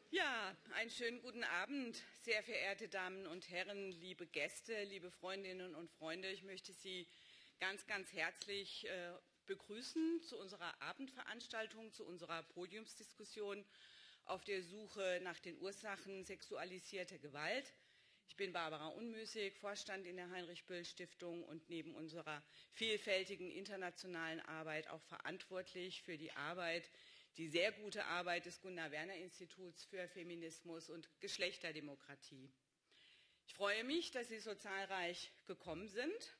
Ja, einen schönen guten Abend, sehr verehrte Damen und Herren, liebe Gäste, liebe Freundinnen und Freunde. Ich möchte Sie ganz, ganz herzlich begrüßen zu unserer Abendveranstaltung, zu unserer Podiumsdiskussion auf der Suche nach den Ursachen sexualisierter Gewalt. Ich bin Barbara Unmüßig, Vorstand in der Heinrich-Böll-Stiftung und neben unserer vielfältigen internationalen Arbeit auch verantwortlich für die Arbeit, die sehr gute Arbeit des Gunnar-Werner-Instituts für Feminismus und Geschlechterdemokratie. Ich freue mich, dass Sie so zahlreich gekommen sind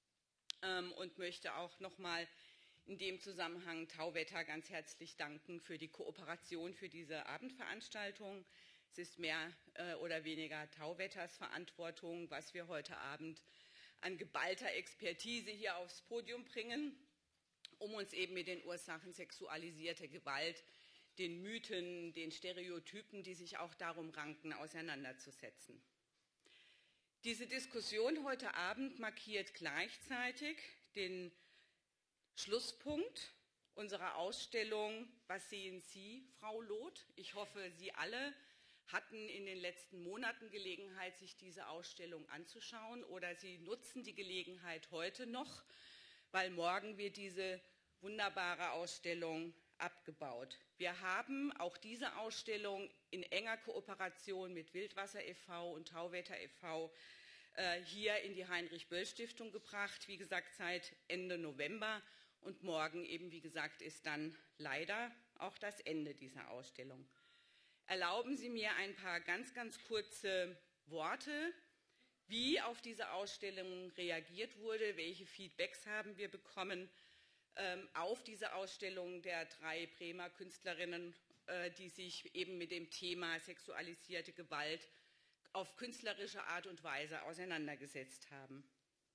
und möchte auch nochmal in dem Zusammenhang Tauwetter ganz herzlich danken für die Kooperation für diese Abendveranstaltung. Es ist mehr oder weniger Tauwetters Verantwortung, was wir heute Abend an geballter Expertise hier aufs Podium bringen, um uns eben mit den Ursachen sexualisierter Gewalt, den Mythen, den Stereotypen, die sich auch darum ranken, auseinanderzusetzen. Diese Diskussion heute Abend markiert gleichzeitig den Schlusspunkt unserer Ausstellung Was sehen Sie, Frau Loth? Ich hoffe, Sie alle hatten in den letzten Monaten Gelegenheit, sich diese Ausstellung anzuschauen, oder Sie nutzen die Gelegenheit heute noch, weil morgen wird diese wunderbare Ausstellung abgebaut. Wir haben auch diese Ausstellung in enger Kooperation mit Wildwasser e.V. und Tauwetter e.V. Hier in die Heinrich-Böll-Stiftung gebracht, wie gesagt, seit Ende November. Und morgen eben, wie gesagt, ist dann leider auch das Ende dieser Ausstellung. Erlauben Sie mir ein paar ganz, ganz kurze Worte, wie auf diese Ausstellung reagiert wurde, welche Feedbacks haben wir bekommen auf diese Ausstellung der 3 Bremer Künstlerinnen, die sich eben mit dem Thema sexualisierte Gewalt auf künstlerische Art und Weise auseinandergesetzt haben.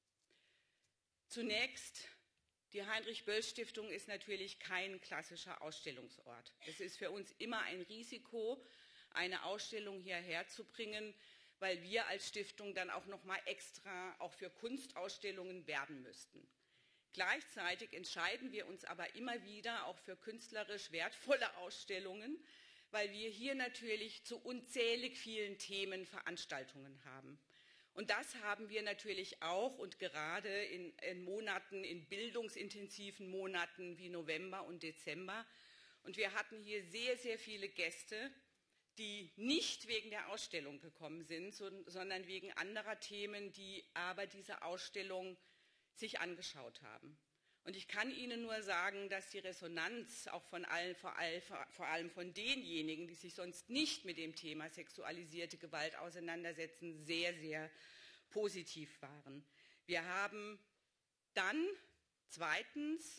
Zunächst, die Heinrich-Böll-Stiftung ist natürlich kein klassischer Ausstellungsort. Es ist für uns immer ein Risiko, eine Ausstellung hierher zu bringen, weil wir als Stiftung dann auch noch mal extra auch für Kunstausstellungen werben müssten. Gleichzeitig entscheiden wir uns aber immer wieder auch für künstlerisch wertvolle Ausstellungen, weil wir hier natürlich zu unzählig vielen Themen Veranstaltungen haben. Und das haben wir natürlich auch und gerade in Monaten, in bildungsintensiven Monaten wie November und Dezember. Und wir hatten hier sehr, sehr viele Gäste, die nicht wegen der Ausstellung gekommen sind, sondern wegen anderer Themen, die aber diese Ausstellung sich angeschaut haben. Und ich kann Ihnen nur sagen, dass die Resonanz auch von vor allem von denjenigen, die sich sonst nicht mit dem Thema sexualisierte Gewalt auseinandersetzen, sehr, sehr positiv waren. Wir haben dann zweitens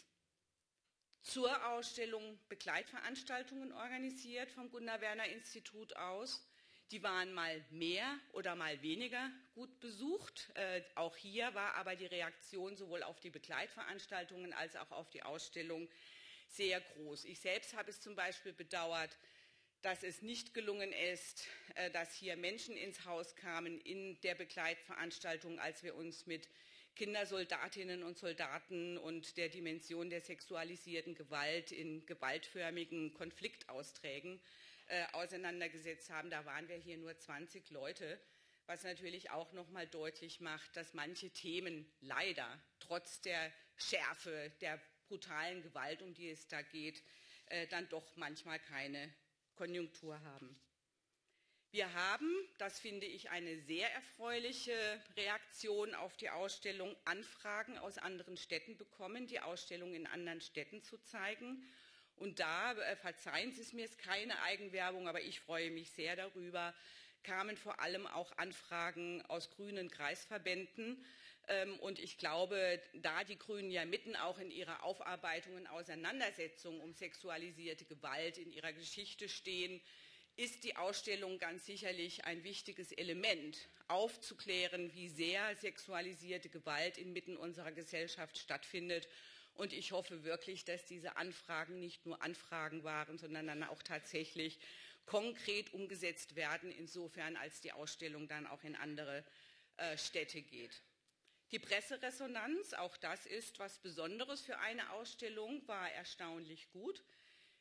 zur Ausstellung Begleitveranstaltungen organisiert vom Gunnar-Werner-Institut aus. Die waren mal mehr oder mal weniger gut besucht. Auch hier war aber die Reaktion sowohl auf die Begleitveranstaltungen als auch auf die Ausstellung sehr groß. Ich selbst habe es zum Beispiel bedauert, dass es nicht gelungen ist, dass hier Menschen ins Haus kamen in der Begleitveranstaltung, als wir uns mit Kindersoldatinnen und Soldaten und der Dimension der sexualisierten Gewalt in gewaltförmigen Konfliktausträgen auseinandergesetzt haben. Da waren wir hier nur 20 Leute, was natürlich auch noch mal deutlich macht, dass manche Themen leider trotz der Schärfe, der brutalen Gewalt, um die es da geht, dann doch manchmal keine Konjunktur haben. Wir haben, das finde ich eine sehr erfreuliche Reaktion auf die Ausstellung, Anfragen aus anderen Städten bekommen, die Ausstellung in anderen Städten zu zeigen. Und da, verzeihen Sie es mir, ist keine Eigenwerbung, aber ich freue mich sehr darüber, kamen vor allem auch Anfragen aus grünen Kreisverbänden. Und ich glaube, da die Grünen ja mitten auch in ihrer Aufarbeitung und Auseinandersetzung um sexualisierte Gewalt in ihrer Geschichte stehen, ist die Ausstellung ganz sicherlich ein wichtiges Element, aufzuklären, wie sehr sexualisierte Gewalt inmitten unserer Gesellschaft stattfindet. Und ich hoffe wirklich, dass diese Anfragen nicht nur Anfragen waren, sondern dann auch tatsächlich konkret umgesetzt werden, insofern als die Ausstellung dann auch in andere Städte geht. Die Presseresonanz, auch das ist was Besonderes für eine Ausstellung, war erstaunlich gut.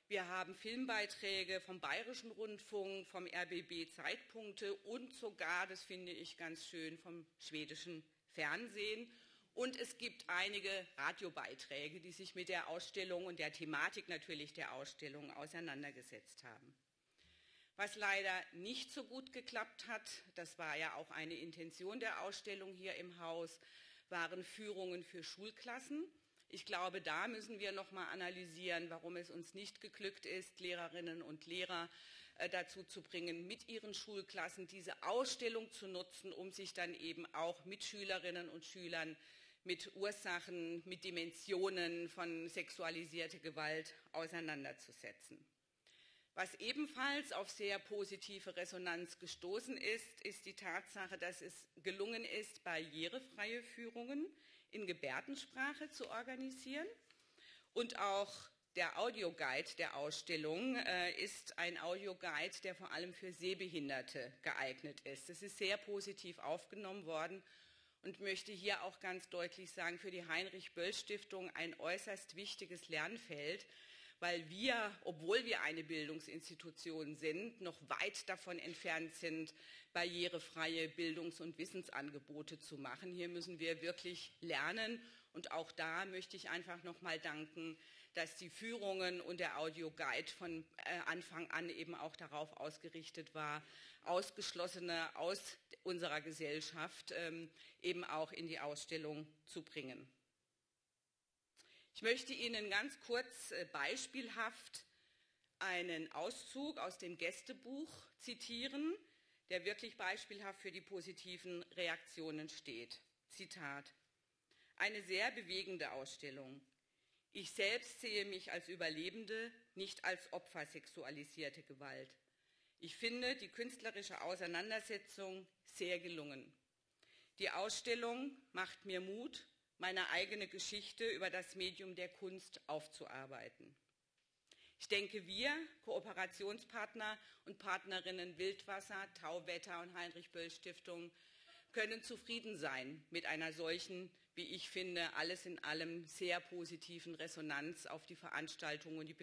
Wir haben Filmbeiträge vom Bayerischen Rundfunk, vom RBB Zeitpunkte und sogar, das finde ich ganz schön, vom schwedischen Fernsehen. Und es gibt einige Radiobeiträge, die sich mit der Ausstellung und der Thematik natürlich der Ausstellung auseinandergesetzt haben. Was leider nicht so gut geklappt hat, das war ja auch eine Intention der Ausstellung hier im Haus, waren Führungen für Schulklassen. Ich glaube, da müssen wir noch mal analysieren, warum es uns nicht geglückt ist, Lehrerinnen und Lehrer dazu zu bringen, mit ihren Schulklassen diese Ausstellung zu nutzen, um sich dann eben auch mit Schülerinnen und Schülern mit Ursachen, mit Dimensionen von sexualisierter Gewalt auseinanderzusetzen. Was ebenfalls auf sehr positive Resonanz gestoßen ist, ist die Tatsache, dass es gelungen ist, barrierefreie Führungen in Gebärdensprache zu organisieren. Und auch der Audioguide der Ausstellung ist ein Audioguide, der vor allem für Sehbehinderte geeignet ist. Das ist sehr positiv aufgenommen worden und möchte hier auch ganz deutlich sagen, für die Heinrich-Böll-Stiftung ein äußerst wichtiges Lernfeld, weil wir, obwohl wir eine Bildungsinstitution sind, noch weit davon entfernt sind, barrierefreie Bildungs- und Wissensangebote zu machen. Hier müssen wir wirklich lernen und auch da möchte ich einfach noch mal danken, dass die Führungen und der Audioguide von Anfang an eben auch darauf ausgerichtet war, Ausgeschlossene aus unserer Gesellschaft eben auch in die Ausstellung zu bringen. Ich möchte Ihnen ganz kurz beispielhaft einen Auszug aus dem Gästebuch zitieren, der wirklich beispielhaft für die positiven Reaktionen steht. Zitat: Eine sehr bewegende Ausstellung. Ich selbst sehe mich als Überlebende, nicht als Opfer sexualisierter Gewalt. Ich finde die künstlerische Auseinandersetzung sehr gelungen. Die Ausstellung macht mir Mut, meine eigene Geschichte über das Medium der Kunst aufzuarbeiten. Ich denke, wir, Kooperationspartner und Partnerinnen Wildwasser, Tauwetter und Heinrich-Böll-Stiftung, können zufrieden sein mit einer solchen, wie ich finde, alles in allem sehr positiven Resonanz auf die Veranstaltungen und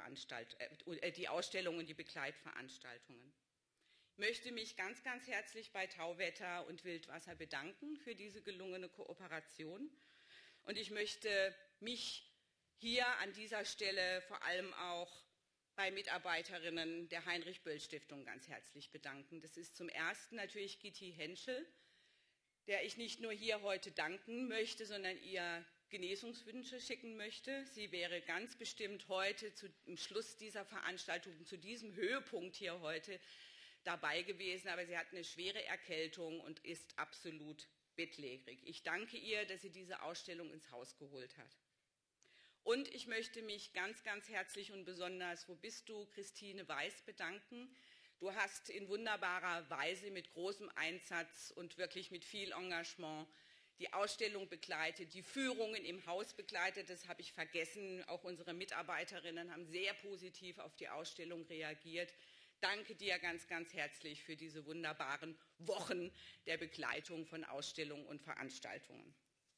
die Ausstellung und die Begleitveranstaltungen. Ich möchte mich ganz, ganz herzlich bei Tauwetter und Wildwasser bedanken für diese gelungene Kooperation. Und ich möchte mich hier an dieser Stelle vor allem auch bei Mitarbeiterinnen der Heinrich-Böll-Stiftung ganz herzlich bedanken. Das ist zum Ersten natürlich Gitti Henschel, der ich nicht nur hier heute danken möchte, sondern ihr Genesungswünsche schicken möchte. Sie wäre ganz bestimmt heute zum Schluss dieser Veranstaltung, zu diesem Höhepunkt hier heute dabei gewesen, aber sie hat eine schwere Erkältung und ist absolut bettlägerig. Ich danke ihr, dass sie diese Ausstellung ins Haus geholt hat. Und ich möchte mich ganz, ganz herzlich und besonders, wo bist du, Christine Weiß, bedanken. Du hast in wunderbarer Weise mit großem Einsatz und wirklich mit viel Engagement die Ausstellung begleitet, die Führungen im Haus begleitet. Das habe ich vergessen. Auch unsere Mitarbeiterinnen haben sehr positiv auf die Ausstellung reagiert. Danke dir ganz, ganz herzlich für diese wunderbaren Wochen der Begleitung von Ausstellungen und Veranstaltungen.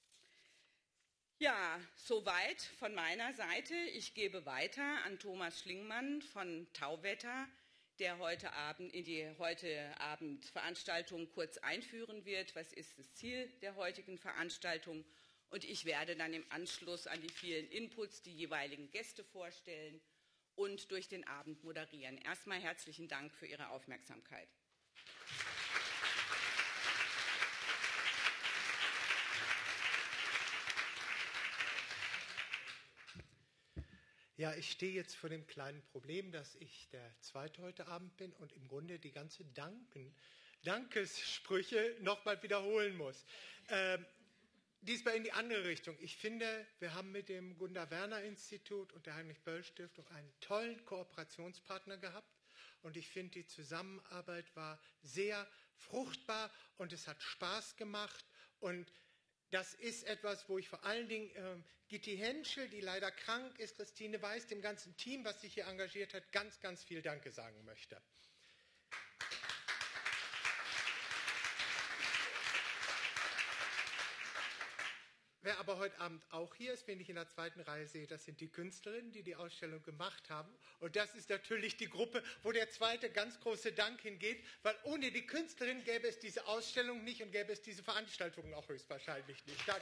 Ja, soweit von meiner Seite. Ich gebe weiter an Thomas Schlingmann von Tauwetter, der heute Abend in die Veranstaltung kurz einführen wird. Was ist das Ziel der heutigen Veranstaltung? Und ich werde dann im Anschluss an die vielen Inputs die jeweiligen Gäste vorstellen und durch den Abend moderieren. Erstmal herzlichen Dank für Ihre Aufmerksamkeit. Ja, ich stehe jetzt vor dem kleinen Problem, dass ich der Zweite heute Abend bin und im Grunde die ganze Dankessprüche nochmal wiederholen muss. Diesmal in die andere Richtung. Ich finde, wir haben mit dem Gunda-Werner-Institut und der Heinrich-Böll-Stiftung einen tollen Kooperationspartner gehabt. Und ich finde, die Zusammenarbeit war sehr fruchtbar und es hat Spaß gemacht. Und das ist etwas, wo ich vor allen Dingen Gitti Henschel, die leider krank ist, Christine Weiß, dem ganzen Team, was sich hier engagiert hat, ganz, ganz viel Danke sagen möchte. Wer aber heute Abend auch hier ist, wen ich in der zweiten Reihe sehe, das sind die Künstlerinnen, die die Ausstellung gemacht haben. Und das ist natürlich die Gruppe, wo der zweite ganz große Dank hingeht, weil ohne die Künstlerinnen gäbe es diese Ausstellung nicht und gäbe es diese Veranstaltungen auch höchstwahrscheinlich nicht. Danke.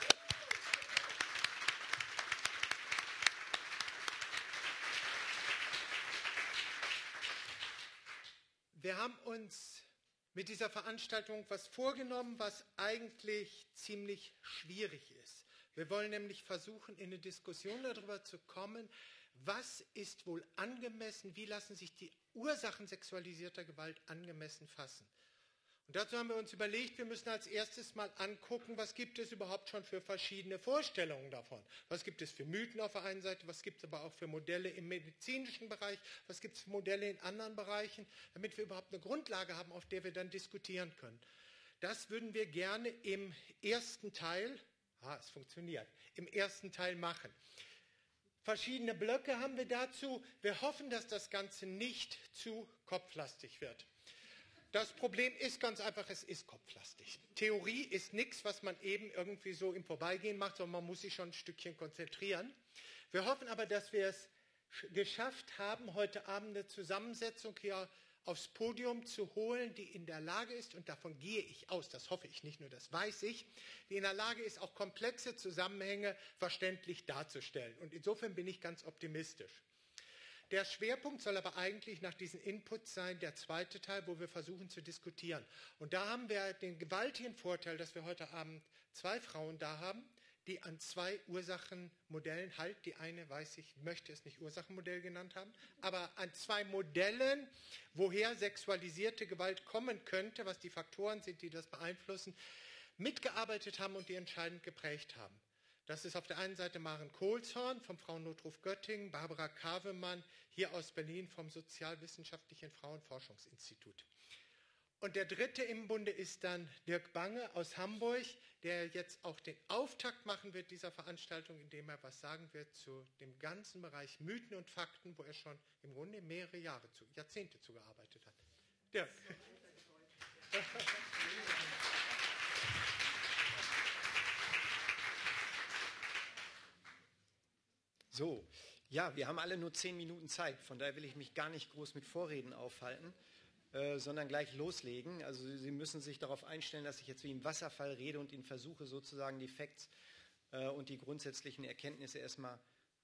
Wir haben uns mit dieser Veranstaltung was vorgenommen, was eigentlich ziemlich schwierig ist. Wir wollen nämlich versuchen, in eine Diskussion darüber zu kommen, was ist wohl angemessen, wie lassen sich die Ursachen sexualisierter Gewalt angemessen fassen. Und dazu haben wir uns überlegt, wir müssen als erstes mal angucken, was gibt es überhaupt schon für verschiedene Vorstellungen davon. Was gibt es für Mythen auf der einen Seite, was gibt es aber auch für Modelle im medizinischen Bereich, was gibt es für Modelle in anderen Bereichen, damit wir überhaupt eine Grundlage haben, auf der wir dann diskutieren können. Das würden wir gerne im ersten Teil, es funktioniert, im ersten Teil machen. Verschiedene Blöcke haben wir dazu. Wir hoffen, dass das Ganze nicht zu kopflastig wird. Das Problem ist ganz einfach, es ist kopflastig. Theorie ist nichts, was man eben irgendwie so im Vorbeigehen macht, sondern man muss sich schon ein Stückchen konzentrieren. Wir hoffen aber, dass wir es geschafft haben, heute Abend eine Zusammensetzung hier aufs Podium zu holen, die in der Lage ist, und davon gehe ich aus, das hoffe ich nicht nur, das weiß ich, die in der Lage ist, auch komplexe Zusammenhänge verständlich darzustellen. Und insofern bin ich ganz optimistisch. Der Schwerpunkt soll aber eigentlich nach diesen Inputs sein, der zweite Teil, wo wir versuchen zu diskutieren. Und da haben wir den gewaltigen Vorteil, dass wir heute Abend zwei Frauen da haben, die an zwei Ursachenmodellen, die eine, weiß ich, möchte es nicht Ursachenmodell genannt haben, aber an zwei Modellen, woher sexualisierte Gewalt kommen könnte, was die Faktoren sind, die das beeinflussen, mitgearbeitet haben und die entscheidend geprägt haben. Das ist auf der einen Seite Maren Kohlshorn vom Frauennotruf Göttingen, Barbara Kavemann hier aus Berlin vom Sozialwissenschaftlichen Frauenforschungsinstitut. Und der dritte im Bunde ist dann Dirk Bange aus Hamburg, der jetzt auch den Auftakt machen wird dieser Veranstaltung, indem er was sagen wird zu dem ganzen Bereich Mythen und Fakten, wo er schon im Grunde mehrere Jahrzehnte zugearbeitet hat. Dirk. So, ja, wir haben alle nur 10 Minuten Zeit, von daher will ich mich gar nicht groß mit Vorreden aufhalten, sondern gleich loslegen. Also Sie müssen sich darauf einstellen, dass ich jetzt wie im Wasserfall rede und Ihnen versuche sozusagen die Facts und die grundsätzlichen Erkenntnisse erstmal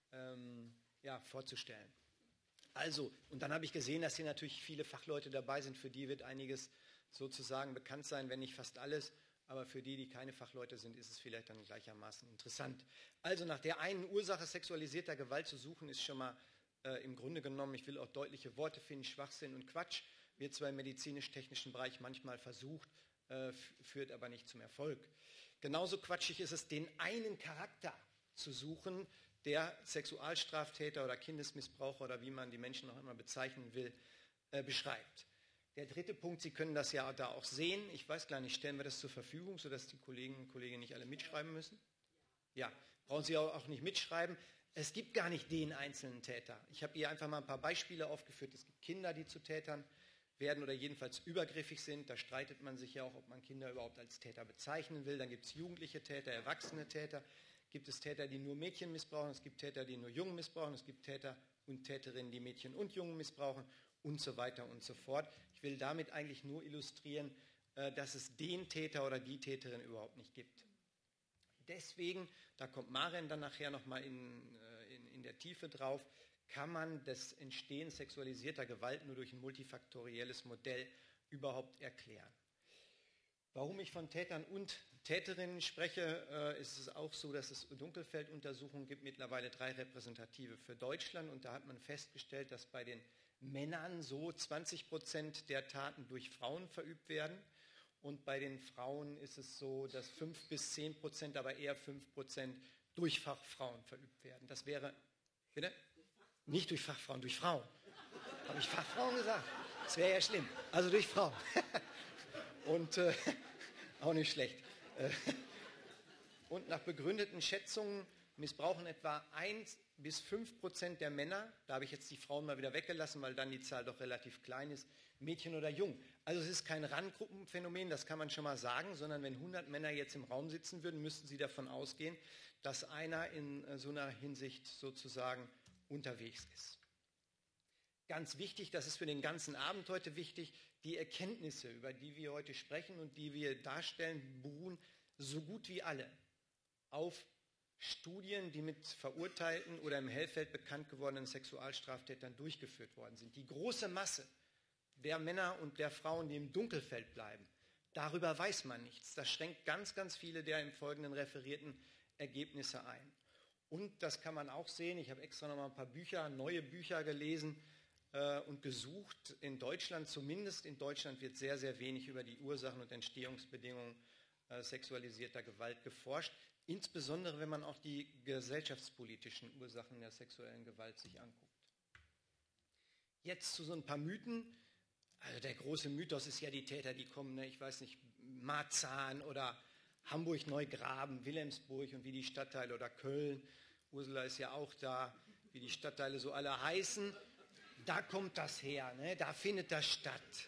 vorzustellen. Also, und dann habe ich gesehen, dass hier natürlich viele Fachleute dabei sind, für die wird einiges sozusagen bekannt sein, wenn nicht fast alles. Aber für die, die keine Fachleute sind, ist es vielleicht dann gleichermaßen interessant. Also nach der einen Ursache sexualisierter Gewalt zu suchen, ist schon mal im Grunde genommen, ich will auch deutliche Worte finden, Schwachsinn und Quatsch, wird zwar im medizinisch-technischen Bereich manchmal versucht, führt aber nicht zum Erfolg. Genauso quatschig ist es, den einen Charakter zu suchen, der Sexualstraftäter oder Kindesmissbraucher oder wie man die Menschen noch immer bezeichnen will, beschreibt. Der dritte Punkt, Sie können das ja da auch sehen. Ich weiß gar nicht, stellen wir das zur Verfügung, sodass die Kolleginnen und Kollegen nicht alle mitschreiben müssen? Ja, brauchen Sie auch nicht mitschreiben. Es gibt gar nicht den einzelnen Täter. Ich habe hier einfach mal ein paar Beispiele aufgeführt. Es gibt Kinder, die zu Tätern werden oder jedenfalls übergriffig sind. Da streitet man sich ja auch, ob man Kinder überhaupt als Täter bezeichnen will. Dann gibt es jugendliche Täter, erwachsene Täter. Gibt es Täter, die nur Mädchen missbrauchen. Es gibt Täter, die nur Jungen missbrauchen. Es gibt Täter und Täterinnen, die Mädchen und Jungen missbrauchen und so weiter und so fort. Ich will damit eigentlich nur illustrieren, dass es den Täter oder die Täterin überhaupt nicht gibt. Deswegen, da kommt Maren dann nachher nochmal in der Tiefe drauf, kann man das Entstehen sexualisierter Gewalt nur durch ein multifaktorielles Modell überhaupt erklären. Warum ich von Tätern und Täterinnen spreche, ist es auch so, dass es Dunkelfelduntersuchungen gibt, mittlerweile 3 repräsentative für Deutschland. Und da hat man festgestellt, dass bei den Männern so 20% der Taten durch Frauen verübt werden. Und bei den Frauen ist es so, dass 5 bis 10%, aber eher 5% durch Fachfrauen verübt werden. Das wäre, bitte? Nicht durch Fachfrauen, durch Frauen. Habe ich Fachfrauen gesagt? Das wäre ja schlimm. Also durch Frauen. Und auch nicht schlecht. Und nach begründeten Schätzungen missbrauchen etwa 1-5% der Männer, da habe ich jetzt die Frauen mal wieder weggelassen, weil dann die Zahl doch relativ klein ist, Mädchen oder Jung. Also es ist kein Randgruppenphänomen, das kann man schon mal sagen, sondern wenn 100 Männer jetzt im Raum sitzen würden, müssten sie davon ausgehen, dass einer in so einer Hinsicht sozusagen unterwegs ist. Ganz wichtig, das ist für den ganzen Abend heute wichtig, die Erkenntnisse, über die wir heute sprechen und die wir darstellen, beruhen so gut wie alle auf Studien, die mit verurteilten oder im Hellfeld bekannt gewordenen Sexualstraftätern durchgeführt worden sind. Die große Masse der Männer und der Frauen, die im Dunkelfeld bleiben, darüber weiß man nichts. Das schränkt ganz, ganz viele der im Folgenden referierten Ergebnisse ein. Und das kann man auch sehen, ich habe extra noch mal ein paar Bücher, neue Bücher gelesen und gesucht. In Deutschland, zumindest in Deutschland, wird sehr, sehr wenig über die Ursachen und Entstehungsbedingungen sexualisierter Gewalt geforscht. Insbesondere, wenn man auch die gesellschaftspolitischen Ursachen der sexuellen Gewalt sich anguckt. Jetzt zu so ein paar Mythen. Also der große Mythos ist ja die Täter, die kommen, ich weiß nicht, Marzahn oder Hamburg-Neugraben, Wilhelmsburg und wie die Stadtteile oder Köln. Ursula ist ja auch da, wie die Stadtteile so alle heißen. Da kommt das her, ne? Da findet das statt.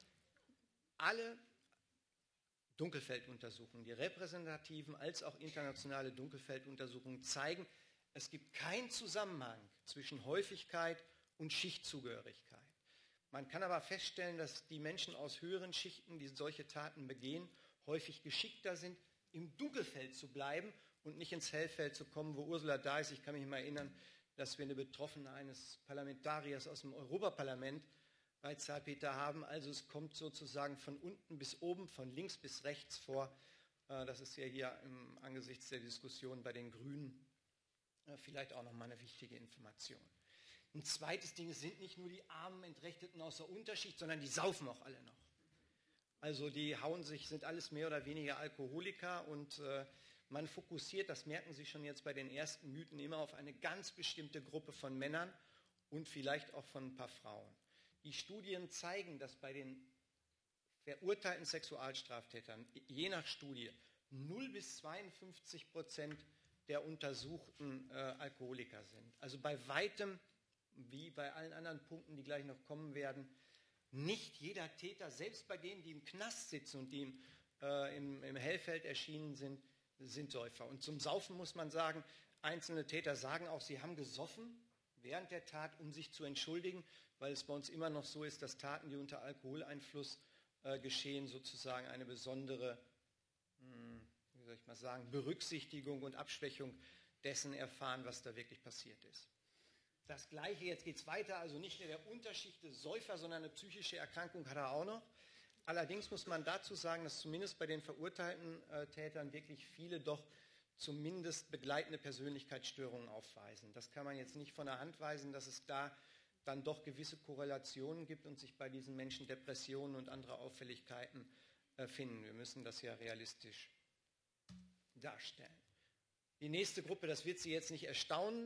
Alle Dunkelfelduntersuchungen, die repräsentativen als auch internationale Dunkelfelduntersuchungen zeigen, es gibt keinen Zusammenhang zwischen Häufigkeit und Schichtzugehörigkeit. Man kann aber feststellen, dass die Menschen aus höheren Schichten, die solche Taten begehen, häufig geschickter sind, im Dunkelfeld zu bleiben und nicht ins Hellfeld zu kommen, wo Ursula da ist. Ich kann mich mal erinnern, dass wir eine Betroffene eines Parlamentariers aus dem Europaparlament bei Salpeter haben. Also es kommt sozusagen von unten bis oben, von links bis rechts vor. Das ist ja hier angesichts der Diskussion bei den Grünen vielleicht auch nochmal eine wichtige Information. Ein zweites Ding, es sind nicht nur die armen Entrechteten aus der Unterschicht, sondern die saufen auch alle noch. Also die hauen sich, sind alles mehr oder weniger Alkoholiker und man fokussiert, das merken Sie schon jetzt bei den ersten Mythen, immer auf eine ganz bestimmte Gruppe von Männern und vielleicht auch von ein paar Frauen. Die Studien zeigen, dass bei den verurteilten Sexualstraftätern je nach Studie 0-52% der Untersuchten Alkoholiker sind. Also bei weitem, wie bei allen anderen Punkten, die gleich noch kommen werden, nicht jeder Täter, selbst bei denen, die im Knast sitzen und die im Hellfeld erschienen sind, sind Säufer. Und zum Saufen muss man sagen, einzelne Täter sagen auch, sie haben gesoffen während der Tat, um sich zu entschuldigen, weil es bei uns immer noch so ist, dass Taten, die unter Alkoholeinfluss geschehen, sozusagen eine besondere, wie soll ich mal sagen, Berücksichtigung und Abschwächung dessen erfahren, was da wirklich passiert ist. Das Gleiche, jetzt geht es weiter, also nicht nur der Unterschicht des Säufer, sondern eine psychische Erkrankung hat er auch noch. Allerdings muss man dazu sagen, dass zumindest bei den verurteilten Tätern wirklich viele doch zumindest begleitende Persönlichkeitsstörungen aufweisen. Das kann man jetzt nicht von der Hand weisen, dass es da dann doch gewisse Korrelationen gibt und sich bei diesen Menschen Depressionen und andere Auffälligkeiten finden. Wir müssen das ja realistisch darstellen. Die nächste Gruppe, das wird Sie jetzt nicht erstaunen,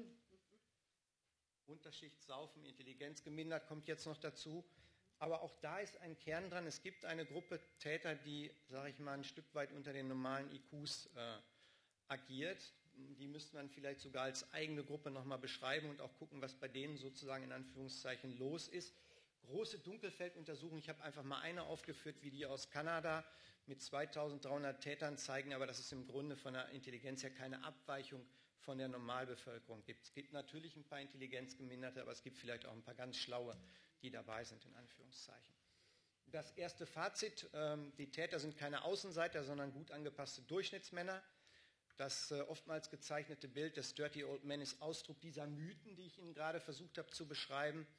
Unterschicht, Saufen, Intelligenz gemindert, kommt jetzt noch dazu. Aber auch da ist ein Kern dran. Es gibt eine Gruppe Täter, die, sage ich mal, ein Stück weit unter den normalen IQs agiert. Die müsste man vielleicht sogar als eigene Gruppe nochmal beschreiben und auch gucken, was bei denen sozusagen in Anführungszeichen los ist. Große Dunkelfelduntersuchungen, ich habe einfach mal eine aufgeführt, wie die aus Kanada mit 2300 Tätern zeigen, aber dass es im Grunde von der Intelligenz her keine Abweichung von der Normalbevölkerung gibt. Es gibt natürlich ein paar Intelligenzgeminderte, aber es gibt vielleicht auch ein paar ganz Schlaue, die dabei sind, in Anführungszeichen. Das erste Fazit, die Täter sind keine Außenseiter, sondern gut angepasste Durchschnittsmänner. Das oftmals gezeichnete Bild des Dirty Old Man ist Ausdruck dieser Mythen, die ich Ihnen gerade versucht habe zu beschreiben.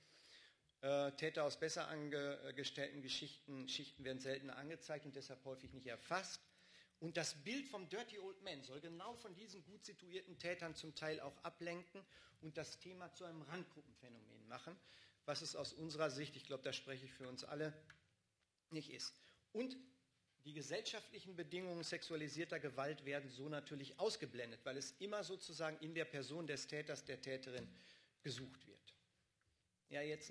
Täter aus besser angestellten Schichten werden seltener angezeigt und deshalb häufig nicht erfasst. Und das Bild vom Dirty Old Man soll genau von diesen gut situierten Tätern zum Teil auch ablenken und das Thema zu einem Randgruppenphänomen machen, was es aus unserer Sicht, ich glaube, da spreche ich für uns alle, nicht ist. Und die gesellschaftlichen Bedingungen sexualisierter Gewalt werden so natürlich ausgeblendet, weil es immer sozusagen in der Person des Täters, der Täterin gesucht wird. Ja, jetzt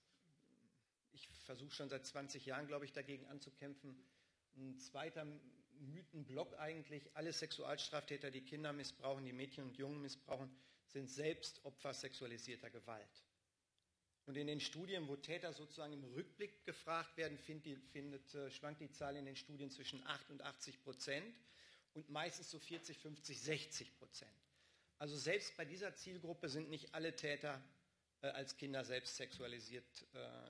ich versuche schon seit 20 Jahren, glaube ich, dagegen anzukämpfen. Ein zweiter Mythenblock eigentlich. Alle Sexualstraftäter, die Kinder missbrauchen, die Mädchen und Jungen missbrauchen, sind selbst Opfer sexualisierter Gewalt. Und in den Studien, wo Täter sozusagen im Rückblick gefragt werden, schwankt die Zahl in den Studien zwischen 88% und meistens so 40, 50, 60%. Also selbst bei dieser Zielgruppe sind nicht alle Täter als Kinder selbst sexualisiert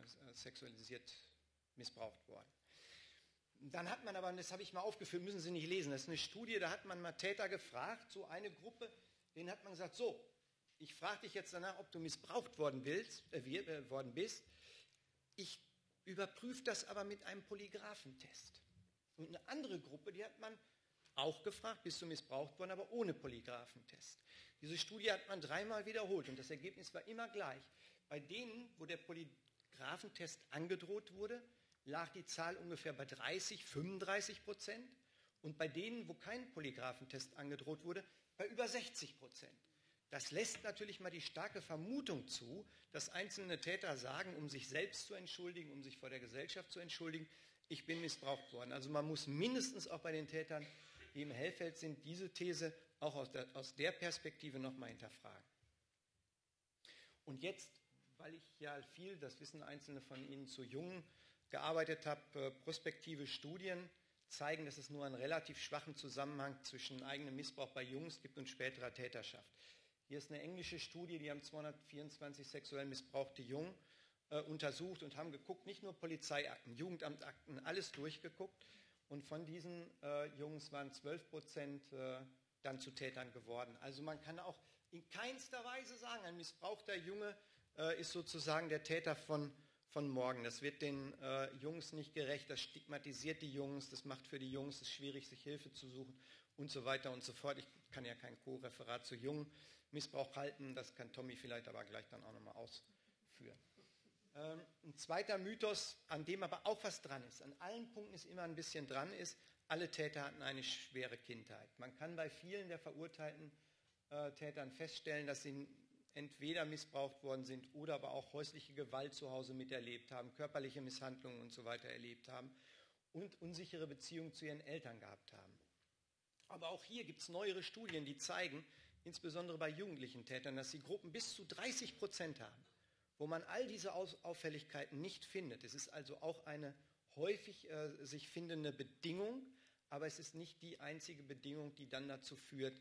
missbraucht worden. Dann hat man aber, und das habe ich mal aufgeführt, müssen Sie nicht lesen, das ist eine Studie, da hat man mal Täter gefragt, so eine Gruppe, denen hat man gesagt, so, ich frage dich jetzt danach, ob du missbraucht worden bist. Ich überprüfe das aber mit einem Polygraphentest. Und eine andere Gruppe, die hat man auch gefragt, bist du missbraucht worden, aber ohne Polygraphentest. Diese Studie hat man 3-mal wiederholt und das Ergebnis war immer gleich. Bei denen, wo der Polygraphentest angedroht wurde, lag die Zahl ungefähr bei 30, 35% und bei denen, wo kein Polygraphentest angedroht wurde, bei über 60%. Das lässt natürlich mal die starke Vermutung zu, dass einzelne Täter sagen, um sich selbst zu entschuldigen, um sich vor der Gesellschaft zu entschuldigen, ich bin missbraucht worden. Also man muss mindestens auch bei den Tätern, die im Hellfeld sind, diese These auch aus der Perspektive nochmal hinterfragen. Und jetzt, weil ich ja viel, das wissen einzelne von Ihnen, zu Jungen gearbeitet habe, prospektive Studien zeigen, dass es nur einen relativ schwachen Zusammenhang zwischen eigenem Missbrauch bei Jungs gibt und späterer Täterschaft. Hier ist eine englische Studie, die haben 224 sexuell missbrauchte Jungen untersucht und haben geguckt, nicht nur Polizeiakten, Jugendamtakten, alles durchgeguckt. Und von diesen Jungs waren 12% dann zu Tätern geworden. Also man kann auch in keinster Weise sagen, ein missbrauchter Junge ist sozusagen der Täter von morgen. Das wird den Jungs nicht gerecht, das stigmatisiert die Jungs, das macht für die Jungs es schwierig, sich Hilfe zu suchen und so weiter und so fort. Ich kann ja kein Co-Referat zu Jungen Missbrauch halten, das kann Tommy vielleicht aber gleich dann auch nochmal ausführen. Ein zweiter Mythos, an dem aber auch was dran ist, an allen Punkten ist immer ein bisschen dran, ist, alle Täter hatten eine schwere Kindheit. Man kann bei vielen der verurteilten Tätern feststellen, dass sie entweder missbraucht worden sind oder aber auch häusliche Gewalt zu Hause miterlebt haben, körperliche Misshandlungen und so weiter erlebt haben und unsichere Beziehungen zu ihren Eltern gehabt haben. Aber auch hier gibt es neuere Studien, die zeigen, insbesondere bei jugendlichen Tätern, dass sie Gruppen bis zu 30% haben, wo man all diese Auffälligkeiten nicht findet. Es ist also auch eine häufig sich findende Bedingung, aber es ist nicht die einzige Bedingung, die dann dazu führt,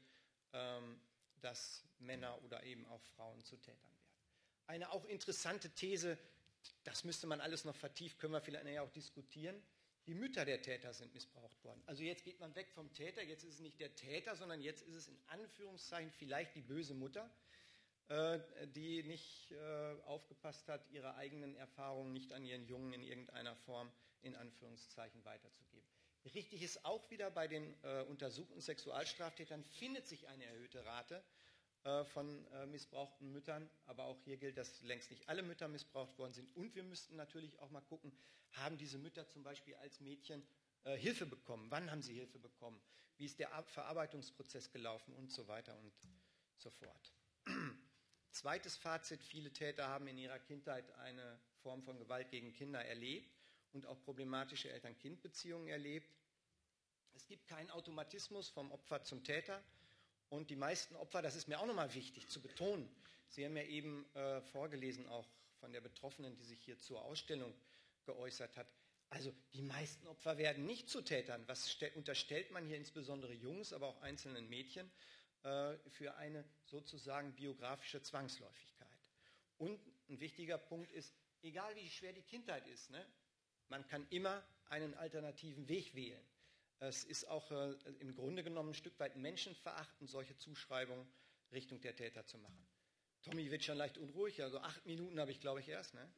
dass Männer oder eben auch Frauen zu Tätern werden. Eine auch interessante These, das müsste man alles noch vertieft, können wir vielleicht auch diskutieren, die Mütter der Täter sind missbraucht worden. Also jetzt geht man weg vom Täter, jetzt ist es nicht der Täter, sondern jetzt ist es in Anführungszeichen vielleicht die böse Mutter, die nicht aufgepasst hat, ihre eigenen Erfahrungen nicht an ihren Jungen in irgendeiner Form in Anführungszeichen weiterzugeben. Richtig ist auch wieder, bei den untersuchten Sexualstraftätern findet sich eine erhöhte Rate von missbrauchten Müttern, aber auch hier gilt, dass längst nicht alle Mütter missbraucht worden sind. Und wir müssten natürlich auch mal gucken, haben diese Mütter zum Beispiel als Mädchen Hilfe bekommen? Wann haben sie Hilfe bekommen? Wie ist der Verarbeitungsprozess gelaufen und so weiter und so fort. Zweites Fazit, viele Täter haben in ihrer Kindheit eine Form von Gewalt gegen Kinder erlebt und auch problematische Eltern-Kind-Beziehungen erlebt. Es gibt keinen Automatismus vom Opfer zum Täter und die meisten Opfer, das ist mir auch nochmal wichtig zu betonen, Sie haben ja eben vorgelesen auch von der Betroffenen, die sich hier zur Ausstellung geäußert hat. Also die meisten Opfer werden nicht zu Tätern. Was unterstellt man hier insbesondere Jungs, aber auch einzelnen Mädchen für eine sozusagen biografische Zwangsläufigkeit? Und ein wichtiger Punkt ist, egal wie schwer die Kindheit ist, ne, man kann immer einen alternativen Weg wählen. Es ist auch im Grunde genommen ein Stück weit menschenverachtend, solche Zuschreibungen Richtung der Täter zu machen. Tommy wird schon leicht unruhig, also 8 Minuten habe ich, glaube ich, erst. Ne?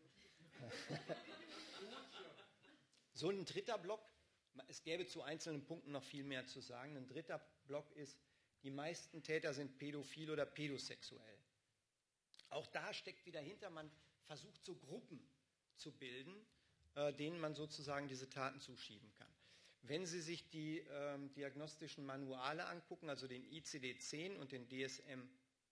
So ein dritter Block, es gäbe zu einzelnen Punkten noch viel mehr zu sagen. Ein dritter Block ist, die meisten Täter sind pädophil oder pädosexuell. Auch da steckt wieder hinter, man versucht so Gruppen zu bilden, denen man sozusagen diese Taten zuschieben kann. Wenn Sie sich die diagnostischen Manuale angucken, also den ICD-10 und den DSM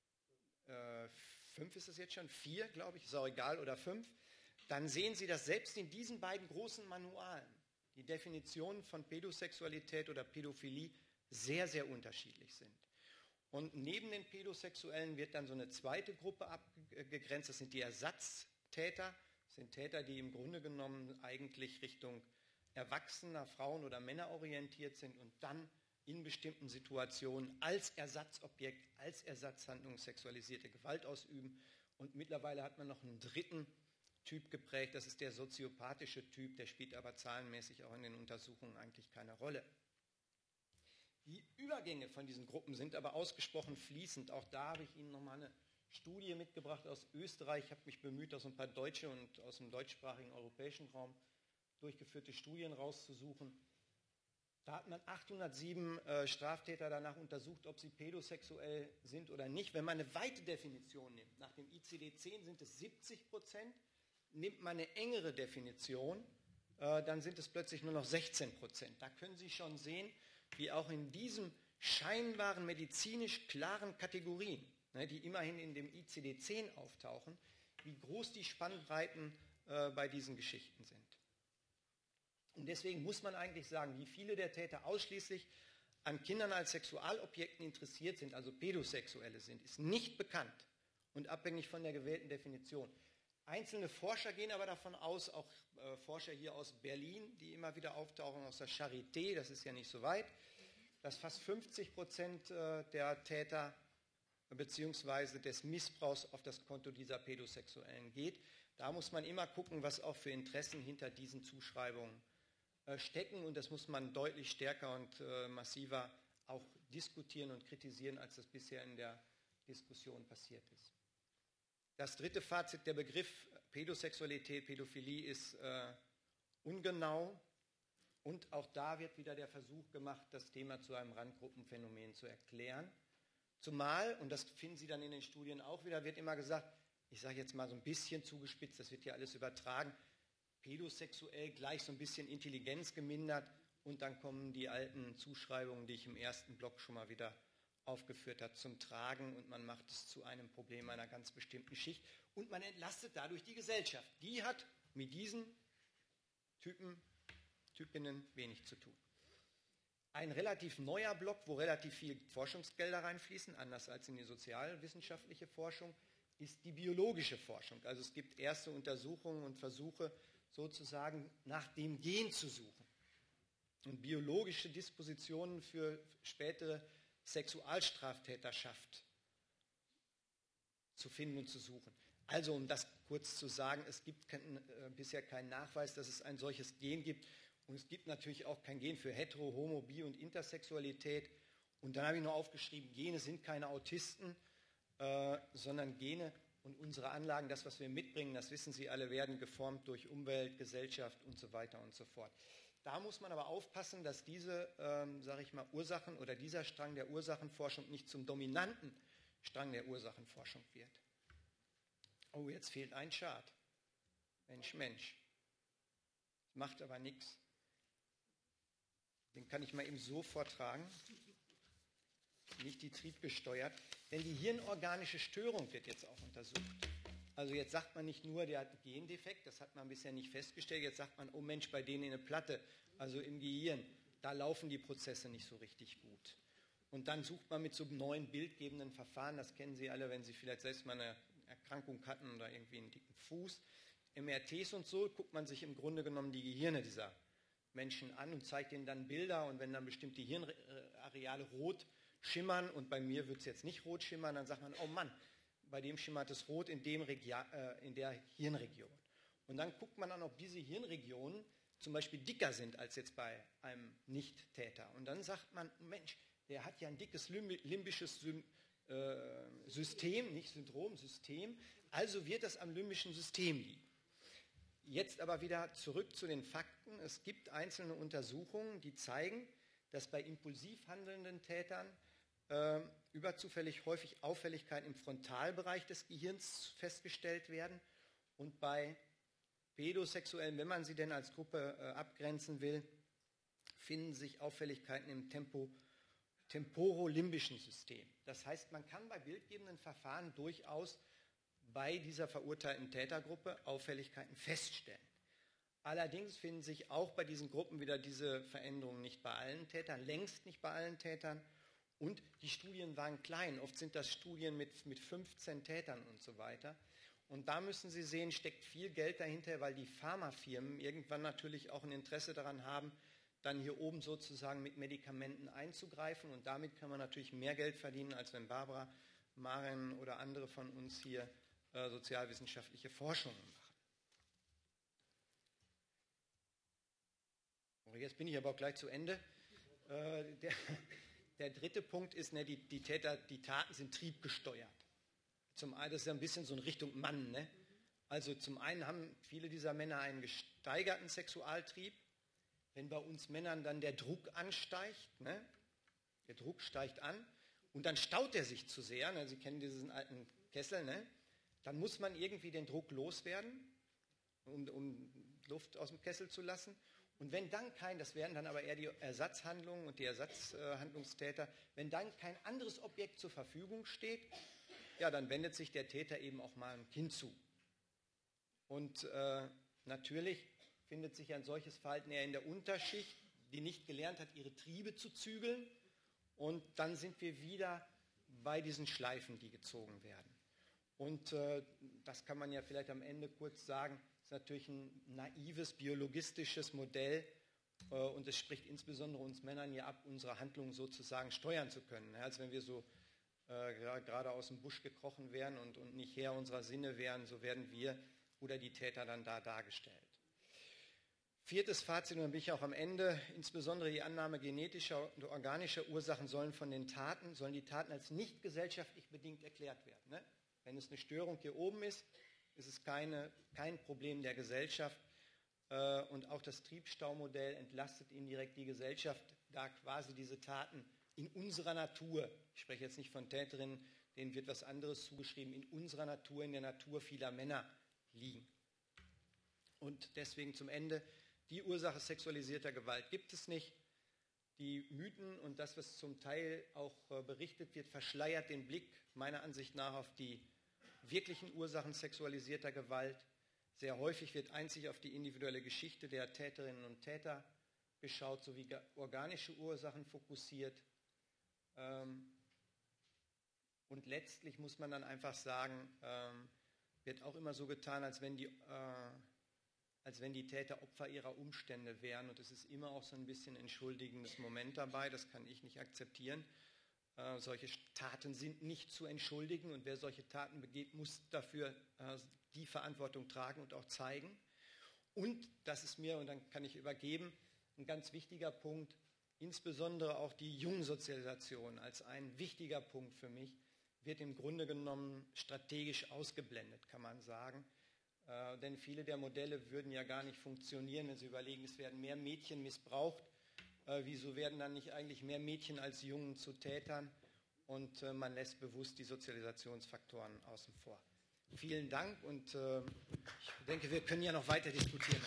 5 ist es jetzt schon, 4 glaube ich, ist auch egal, oder 5, dann sehen Sie, dass selbst in diesen beiden großen Manualen, die Definitionen von Pädosexualität oder Pädophilie sehr, sehr unterschiedlich sind. Und neben den Pädosexuellen wird dann so eine zweite Gruppe abgegrenzt, das sind die Ersatztäter. Das sind Täter, die im Grunde genommen eigentlich Richtung erwachsener Frauen oder Männer orientiert sind und dann in bestimmten Situationen als Ersatzobjekt, als Ersatzhandlung sexualisierte Gewalt ausüben. Und mittlerweile hat man noch einen dritten Typ geprägt, das ist der soziopathische Typ, der spielt aber zahlenmäßig auch in den Untersuchungen eigentlich keine Rolle. Die Übergänge von diesen Gruppen sind aber ausgesprochen fließend. Auch da habe ich Ihnen nochmal eine Studie mitgebracht aus Österreich. Ich habe mich bemüht, aus ein paar deutsche und aus dem deutschsprachigen europäischen Raum durchgeführte Studien rauszusuchen. Da hat man 807 Straftäter danach untersucht, ob sie pädosexuell sind oder nicht. Wenn man eine weite Definition nimmt, nach dem ICD-10 sind es 70%, nimmt man eine engere Definition, dann sind es plötzlich nur noch 16%. Da können Sie schon sehen, wie auch in diesen scheinbaren medizinisch klaren Kategorien, die immerhin in dem ICD-10 auftauchen, wie groß die Spannbreiten bei diesen Geschichten sind. Und deswegen muss man eigentlich sagen, wie viele der Täter ausschließlich an Kindern als Sexualobjekten interessiert sind, also Pädosexuelle sind, ist nicht bekannt und abhängig von der gewählten Definition. Einzelne Forscher gehen aber davon aus, auch Forscher hier aus Berlin, die immer wieder auftauchen, aus der Charité, das ist ja nicht so weit, dass fast 50% der Täter bzw. des Missbrauchs auf das Konto dieser Pädosexuellen geht. Da muss man immer gucken, was auch für Interessen hinter diesen Zuschreibungen stecken, und das muss man deutlich stärker und massiver auch diskutieren und kritisieren, als das bisher in der Diskussion passiert ist. Das dritte Fazit: Der Begriff Pädosexualität, Pädophilie ist ungenau, und auch da wird wieder der Versuch gemacht, das Thema zu einem Randgruppenphänomen zu erklären. Zumal, und das finden Sie dann in den Studien auch wieder, wird immer gesagt, ich sage jetzt mal so ein bisschen zugespitzt, das wird ja alles übertragen, pädosexuell gleich so ein bisschen Intelligenz gemindert, und dann kommen die alten Zuschreibungen, die ich im ersten Block schon mal wieder aufgeführt habe, zum Tragen, und man macht es zu einem Problem einer ganz bestimmten Schicht und man entlastet dadurch die Gesellschaft. Die hat mit diesen Typinnen wenig zu tun. Ein relativ neuer Block, wo relativ viel Forschungsgelder reinfließen, anders als in die sozialwissenschaftliche Forschung, ist die biologische Forschung. Also es gibt erste Untersuchungen und Versuche, sozusagen nach dem Gen zu suchen und biologische Dispositionen für spätere Sexualstraftäterschaft zu finden und zu suchen. Also, um das kurz zu sagen, es gibt bisher keinen Nachweis, dass es ein solches Gen gibt, und es gibt natürlich auch kein Gen für Hetero-, Homo-, Bi- und Intersexualität. Und dann habe ich noch aufgeschrieben, Gene sind keine Autisten, sondern Gene und unsere Anlagen, das, was wir mitbringen, das wissen Sie alle, werden geformt durch Umwelt, Gesellschaft und so weiter und so fort. Da muss man aber aufpassen, dass diese, sage ich mal, Ursachen oder dieser Strang der Ursachenforschung nicht zum dominanten Strang der Ursachenforschung wird. Oh, jetzt fehlt ein Chart. Mensch, Mensch. Macht aber nichts. Den kann ich mal eben so vortragen. Nicht die triebgesteuert. Denn die hirnorganische Störung wird jetzt auch untersucht. Also jetzt sagt man nicht nur, der hat einen Gendefekt, das hat man bisher nicht festgestellt. Jetzt sagt man, oh Mensch, bei denen in der Platte, also im Gehirn, da laufen die Prozesse nicht so richtig gut. Und dann sucht man mit so neuen bildgebenden Verfahren, das kennen Sie alle, wenn Sie vielleicht selbst mal eine Erkrankung hatten oder irgendwie einen dicken Fuß, MRTs und so, guckt man sich im Grunde genommen die Gehirne dieser Menschen an und zeigt ihnen dann Bilder, und wenn dann bestimmte Hirnareale rot schimmern, und bei mir wird es jetzt nicht rot schimmern, dann sagt man, oh Mann, bei dem schimmert es rot in der Hirnregion. Und dann guckt man an, ob diese Hirnregionen zum Beispiel dicker sind als jetzt bei einem Nicht-Täter. Und dann sagt man, Mensch, der hat ja ein dickes limbisches System, nicht Syndrom, System, also wird das am limbischen System liegen. Jetzt aber wieder zurück zu den Fakten. Es gibt einzelne Untersuchungen, die zeigen, dass bei impulsiv handelnden Tätern überzufällig häufig Auffälligkeiten im Frontalbereich des Gehirns festgestellt werden, und bei Pädosexuellen, wenn man sie denn als Gruppe abgrenzen will, finden sich Auffälligkeiten im temporolimbischen System. Das heißt, man kann bei bildgebenden Verfahren durchaus bei dieser verurteilten Tätergruppe Auffälligkeiten feststellen. Allerdings finden sich auch bei diesen Gruppen wieder diese Veränderungen nicht bei allen Tätern, längst nicht bei allen Tätern. Und die Studien waren klein. Oft sind das Studien mit 15 Tätern und so weiter. Und da müssen Sie sehen, steckt viel Geld dahinter, weil die Pharmafirmen irgendwann natürlich auch ein Interesse daran haben, dann hier oben sozusagen mit Medikamenten einzugreifen. Und damit kann man natürlich mehr Geld verdienen, als wenn Barbara, Maren oder andere von uns hier sozialwissenschaftliche Forschungen machen. Jetzt bin ich aber auch gleich zu Ende. Der dritte Punkt ist, ne, die Taten sind triebgesteuert. Zum einen, das ist ja ein bisschen so in Richtung Mann. Ne? Also zum einen haben viele dieser Männer einen gesteigerten Sexualtrieb. Wenn bei uns Männern dann der Druck ansteigt, ne? Der Druck steigt an und dann staut er sich zu sehr, ne? Sie kennen diesen alten Kessel, ne? Dann muss man irgendwie den Druck loswerden, um Luft aus dem Kessel zu lassen. Und wenn dann das wären dann aber eher die Ersatzhandlungen und die Ersatzhandlungstäter, wenn dann kein anderes Objekt zur Verfügung steht, ja, dann wendet sich der Täter eben auch mal einem Kind zu. Und natürlich findet sich ein solches Verhalten eher in der Unterschicht, die nicht gelernt hat, ihre Triebe zu zügeln. Und dann sind wir wieder bei diesen Schleifen, die gezogen werden. Und das kann man ja vielleicht am Ende kurz sagen, ist natürlich ein naives, biologistisches Modell und es spricht insbesondere uns Männern ja ab, unsere Handlungen sozusagen steuern zu können. Als wenn wir so gerade aus dem Busch gekrochen wären und nicht Herr unserer Sinne wären, so werden wir oder die Täter dann da dargestellt. Viertes Fazit, und dann bin ich auch am Ende, insbesondere die Annahme genetischer und organischer Ursachen sollen die Taten als nicht gesellschaftlich bedingt erklärt werden. Ne? Wenn es eine Störung hier oben ist es kein Problem der Gesellschaft. Und auch das Triebstaumodell entlastet indirekt die Gesellschaft, da quasi diese Taten in unserer Natur, ich spreche jetzt nicht von Täterinnen, denen wird was anderes zugeschrieben, in unserer Natur, in der Natur vieler Männer liegen. Und deswegen zum Ende, die Ursache sexualisierter Gewalt gibt es nicht. Die Mythen und das, was zum Teil auch berichtet wird, verschleiert den Blick meiner Ansicht nach auf die wirklichen Ursachen sexualisierter Gewalt. Sehr häufig wird einzig auf die individuelle Geschichte der Täterinnen und Täter geschaut, sowie organische Ursachen fokussiert. Und letztlich muss man dann einfach sagen, wird auch immer so getan, als wenn die Täter Opfer ihrer Umstände wären. Und es ist immer auch so ein bisschen ein entschuldigendes Moment dabei, das kann ich nicht akzeptieren. Solche Taten sind nicht zu entschuldigen und wer solche Taten begeht, muss dafür die Verantwortung tragen und auch zeigen. Und das ist mir, und dann kann ich übergeben, ein ganz wichtiger Punkt, insbesondere auch die Jungsozialisation als ein wichtiger Punkt für mich, wird im Grunde genommen strategisch ausgeblendet, kann man sagen. Denn viele der Modelle würden ja gar nicht funktionieren, wenn Sie überlegen, es werden mehr Mädchen missbraucht. Wieso werden dann nicht eigentlich mehr Mädchen als Jungen zu Tätern? Und man lässt bewusst die Sozialisationsfaktoren außen vor. Vielen Dank und ich denke, wir können ja noch weiter diskutieren.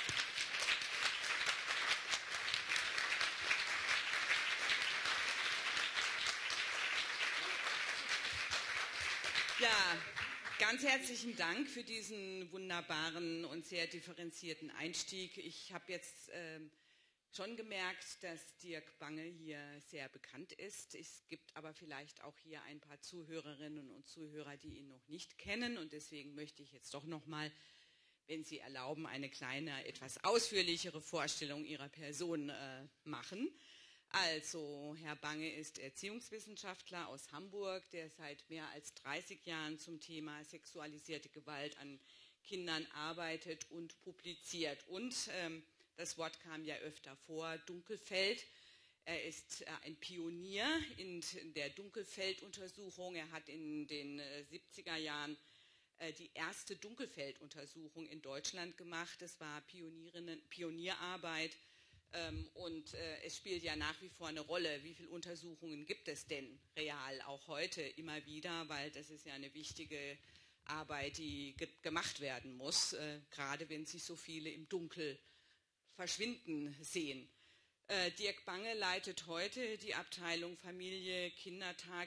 Ja, ganz herzlichen Dank für diesen wunderbaren und sehr differenzierten Einstieg. Ich habe jetzt schon gemerkt, dass Dirk Bange hier sehr bekannt ist. Es gibt aber vielleicht auch hier ein paar Zuhörerinnen und Zuhörer, die ihn noch nicht kennen. Und deswegen möchte ich jetzt doch noch mal, wenn Sie erlauben, eine kleine, etwas ausführlichere Vorstellung Ihrer Person machen. Also, Herr Bange ist Erziehungswissenschaftler aus Hamburg, der seit mehr als 30 Jahren zum Thema sexualisierte Gewalt an Kindern arbeitet und publiziert. Und das Wort kam ja öfter vor, Dunkelfeld. Er ist ein Pionier in der Dunkelfelduntersuchung. Er hat in den 70er Jahren die erste Dunkelfelduntersuchung in Deutschland gemacht. Das war Pionierarbeit. Und es spielt ja nach wie vor eine Rolle, wie viele Untersuchungen gibt es denn real auch heute immer wieder, weil das ist ja eine wichtige Arbeit, die gemacht werden muss, gerade wenn sich so viele im Dunkel verschwinden sehen. Dirk Bange leitet heute die Abteilung Familie,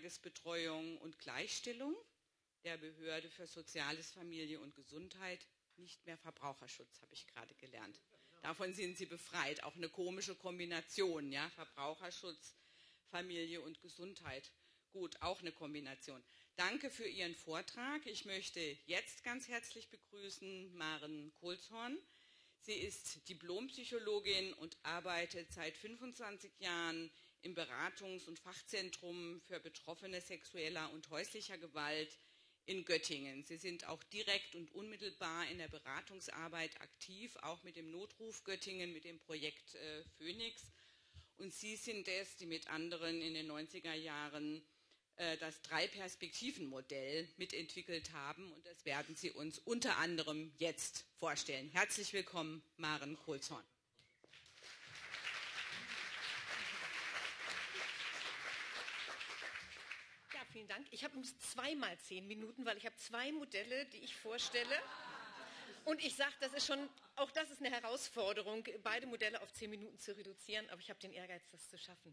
Kindertagesbetreuung und Gleichstellung der Behörde für Soziales, Familie und Gesundheit nicht mehr Verbraucherschutz, habe ich gerade gelernt. Davon sind Sie befreit. Auch eine komische Kombination, ja, Verbraucherschutz, Familie und Gesundheit. Gut, auch eine Kombination. Danke für Ihren Vortrag. Ich möchte jetzt ganz herzlich begrüßen Maren Kohlshorn. Sie ist Diplompsychologin und arbeitet seit 25 Jahren im Beratungs- und Fachzentrum für Betroffene sexueller und häuslicher Gewalt in Göttingen. Sie sind auch direkt und unmittelbar in der Beratungsarbeit aktiv, auch mit dem Notruf Göttingen, mit dem Projekt Phoenix. Und Sie sind es, die mit anderen in den 90er Jahren das Drei-Perspektiven-Modell mitentwickelt haben. Und das werden Sie uns unter anderem jetzt vorstellen. Herzlich willkommen, Maren Kohlshorn. Vielen Dank. Ich habe zweimal 10 Minuten, weil ich habe 2 Modelle, die ich vorstelle. Und ich sage, auch das ist eine Herausforderung, beide Modelle auf 10 Minuten zu reduzieren, aber ich habe den Ehrgeiz, das zu schaffen.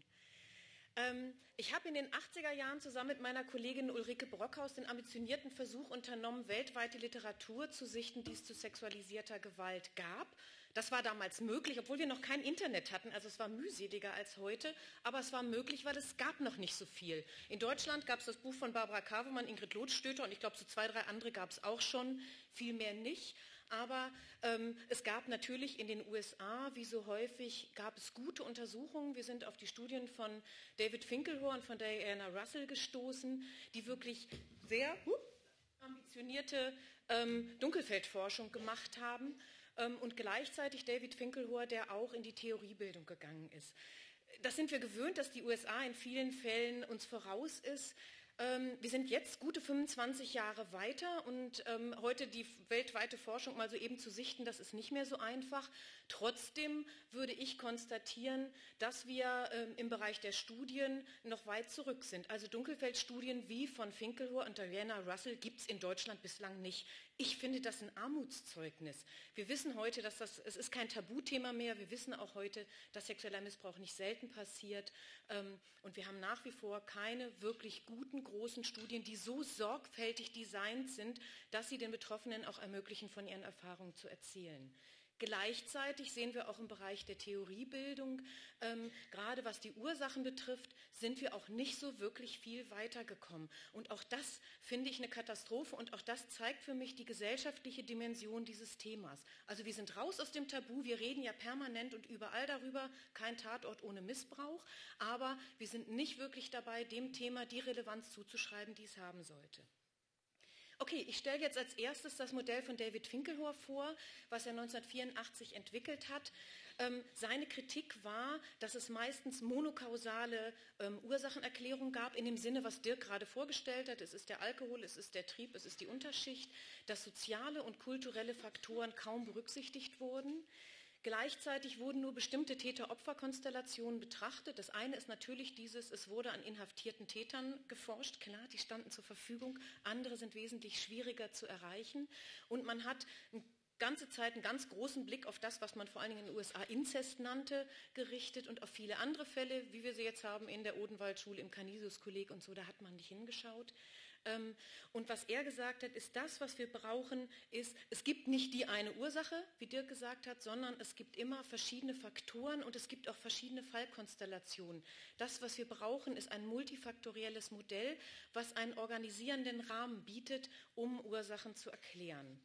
Ich habe in den 80er Jahren zusammen mit meiner Kollegin Ulrike Brockhaus den ambitionierten Versuch unternommen, weltweite Literatur zu sichten, die es zu sexualisierter Gewalt gab. Das war damals möglich, obwohl wir noch kein Internet hatten, also es war mühseliger als heute, aber es war möglich, weil es gab noch nicht so viel. In Deutschland gab es das Buch von Barbara Kavemann, Ingrid Lothstöter und ich glaube, so 2, 3 andere gab es auch schon, viel mehr nicht. Aber es gab natürlich in den USA, wie so häufig, gab es gute Untersuchungen. Wir sind auf die Studien von David Finkelhor und von Diana Russell gestoßen, die wirklich sehr ambitionierte Dunkelfeldforschung gemacht haben. Und gleichzeitig David Finkelhor, der auch in die Theoriebildung gegangen ist. Das sind wir gewöhnt, dass die USA in vielen Fällen uns voraus ist. Wir sind jetzt gute 25 Jahre weiter und heute die weltweite Forschung mal so eben zu sichten, das ist nicht mehr so einfach. Trotzdem würde ich konstatieren, dass wir im Bereich der Studien noch weit zurück sind. Also Dunkelfeldstudien wie von Finkelhor und Diana Russell gibt es in Deutschland bislang nicht. Ich finde das ein Armutszeugnis. Wir wissen heute, es ist kein Tabuthema mehr. Wir wissen auch heute, dass sexueller Missbrauch nicht selten passiert. Und wir haben nach wie vor keine wirklich guten, großen Studien, die so sorgfältig designt sind, dass sie den Betroffenen auch ermöglichen, von ihren Erfahrungen zu erzählen. Gleichzeitig sehen wir auch im Bereich der Theoriebildung, gerade was die Ursachen betrifft, sind wir auch nicht so wirklich viel weitergekommen. Und auch das finde ich eine Katastrophe und auch das zeigt für mich die gesellschaftliche Dimension dieses Themas. Also wir sind raus aus dem Tabu, wir reden ja permanent und überall darüber, kein Tatort ohne Missbrauch, aber wir sind nicht wirklich dabei, dem Thema die Relevanz zuzuschreiben, die es haben sollte. Okay, ich stelle jetzt als erstes das Modell von David Finkelhor vor, was er 1984 entwickelt hat. Seine Kritik war, dass es meistens monokausale Ursachenerklärungen gab, in dem Sinne, was Dirk gerade vorgestellt hat. Es ist der Alkohol, es ist der Trieb, es ist die Unterschicht, dass soziale und kulturelle Faktoren kaum berücksichtigt wurden. Gleichzeitig wurden nur bestimmte Täter-Opfer-Konstellationen betrachtet. Das eine ist natürlich es wurde an inhaftierten Tätern geforscht. Klar, die standen zur Verfügung. Andere sind wesentlich schwieriger zu erreichen. Und man hat eine ganze Zeit einen ganz großen Blick auf das, was man vor allen Dingen in den USA Inzest nannte, gerichtet und auf viele andere Fälle, wie wir sie jetzt haben in der Odenwaldschule, im Canisius-Kolleg und so, da hat man nicht hingeschaut. Und was er gesagt hat, ist das, was wir brauchen, es gibt nicht die eine Ursache, wie Dirk gesagt hat, sondern es gibt immer verschiedene Faktoren und es gibt auch verschiedene Fallkonstellationen. Das, was wir brauchen, ist ein multifaktorielles Modell, was einen organisierenden Rahmen bietet, um Ursachen zu erklären.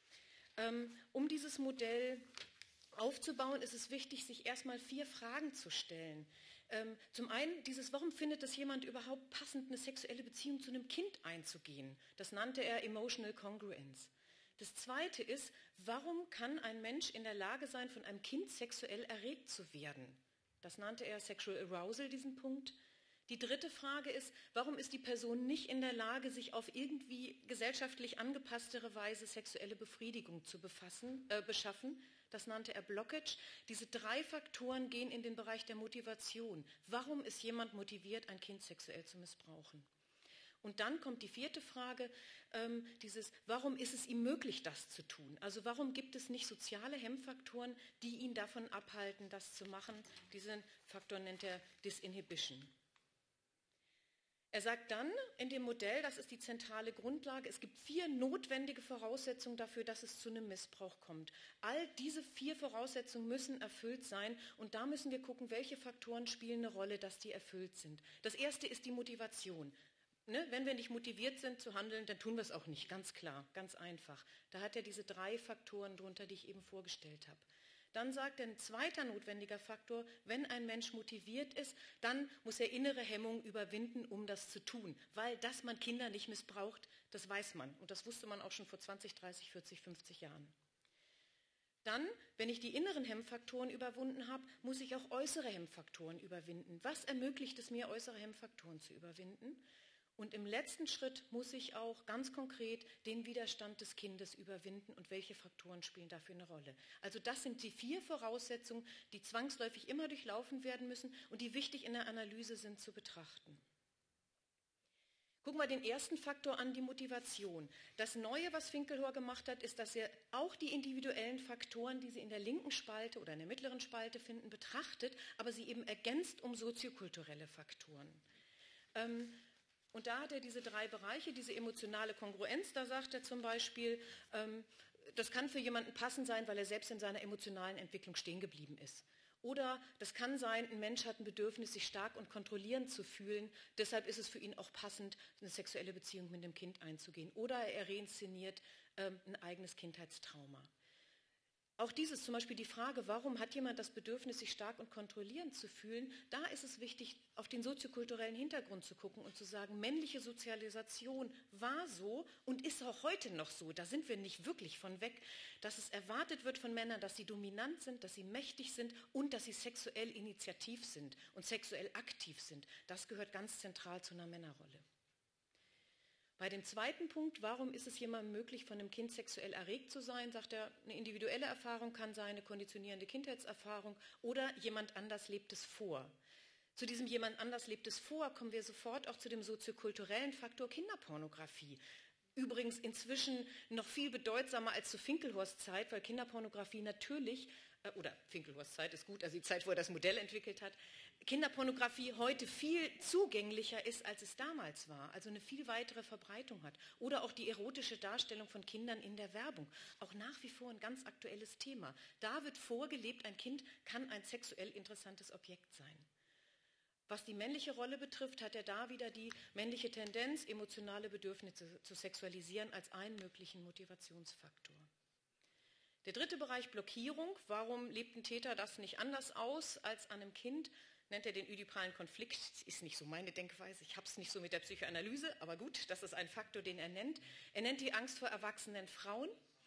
Um dieses Modell aufzubauen, ist es wichtig, sich erstmal 4 Fragen zu stellen. Zum einen warum findet es jemand überhaupt passend, eine sexuelle Beziehung zu einem Kind einzugehen? Das nannte er Emotional Congruence. Das zweite ist, warum kann ein Mensch in der Lage sein, von einem Kind sexuell erregt zu werden? Das nannte er Sexual Arousal, diesen Punkt. Die dritte Frage ist, warum ist die Person nicht in der Lage, sich auf irgendwie gesellschaftlich angepasstere Weise sexuelle Befriedigung zu beschaffen? Das nannte er Blockage. Diese 3 Faktoren gehen in den Bereich der Motivation. Warum ist jemand motiviert, ein Kind sexuell zu missbrauchen? Und dann kommt die 4. Frage, warum ist es ihm möglich, das zu tun? Also warum gibt es nicht soziale Hemmfaktoren, die ihn davon abhalten, das zu machen? Diesen Faktor nennt er Disinhibition. Er sagt dann in dem Modell, das ist die zentrale Grundlage, es gibt 4 notwendige Voraussetzungen dafür, dass es zu einem Missbrauch kommt. All diese 4 Voraussetzungen müssen erfüllt sein und da müssen wir gucken, welche Faktoren spielen eine Rolle, dass die erfüllt sind. Das erste ist die Motivation. Ne? Wenn wir nicht motiviert sind zu handeln, dann tun wir es auch nicht, ganz klar, ganz einfach. Da hat er diese 3 Faktoren drunter, die ich eben vorgestellt habe. Dann sagt er, ein zweiter notwendiger Faktor, wenn ein Mensch motiviert ist, dann muss er innere Hemmungen überwinden, um das zu tun. Weil, dass man Kinder nicht missbraucht, das weiß man. Und das wusste man auch schon vor 20, 30, 40, 50 Jahren. Dann, wenn ich die inneren Hemmfaktoren überwunden habe, muss ich auch äußere Hemmfaktoren überwinden. Was ermöglicht es mir, äußere Hemmfaktoren zu überwinden? Und im letzten Schritt muss ich auch ganz konkret den Widerstand des Kindes überwinden und welche Faktoren spielen dafür eine Rolle. Also das sind die 4 Voraussetzungen, die zwangsläufig immer durchlaufen werden müssen und die wichtig in der Analyse sind zu betrachten. Gucken wir den ersten Faktor an, die Motivation. Das Neue, was Finkelhor gemacht hat, ist, dass er auch die individuellen Faktoren, die Sie in der linken Spalte oder in der mittleren Spalte finden, betrachtet, aber sie eben ergänzt um soziokulturelle Faktoren. Und da hat er diese 3 Bereiche, diese emotionale Kongruenz, da sagt er zum Beispiel, das kann für jemanden passend sein, weil er selbst in seiner emotionalen Entwicklung stehen geblieben ist. Oder das kann sein, ein Mensch hat ein Bedürfnis, sich stark und kontrollierend zu fühlen, deshalb ist es für ihn auch passend, eine sexuelle Beziehung mit dem Kind einzugehen. Oder er reinszeniert ein eigenes Kindheitstrauma. Auch dieses, zum Beispiel die Frage, warum hat jemand das Bedürfnis, sich stark und kontrollierend zu fühlen, da ist es wichtig, auf den soziokulturellen Hintergrund zu gucken und zu sagen, männliche Sozialisation war so und ist auch heute noch so, da sind wir nicht wirklich von weg, dass es erwartet wird von Männern, dass sie dominant sind, dass sie mächtig sind und dass sie sexuell initiativ sind und sexuell aktiv sind. Das gehört ganz zentral zu einer Männerrolle. Bei dem zweiten Punkt, warum ist es jemandem möglich, von einem Kind sexuell erregt zu sein, sagt er, eine individuelle Erfahrung kann sein, eine konditionierende Kindheitserfahrung oder jemand anders lebt es vor. Zu diesem jemand anders lebt es vor kommen wir sofort auch zu dem soziokulturellen Faktor Kinderpornografie. Übrigens inzwischen noch viel bedeutsamer als zu Finkelhors Zeit, weil Kinderpornografie natürlich, oder Finkelhors Zeit ist gut, also die Zeit, wo er das Modell entwickelt hat, Kinderpornografie heute viel zugänglicher ist, als es damals war, also eine viel weitere Verbreitung hat. Oder auch die erotische Darstellung von Kindern in der Werbung, auch nach wie vor ein ganz aktuelles Thema. Da wird vorgelebt, ein Kind kann ein sexuell interessantes Objekt sein. Was die männliche Rolle betrifft, hat er da wieder die männliche Tendenz, emotionale Bedürfnisse zu sexualisieren, als einen möglichen Motivationsfaktor. Der dritte Bereich, Blockierung. Warum lebt ein Täter das nicht anders aus als an einem Kind? Nennt er den ödipalen Konflikt. Das ist nicht so meine Denkweise, ich habe es nicht so mit der Psychoanalyse, aber gut, das ist ein Faktor, den er nennt. Er nennt die Angst vor erwachsenen Frauen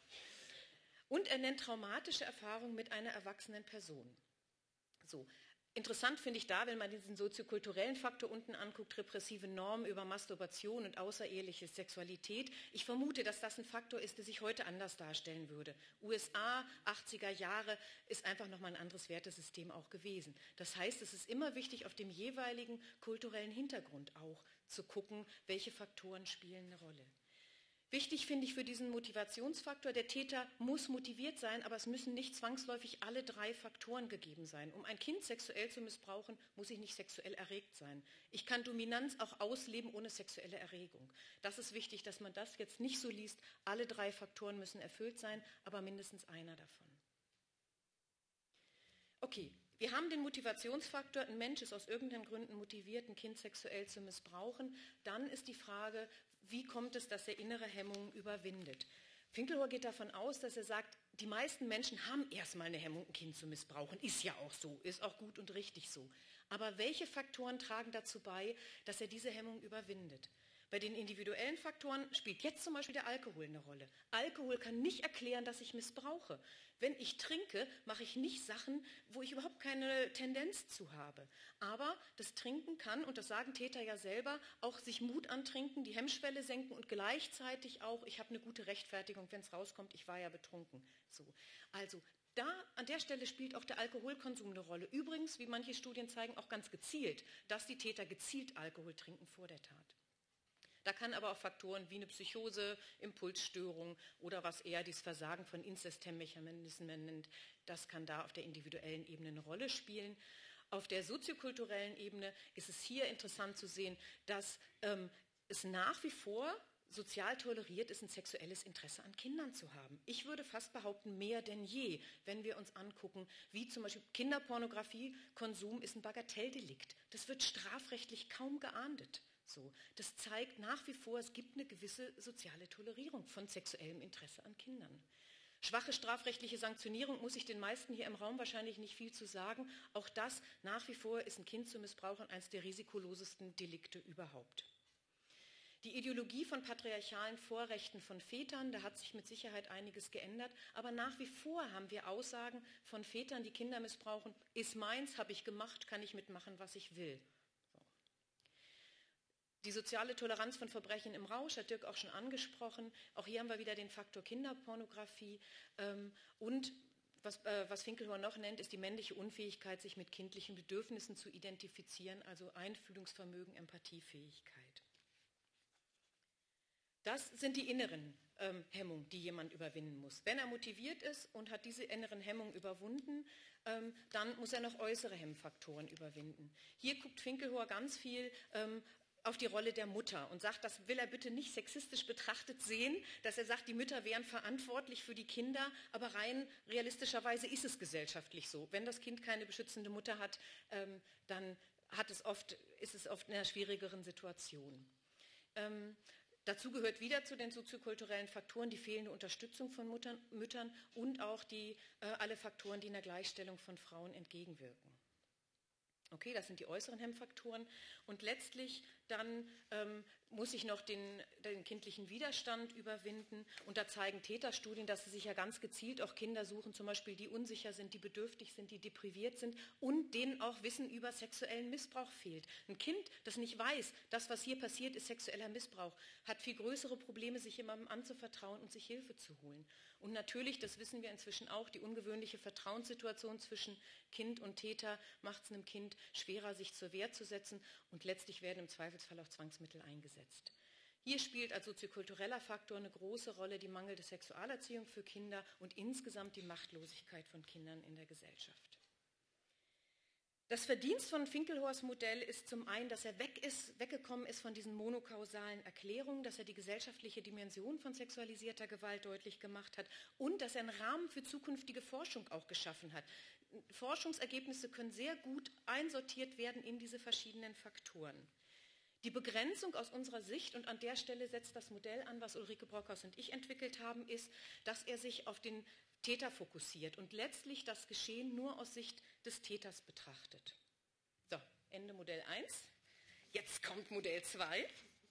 und er nennt traumatische Erfahrungen mit einer erwachsenen Person. So. Interessant finde ich da, wenn man diesen soziokulturellen Faktor unten anguckt, repressive Normen über Masturbation und außereheliche Sexualität. Ich vermute, dass das ein Faktor ist, der sich heute anders darstellen würde. USA, 80er Jahre, ist einfach nochmal ein anderes Wertesystem auch gewesen. Das heißt, es ist immer wichtig, auf dem jeweiligen kulturellen Hintergrund auch zu gucken, welche Faktoren spielen eine Rolle. Wichtig finde ich für diesen Motivationsfaktor, der Täter muss motiviert sein, aber es müssen nicht zwangsläufig alle 3 Faktoren gegeben sein. Um ein Kind sexuell zu missbrauchen, muss ich nicht sexuell erregt sein. Ich kann Dominanz auch ausleben ohne sexuelle Erregung. Das ist wichtig, dass man das jetzt nicht so liest. Alle 3 Faktoren müssen erfüllt sein, aber mindestens einer davon. Okay. Wir haben den Motivationsfaktor, ein Mensch ist aus irgendeinen Gründen motiviert, ein Kind sexuell zu missbrauchen. Dann ist die Frage, wie kommt es, dass er innere Hemmungen überwindet? Finkelhor geht davon aus, dass er sagt, die meisten Menschen haben erstmal eine Hemmung, ein Kind zu missbrauchen. Ist ja auch so, ist auch gut und richtig so. Aber welche Faktoren tragen dazu bei, dass er diese Hemmung überwindet? Bei den individuellen Faktoren spielt jetzt zum Beispiel der Alkohol eine Rolle. Alkohol kann nicht erklären, dass ich missbrauche. Wenn ich trinke, mache ich nicht Sachen, wo ich überhaupt keine Tendenz zu habe. Aber das Trinken kann, und das sagen Täter ja selber, auch sich Mut antrinken, die Hemmschwelle senken und gleichzeitig auch, ich habe eine gute Rechtfertigung, wenn es rauskommt, ich war ja betrunken. So. Also da, an der Stelle spielt auch der Alkoholkonsum eine Rolle. Übrigens, wie manche Studien zeigen, auch ganz gezielt, dass die Täter gezielt Alkohol trinken vor der Tat. Da kann aber auch Faktoren wie eine Psychose, Impulsstörung oder was eher dieses Versagen von Inzesthemmmechanismen nennt, das kann da auf der individuellen Ebene eine Rolle spielen. Auf der soziokulturellen Ebene ist es hier interessant zu sehen, dass es nach wie vor sozial toleriert ist, ein sexuelles Interesse an Kindern zu haben. Ich würde fast behaupten, mehr denn je, wenn wir uns angucken, wie zum Beispiel Kinderpornografiekonsum ist ein Bagatelldelikt. Das wird strafrechtlich kaum geahndet. So, das zeigt nach wie vor, es gibt eine gewisse soziale Tolerierung von sexuellem Interesse an Kindern. Schwache strafrechtliche Sanktionierung, muss ich den meisten hier im Raum wahrscheinlich nicht viel zu sagen. Auch das nach wie vor ist ein Kind zu missbrauchen eines der risikolosesten Delikte überhaupt. Die Ideologie von patriarchalen Vorrechten von Vätern, da hat sich mit Sicherheit einiges geändert, aber nach wie vor haben wir Aussagen von Vätern, die Kinder missbrauchen, ist meins, habe ich gemacht, kann ich mitmachen, was ich will. So. Die soziale Toleranz von Verbrechen im Rausch hat Dirk auch schon angesprochen. Auch hier haben wir wieder den Faktor Kinderpornografie und was Finkelhor noch nennt, ist die männliche Unfähigkeit, sich mit kindlichen Bedürfnissen zu identifizieren, also Einfühlungsvermögen, Empathiefähigkeit. Das sind die inneren Hemmungen, die jemand überwinden muss. Wenn er motiviert ist und hat diese inneren Hemmungen überwunden, dann muss er noch äußere Hemmfaktoren überwinden. Hier guckt Finkelhor ganz viel auf die Rolle der Mutter und sagt, das will er bitte nicht sexistisch betrachtet sehen, dass er sagt, die Mütter wären verantwortlich für die Kinder, aber rein realistischerweise ist es gesellschaftlich so. Wenn das Kind keine beschützende Mutter hat, dann ist es oft in einer schwierigeren Situation. Dazu gehört wieder zu den soziokulturellen Faktoren die fehlende Unterstützung von Müttern und auch alle Faktoren, die in der Gleichstellung von Frauen entgegenwirken. Okay, das sind die äußeren Hemmfaktoren. Und letztlich dann muss ich noch den kindlichen Widerstand überwinden. Und da zeigen Täterstudien, dass sie sich ja ganz gezielt auch Kinder suchen, zum Beispiel die unsicher sind, die bedürftig sind, die depriviert sind und denen auch Wissen über sexuellen Missbrauch fehlt. Ein Kind, das nicht weiß, das, was hier passiert, ist sexueller Missbrauch, hat viel größere Probleme, sich jemandem anzuvertrauen und sich Hilfe zu holen. Und natürlich, das wissen wir inzwischen auch, die ungewöhnliche Vertrauenssituation zwischen Kind und Täter macht es einem Kind schwerer, sich zur Wehr zu setzen und letztlich werden im Zweifelsfall auch Zwangsmittel eingesetzt. Hier spielt als soziokultureller Faktor eine große Rolle die mangelnde Sexualerziehung für Kinder und insgesamt die Machtlosigkeit von Kindern in der Gesellschaft. Das Verdienst von Finkelhors Modell ist zum einen, dass er weggekommen ist von diesen monokausalen Erklärungen, dass er die gesellschaftliche Dimension von sexualisierter Gewalt deutlich gemacht hat und dass er einen Rahmen für zukünftige Forschung auch geschaffen hat. Forschungsergebnisse können sehr gut einsortiert werden in diese verschiedenen Faktoren. Die Begrenzung aus unserer Sicht, und an der Stelle setzt das Modell an, was Ulrike Brockhaus und ich entwickelt haben, ist, dass er sich auf den Täter fokussiert und letztlich das Geschehen nur aus Sicht des Täters betrachtet. So, Ende Modell 1. Jetzt kommt Modell 2.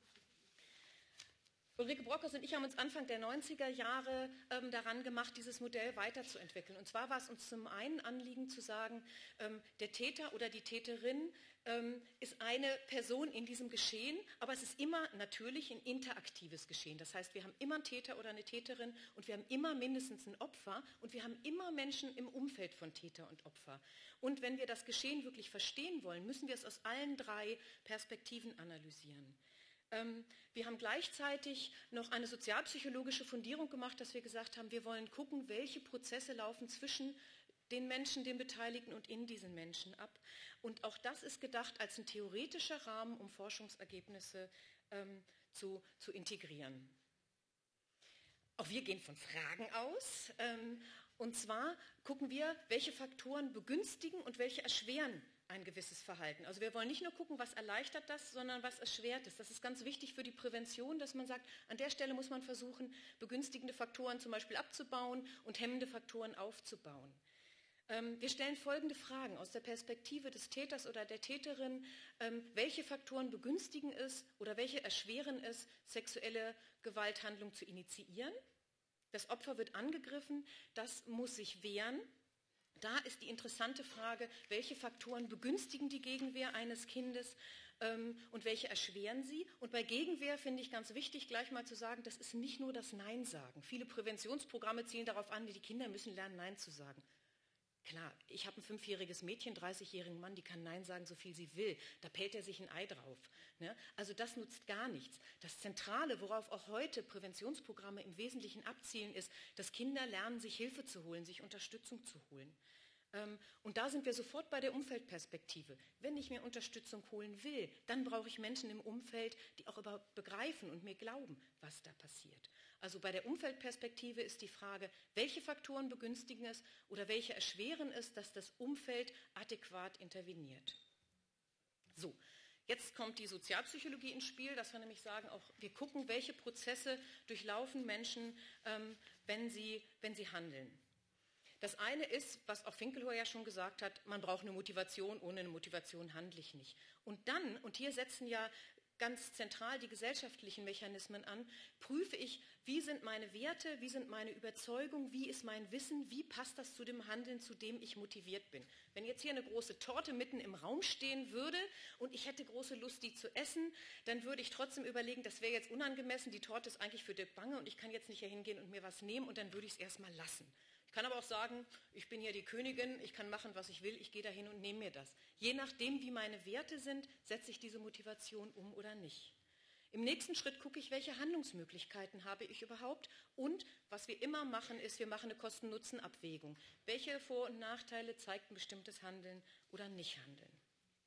Ulrike Brockhaus und ich haben uns Anfang der 90er Jahre daran gemacht, dieses Modell weiterzuentwickeln. Und zwar war es uns zum einen Anliegen zu sagen, der Täter oder die Täterin ist eine Person in diesem Geschehen, aber es ist immer natürlich ein interaktives Geschehen. Das heißt, wir haben immer einen Täter oder eine Täterin und wir haben immer mindestens ein Opfer und wir haben immer Menschen im Umfeld von Täter und Opfer. Und wenn wir das Geschehen wirklich verstehen wollen, müssen wir es aus allen drei Perspektiven analysieren. Wir haben gleichzeitig noch eine sozialpsychologische Fundierung gemacht, dass wir gesagt haben, wir wollen gucken, welche Prozesse laufen zwischen den Menschen, den Beteiligten und in diesen Menschen ab. Und auch das ist gedacht als ein theoretischer Rahmen, um Forschungsergebnisse zu integrieren. Auch wir gehen von Fragen aus. Und zwar gucken wir, welche Faktoren begünstigen und welche erschweren ein gewisses Verhalten. Also wir wollen nicht nur gucken, was erleichtert das, sondern was erschwert es. Das ist ganz wichtig für die Prävention, dass man sagt, an der Stelle muss man versuchen, begünstigende Faktoren zum Beispiel abzubauen und hemmende Faktoren aufzubauen. Wir stellen folgende Fragen aus der Perspektive des Täters oder der Täterin. Welche Faktoren begünstigen es oder welche erschweren es, sexuelle Gewalthandlung zu initiieren? Das Opfer wird angegriffen, das muss sich wehren. Da ist die interessante Frage, welche Faktoren begünstigen die Gegenwehr eines Kindes und welche erschweren sie? Und bei Gegenwehr finde ich ganz wichtig, gleich mal zu sagen, das ist nicht nur das Nein sagen. Viele Präventionsprogramme zielen darauf an, die Kinder müssen lernen, Nein zu sagen. Klar, ich habe ein 5-jähriges Mädchen, 30-jährigen Mann, die kann Nein sagen, so viel sie will. Da pellt er sich ein Ei drauf. Ne? Also das nutzt gar nichts. Das Zentrale, worauf auch heute Präventionsprogramme im Wesentlichen abzielen, ist, dass Kinder lernen, sich Hilfe zu holen, sich Unterstützung zu holen. Und da sind wir sofort bei der Umfeldperspektive. Wenn ich mir Unterstützung holen will, dann brauche ich Menschen im Umfeld, die auch begreifen und mir glauben, was da passiert. Also bei der Umfeldperspektive ist die Frage, welche Faktoren begünstigen es oder welche erschweren es, dass das Umfeld adäquat interveniert. So, jetzt kommt die Sozialpsychologie ins Spiel, dass wir nämlich sagen, auch wir gucken, welche Prozesse durchlaufen Menschen, wenn sie handeln. Das eine ist, was auch Finkelhor ja schon gesagt hat, man braucht eine Motivation, ohne eine Motivation handle ich nicht. Und dann, und hier setzen ja ganz zentral die gesellschaftlichen Mechanismen an, prüfe ich, wie sind meine Werte, wie sind meine Überzeugungen, wie ist mein Wissen, wie passt das zu dem Handeln, zu dem ich motiviert bin. Wenn jetzt hier eine große Torte mitten im Raum stehen würde und ich hätte große Lust, die zu essen, dann würde ich trotzdem überlegen, das wäre jetzt unangemessen, die Torte ist eigentlich für Dirk Bange und ich kann jetzt nicht hier hingehen und mir was nehmen und dann würde ich es erstmal lassen. Ich kann aber auch sagen, ich bin hier die Königin, ich kann machen, was ich will, ich gehe dahin und nehme mir das. Je nachdem, wie meine Werte sind, setze ich diese Motivation um oder nicht. Im nächsten Schritt gucke ich, welche Handlungsmöglichkeiten habe ich überhaupt und was wir immer machen, ist, wir machen eine Kosten-Nutzen-Abwägung. Welche Vor- und Nachteile zeigt ein bestimmtes Handeln oder Nicht-Handeln?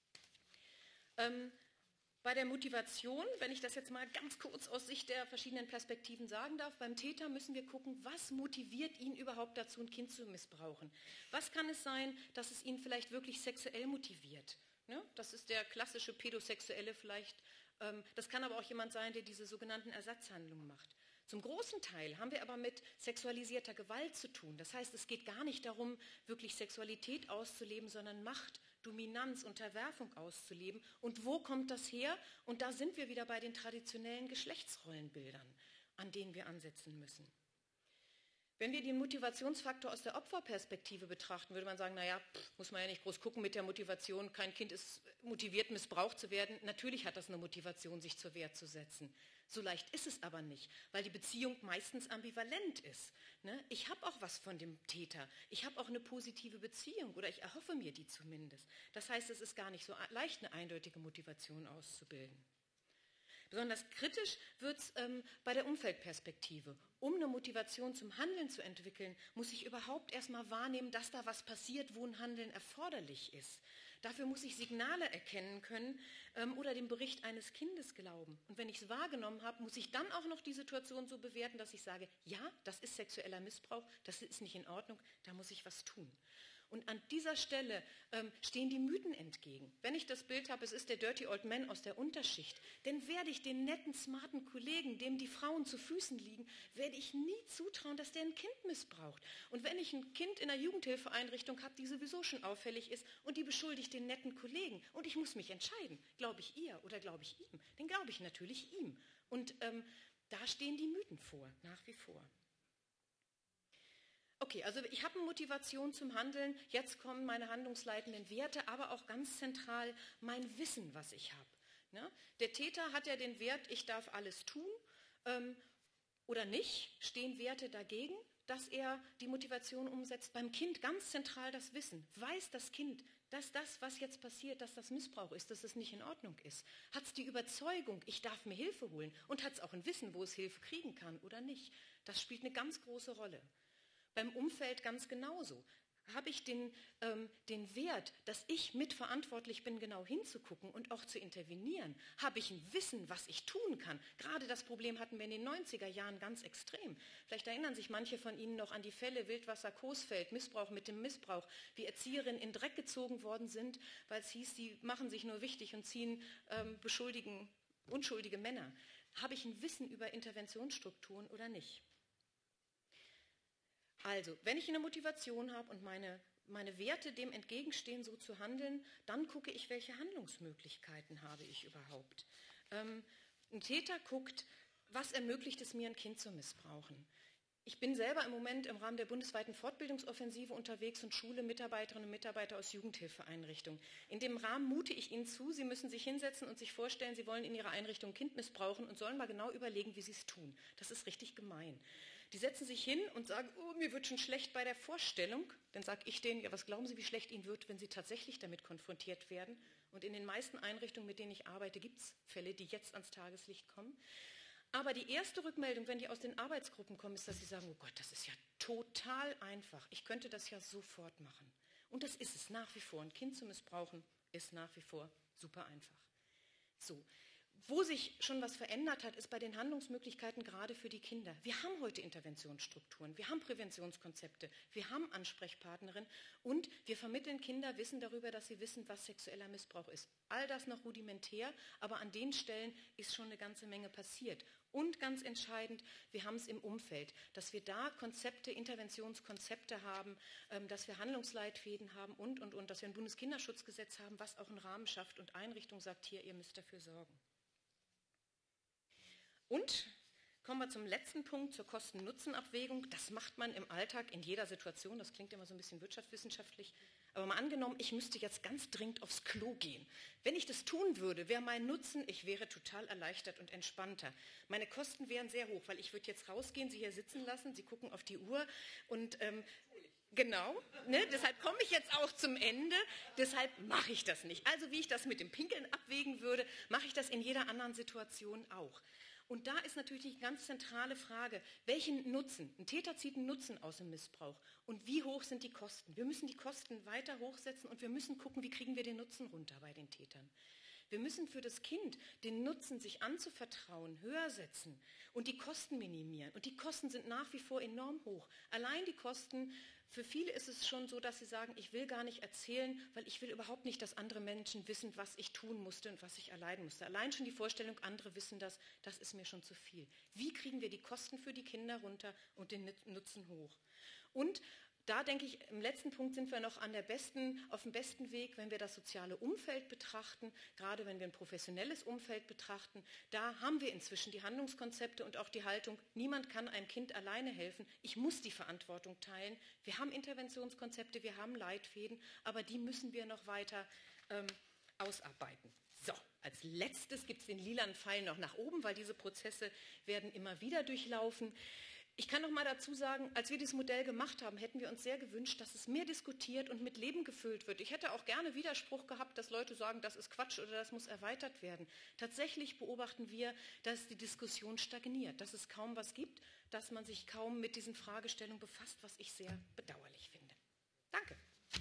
Bei der Motivation, wenn ich das jetzt mal ganz kurz aus Sicht der verschiedenen Perspektiven sagen darf, beim Täter müssen wir gucken, was motiviert ihn überhaupt dazu, ein Kind zu missbrauchen? Was kann es sein, dass es ihn vielleicht wirklich sexuell motiviert? Ne? Das ist der klassische Pädosexuelle vielleicht. Das kann aber auch jemand sein, der diese sogenannten Ersatzhandlungen macht. Zum großen Teil haben wir aber mit sexualisierter Gewalt zu tun. Das heißt, es geht gar nicht darum, wirklich Sexualität auszuleben, sondern Macht, Dominanz, Unterwerfung auszuleben. Und wo kommt das her? Und da sind wir wieder bei den traditionellen Geschlechtsrollenbildern, an denen wir ansetzen müssen. Wenn wir den Motivationsfaktor aus der Opferperspektive betrachten, würde man sagen, naja, muss man ja nicht groß gucken mit der Motivation, kein Kind ist motiviert, missbraucht zu werden. Natürlich hat das eine Motivation, sich zur Wehr zu setzen. So leicht ist es aber nicht, weil die Beziehung meistens ambivalent ist. Ne? Ich habe auch was von dem Täter, ich habe auch eine positive Beziehung oder ich erhoffe mir die zumindest. Das heißt, es ist gar nicht so leicht, eine eindeutige Motivation auszubilden. Besonders kritisch wird es bei der Umfeldperspektive. Um eine Motivation zum Handeln zu entwickeln, muss ich überhaupt erstmal wahrnehmen, dass da was passiert, wo ein Handeln erforderlich ist. Dafür muss ich Signale erkennen können oder dem Bericht eines Kindes glauben. Und wenn ich es wahrgenommen habe, muss ich dann auch noch die Situation so bewerten, dass ich sage, ja, das ist sexueller Missbrauch, das ist nicht in Ordnung, da muss ich was tun. Und an dieser Stelle stehen die Mythen entgegen. Wenn ich das Bild habe, es ist der Dirty Old Man aus der Unterschicht, dann werde ich den netten, smarten Kollegen, dem die Frauen zu Füßen liegen, werde ich nie zutrauen, dass der ein Kind missbraucht. Und wenn ich ein Kind in einer Jugendhilfeeinrichtung habe, die sowieso schon auffällig ist und die beschuldigt den netten Kollegen und ich muss mich entscheiden, glaube ich ihr oder glaube ich ihm, dann glaube ich natürlich ihm. Und da stehen die Mythen vor, nach wie vor. Okay, also ich habe eine Motivation zum Handeln, jetzt kommen meine handlungsleitenden Werte, aber auch ganz zentral mein Wissen, was ich habe. Ne? Der Täter hat ja den Wert, ich darf alles tun oder nicht, stehen Werte dagegen, dass er die Motivation umsetzt. Beim Kind ganz zentral das Wissen. Weiß das Kind, dass das, was jetzt passiert, dass das Missbrauch ist, dass es nicht in Ordnung ist? Hat es die Überzeugung, ich darf mir Hilfe holen und hat es auch ein Wissen, wo es Hilfe kriegen kann oder nicht? Das spielt eine ganz große Rolle. Beim Umfeld ganz genauso. Habe ich den Wert, dass ich mitverantwortlich bin, genau hinzugucken und auch zu intervenieren? Habe ich ein Wissen, was ich tun kann? Gerade das Problem hatten wir in den 90er Jahren ganz extrem. Vielleicht erinnern sich manche von Ihnen noch an die Fälle Wildwasser-Coesfeld, Missbrauch mit dem Missbrauch, wie Erzieherinnen in Dreck gezogen worden sind, weil es hieß, sie machen sich nur wichtig und beschuldigen unschuldige Männer. Habe ich ein Wissen über Interventionsstrukturen oder nicht? Also, wenn ich eine Motivation habe und meine Werte dem entgegenstehen, so zu handeln, dann gucke ich, welche Handlungsmöglichkeiten habe ich überhaupt. Ein Täter guckt, was ermöglicht es mir, ein Kind zu missbrauchen. Ich bin selber im Moment im Rahmen der bundesweiten Fortbildungsoffensive unterwegs und schule Mitarbeiterinnen und Mitarbeiter aus Jugendhilfeeinrichtungen. In dem Rahmen mute ich Ihnen zu, Sie müssen sich hinsetzen und sich vorstellen, Sie wollen in Ihrer Einrichtung ein Kind missbrauchen und sollen mal genau überlegen, wie Sie es tun. Das ist richtig gemein. Die setzen sich hin und sagen, oh, mir wird schon schlecht bei der Vorstellung. Dann sage ich denen, ja, was glauben Sie, wie schlecht Ihnen wird, wenn Sie tatsächlich damit konfrontiert werden? Und in den meisten Einrichtungen, mit denen ich arbeite, gibt es Fälle, die jetzt ans Tageslicht kommen. Aber die erste Rückmeldung, wenn die aus den Arbeitsgruppen kommen, ist, dass sie sagen, oh Gott, das ist ja total einfach. Ich könnte das ja sofort machen. Und das ist es nach wie vor. Ein Kind zu missbrauchen ist nach wie vor super einfach. So. Wo sich schon was verändert hat, ist bei den Handlungsmöglichkeiten gerade für die Kinder. Wir haben heute Interventionsstrukturen, wir haben Präventionskonzepte, wir haben Ansprechpartnerinnen und wir vermitteln Kinder Wissen darüber, dass sie wissen, was sexueller Missbrauch ist. All das noch rudimentär, aber an den Stellen ist schon eine ganze Menge passiert. Und ganz entscheidend, wir haben es im Umfeld, dass wir da Konzepte, Interventionskonzepte haben, dass wir Handlungsleitfäden haben und, dass wir ein Bundeskinderschutzgesetz haben, was auch einen Rahmen schafft und Einrichtung sagt, hier, ihr müsst dafür sorgen. Und kommen wir zum letzten Punkt, zur Kosten-Nutzen-Abwägung. Das macht man im Alltag in jeder Situation. Das klingt immer so ein bisschen wirtschaftswissenschaftlich. Aber mal angenommen, ich müsste jetzt ganz dringend aufs Klo gehen. Wenn ich das tun würde, wäre mein Nutzen, ich wäre total erleichtert und entspannter. Meine Kosten wären sehr hoch, weil ich würde jetzt rausgehen, Sie hier sitzen lassen, Sie gucken auf die Uhr und genau, ne, deshalb komme ich jetzt auch zum Ende, deshalb mache ich das nicht. Also wie ich das mit dem Pinkeln abwägen würde, mache ich das in jeder anderen Situation auch. Und da ist natürlich die ganz zentrale Frage, welchen Nutzen, ein Täter zieht einen Nutzen aus dem Missbrauch und wie hoch sind die Kosten? Wir müssen die Kosten weiter hochsetzen und wir müssen gucken, wie kriegen wir den Nutzen runter bei den Tätern. Wir müssen für das Kind den Nutzen, sich anzuvertrauen, höher setzen und die Kosten minimieren. Und die Kosten sind nach wie vor enorm hoch. Allein die Kosten, für viele ist es schon so, dass sie sagen, ich will gar nicht erzählen, weil ich will überhaupt nicht, dass andere Menschen wissen, was ich tun musste und was ich erleiden musste. Allein schon die Vorstellung, andere wissen das, das ist mir schon zu viel. Wie kriegen wir die Kosten für die Kinder runter und den Nutzen hoch? Und da denke ich, im letzten Punkt sind wir noch auf dem besten Weg, wenn wir das soziale Umfeld betrachten, gerade wenn wir ein professionelles Umfeld betrachten. Da haben wir inzwischen die Handlungskonzepte und auch die Haltung, niemand kann einem Kind alleine helfen, ich muss die Verantwortung teilen. Wir haben Interventionskonzepte, wir haben Leitfäden, aber die müssen wir noch weiter ausarbeiten. So, als letztes gibt es den lilanen Pfeil noch nach oben, weil diese Prozesse werden immer wieder durchlaufen. Ich kann noch mal dazu sagen, als wir dieses Modell gemacht haben, hätten wir uns sehr gewünscht, dass es mehr diskutiert und mit Leben gefüllt wird. Ich hätte auch gerne Widerspruch gehabt, dass Leute sagen, das ist Quatsch oder das muss erweitert werden. Tatsächlich beobachten wir, dass die Diskussion stagniert, dass es kaum was gibt, dass man sich kaum mit diesen Fragestellungen befasst, was ich sehr bedauerlich finde. Danke.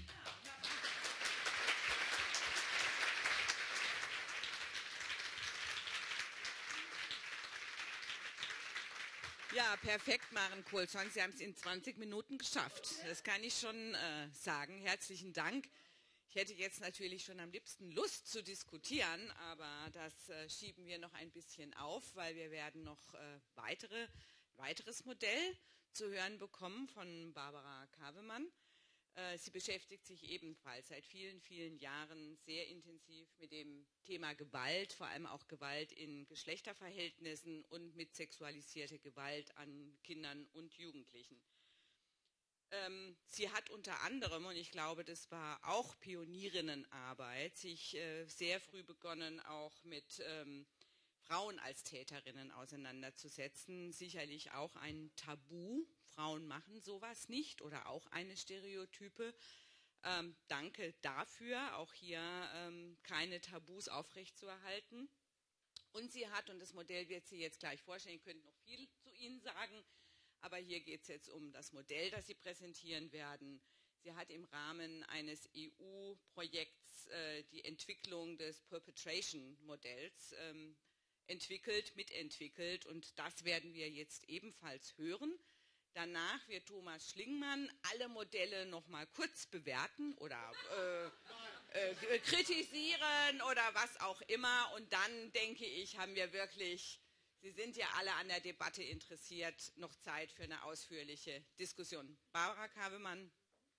Ja, perfekt, Maren Kohlson. Sie haben es in 20 Minuten geschafft. Das kann ich schon sagen. Herzlichen Dank. Ich hätte jetzt natürlich schon am liebsten Lust zu diskutieren, aber das schieben wir noch ein bisschen auf, weil wir werden noch weiteres Modell zu hören bekommen von Barbara Kavemann. Sie beschäftigt sich ebenfalls seit vielen, vielen Jahren sehr intensiv mit dem Thema Gewalt, vor allem auch Gewalt in Geschlechterverhältnissen und mit sexualisierter Gewalt an Kindern und Jugendlichen. Sie hat unter anderem, und ich glaube, das war auch Pionierinnenarbeit, sich sehr früh begonnen, auch mit Frauen als Täterinnen auseinanderzusetzen. Sicherlich auch ein Tabu. Frauen machen sowas nicht oder auch eine Stereotype. Danke dafür, auch hier keine Tabus aufrechtzuerhalten. Und sie hat, und das Modell wird sie jetzt gleich vorstellen, ich könnte noch viel zu Ihnen sagen, aber hier geht es jetzt um das Modell, das Sie präsentieren werden. Sie hat im Rahmen eines EU-Projekts die Entwicklung des Perpetration-Modells mitentwickelt und das werden wir jetzt ebenfalls hören. Danach wird Thomas Schlingmann alle Modelle noch mal kurz bewerten oder kritisieren oder was auch immer. Und dann, denke ich, haben wir wirklich, Sie sind ja alle an der Debatte interessiert, noch Zeit für eine ausführliche Diskussion. Barbara Kavemann.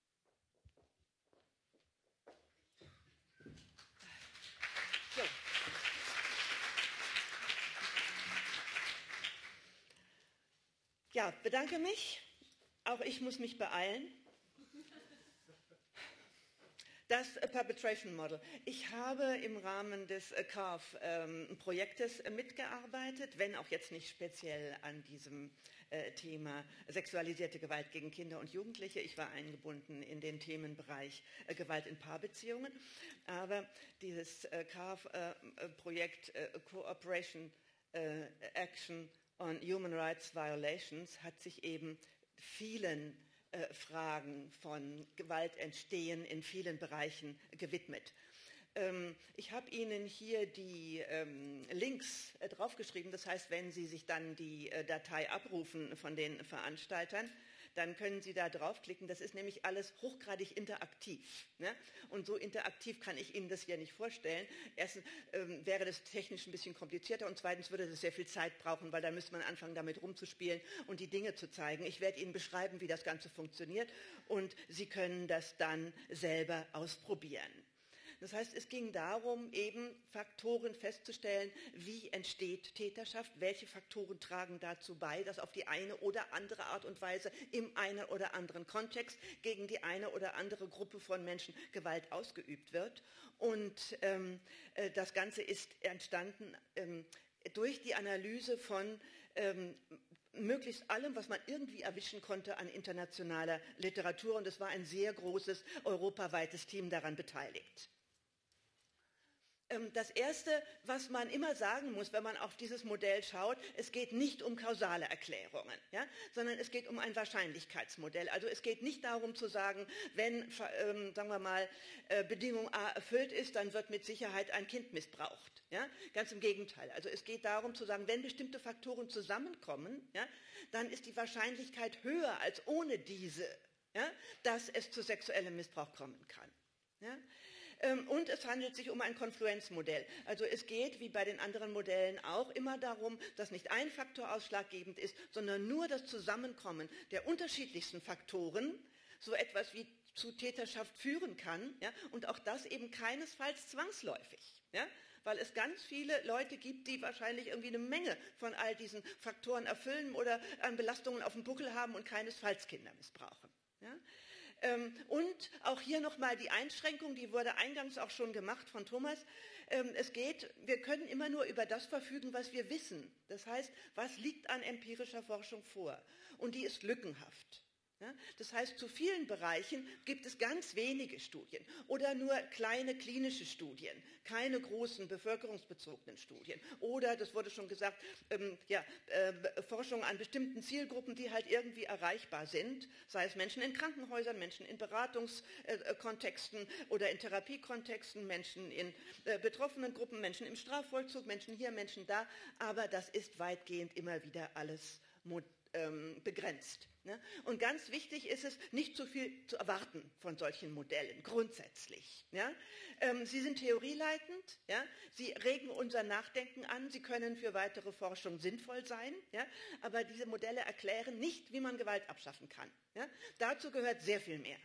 Ja, bedanke mich. Auch ich muss mich beeilen. Das Perpetration Model. Ich habe im Rahmen des CARF-Projektes mitgearbeitet, wenn auch jetzt nicht speziell an diesem Thema sexualisierte Gewalt gegen Kinder und Jugendliche. Ich war eingebunden in den Themenbereich Gewalt in Paarbeziehungen. Aber dieses CARF-Projekt Cooperation Action on Human Rights Violations hat sich eben vielen Fragen von Gewaltentstehen in vielen Bereichen gewidmet. Ich habe Ihnen hier die Links draufgeschrieben. Das heißt, wenn Sie sich dann die Datei abrufen von den Veranstaltern, dann können Sie da draufklicken. Das ist nämlich alles hochgradig interaktiv. Ne? Und so interaktiv kann ich Ihnen das hier nicht vorstellen. Erstens wäre das technisch ein bisschen komplizierter und zweitens würde das sehr viel Zeit brauchen, weil dann müsste man anfangen, damit rumzuspielen und die Dinge zu zeigen. Ich werde Ihnen beschreiben, wie das Ganze funktioniert und Sie können das dann selber ausprobieren. Das heißt, es ging darum, eben Faktoren festzustellen, wie entsteht Täterschaft, welche Faktoren tragen dazu bei, dass auf die eine oder andere Art und Weise im einen oder anderen Kontext gegen die eine oder andere Gruppe von Menschen Gewalt ausgeübt wird. Und das Ganze ist entstanden durch die Analyse von möglichst allem, was man irgendwie erwischen konnte an internationaler Literatur. Und es war ein sehr großes europaweites Team daran beteiligt. Das Erste, was man immer sagen muss, wenn man auf dieses Modell schaut, es geht nicht um kausale Erklärungen, ja, sondern es geht um ein Wahrscheinlichkeitsmodell. Also es geht nicht darum zu sagen, wenn, sagen wir mal, Bedingung A erfüllt ist, dann wird mit Sicherheit ein Kind missbraucht. Ja? Ganz im Gegenteil. Also es geht darum zu sagen, wenn bestimmte Faktoren zusammenkommen, ja, dann ist die Wahrscheinlichkeit höher als ohne diese, ja, dass es zu sexuellem Missbrauch kommen kann. Ja? Und es handelt sich um ein Konfluenzmodell. Also es geht, wie bei den anderen Modellen auch, immer darum, dass nicht ein Faktor ausschlaggebend ist, sondern nur das Zusammenkommen der unterschiedlichsten Faktoren so etwas wie zu Täterschaft führen kann. Ja? Und auch das eben keinesfalls zwangsläufig. Ja? Weil es ganz viele Leute gibt, die wahrscheinlich irgendwie eine Menge von all diesen Faktoren erfüllen oder an Belastungen auf dem Buckel haben und keinesfalls Kinder missbrauchen. Ja? Und auch hier nochmal die Einschränkung, die wurde eingangs auch schon gemacht von Thomas. Wir können immer nur über das verfügen, was wir wissen. Das heißt, was liegt an empirischer Forschung vor? Und die ist lückenhaft. Ja, das heißt, zu vielen Bereichen gibt es ganz wenige Studien oder nur kleine klinische Studien, keine großen bevölkerungsbezogenen Studien. Oder, das wurde schon gesagt, Forschung an bestimmten Zielgruppen, die halt irgendwie erreichbar sind, sei es Menschen in Krankenhäusern, Menschen in Beratungskontexten oder in Therapiekontexten, Menschen in betroffenen Gruppen, Menschen im Strafvollzug, Menschen hier, Menschen da. Aber das ist weitgehend immer wieder alles begrenzt. Ne? Und ganz wichtig ist es, nicht zu viel zu erwarten von solchen Modellen, grundsätzlich. Ja? Sie sind theorieleitend, ja? Sie regen unser Nachdenken an, sie können für weitere Forschung sinnvoll sein, ja? Aber diese Modelle erklären nicht, wie man Gewalt abschaffen kann. Ja? Dazu gehört sehr viel mehr.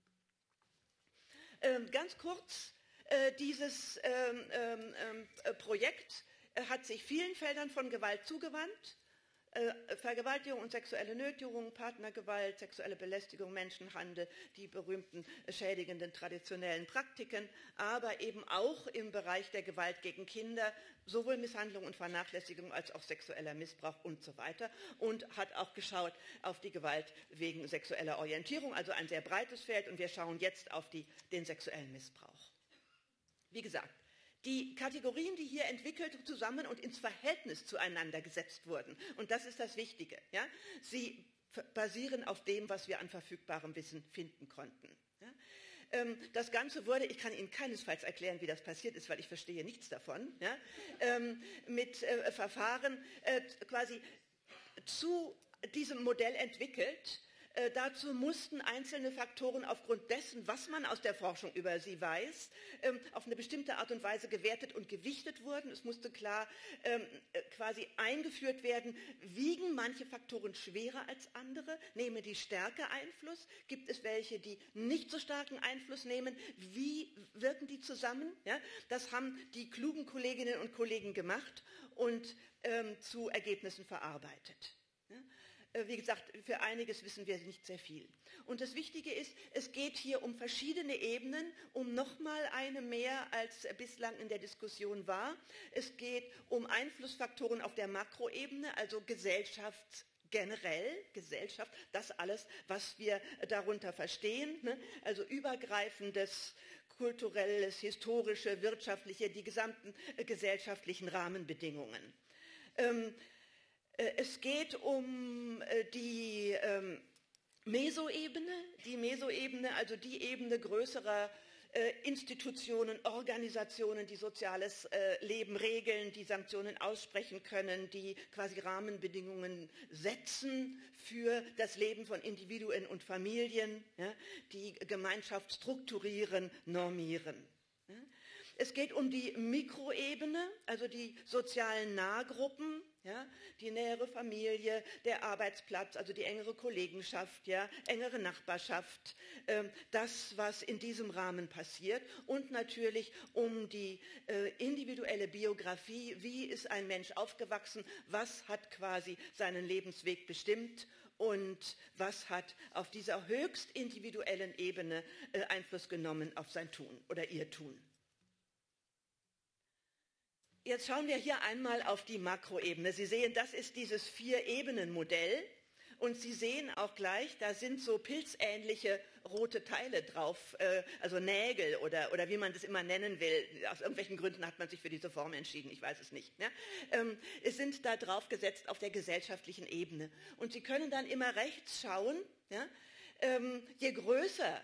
Ganz kurz, dieses Projekt hat sich vielen Feldern von Gewalt zugewandt. Vergewaltigung und sexuelle Nötigung, Partnergewalt, sexuelle Belästigung, Menschenhandel, die berühmten schädigenden traditionellen Praktiken, aber eben auch im Bereich der Gewalt gegen Kinder, sowohl Misshandlung und Vernachlässigung als auch sexueller Missbrauch und so weiter, und hat auch geschaut auf die Gewalt wegen sexueller Orientierung, also ein sehr breites Feld, und wir schauen jetzt auf den sexuellen Missbrauch. Wie gesagt, die Kategorien, die hier entwickelt, zusammen und ins Verhältnis zueinander gesetzt wurden. Und das ist das Wichtige. Ja? Sie basieren auf dem, was wir an verfügbarem Wissen finden konnten. Ja? Das Ganze wurde, ich kann Ihnen keinesfalls erklären, wie das passiert ist, weil ich verstehe nichts davon, ja? Mit Verfahren quasi zu diesem Modell entwickelt. Dazu mussten einzelne Faktoren aufgrund dessen, was man aus der Forschung über sie weiß, auf eine bestimmte Art und Weise gewertet und gewichtet wurden. Es musste klar quasi eingeführt werden, wiegen manche Faktoren schwerer als andere, nehmen die Stärke Einfluss, gibt es welche, die nicht so starken Einfluss nehmen, wie wirken die zusammen? Ja? Das haben die klugen Kolleginnen und Kollegen gemacht und zu Ergebnissen verarbeitet. Ja? Wie gesagt, für einiges wissen wir nicht sehr viel. Und das Wichtige ist, es geht hier um verschiedene Ebenen, um nochmal eine mehr als bislang in der Diskussion war. Es geht um Einflussfaktoren auf der Makroebene, also generell Gesellschaft, das alles, was wir darunter verstehen, ne? Also übergreifendes, kulturelles, historische, wirtschaftliche, die gesamten gesellschaftlichen Rahmenbedingungen. Es geht um die Mesoebene, die Mesoebene, also die Ebene größerer Institutionen, Organisationen, die soziales Leben regeln, die Sanktionen aussprechen können, die quasi Rahmenbedingungen setzen für das Leben von Individuen und Familien, ja, die Gemeinschaft strukturieren, normieren. Ja. Es geht um die Mikroebene, also die sozialen Nahgruppen, ja, die nähere Familie, der Arbeitsplatz, also die engere Kollegenschaft, ja, engere Nachbarschaft, das, was in diesem Rahmen passiert, und natürlich um die individuelle Biografie, wie ist ein Mensch aufgewachsen, was hat quasi seinen Lebensweg bestimmt und was hat auf dieser höchst individuellen Ebene Einfluss genommen auf sein Tun oder ihr Tun. Jetzt schauen wir hier einmal auf die Makroebene. Sie sehen, das ist dieses 4-Ebenen-Modell. Und Sie sehen auch gleich, da sind so pilzähnliche rote Teile drauf, also Nägel oder wie man das immer nennen will. Aus irgendwelchen Gründen hat man sich für diese Form entschieden, ich weiß es nicht. Ja? Es sind da drauf gesetzt auf der gesellschaftlichen Ebene. Und Sie können dann immer rechts schauen, ja? Je größer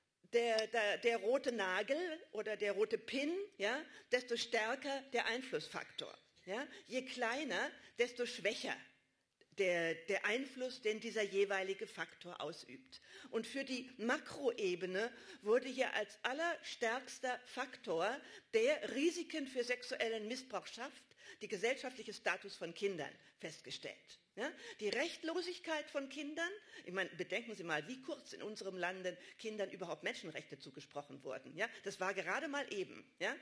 der rote Nagel oder der rote Pin, ja, desto stärker der Einflussfaktor. Ja. Je kleiner, desto schwächer der Einfluss, den dieser jeweilige Faktor ausübt. Und für die Makroebene wurde hier als allerstärkster Faktor der Risiken für sexuellen Missbrauch schafft, die gesellschaftliche Status von Kindern festgestellt. Ja, die Rechtlosigkeit von Kindern, ich meine, bedenken Sie mal, wie kurz in unserem Lande Kindern überhaupt Menschenrechte zugesprochen wurden. Ja, das war gerade mal eben. Ja.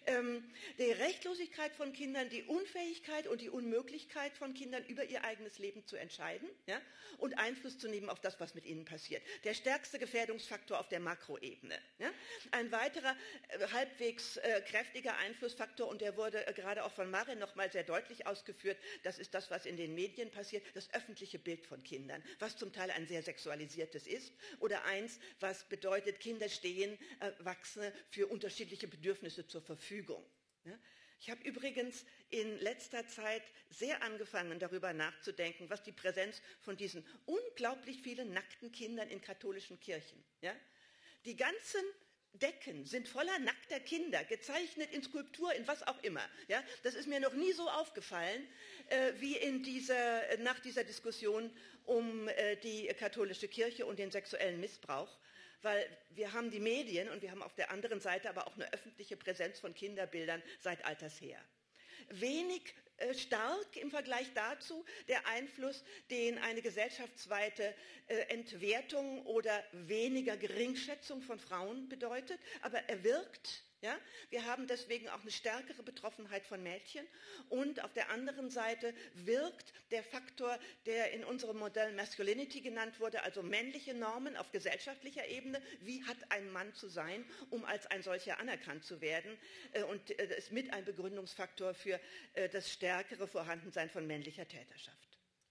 Die Rechtlosigkeit von Kindern, die Unfähigkeit und die Unmöglichkeit von Kindern, über ihr eigenes Leben zu entscheiden, ja, und Einfluss zu nehmen auf das, was mit ihnen passiert. Der stärkste Gefährdungsfaktor auf der Makroebene. Ja. Ein weiterer halbwegs kräftiger Einflussfaktor, und der wurde gerade auch von Maren noch mal sehr deutlich ausgeführt, das ist das, was in den Medien passiert, das öffentliche Bild von Kindern, was zum Teil ein sehr sexualisiertes ist oder eins, was bedeutet, Kinder stehen, Erwachsene für unterschiedliche Bedürfnisse zur Verfügung. Ja? Ich habe übrigens in letzter Zeit sehr angefangen, darüber nachzudenken, was die Präsenz von diesen unglaublich vielen nackten Kindern in katholischen Kirchen, ja? Die ganzen Decken sind voller nackter Kinder, gezeichnet in Skulptur, in was auch immer. Ja? Das ist mir noch nie so aufgefallen, wie nach dieser Diskussion um die katholische Kirche und den sexuellen Missbrauch. Weil wir haben die Medien und wir haben auf der anderen Seite aber auch eine öffentliche Präsenz von Kinderbildern seit alters her. Wenig stark im Vergleich dazu der Einfluss, den eine gesellschaftsweite Entwertung oder weniger Geringschätzung von Frauen bedeutet, aber er wirkt. Ja? Wir haben deswegen auch eine stärkere Betroffenheit von Mädchen, und auf der anderen Seite wirkt der Faktor, der in unserem Modell Masculinity genannt wurde, also männliche Normen auf gesellschaftlicher Ebene. Wie hat ein Mann zu sein, um als ein solcher anerkannt zu werden? Und ist mit ein Begründungsfaktor für das stärkere Vorhandensein von männlicher Täterschaft.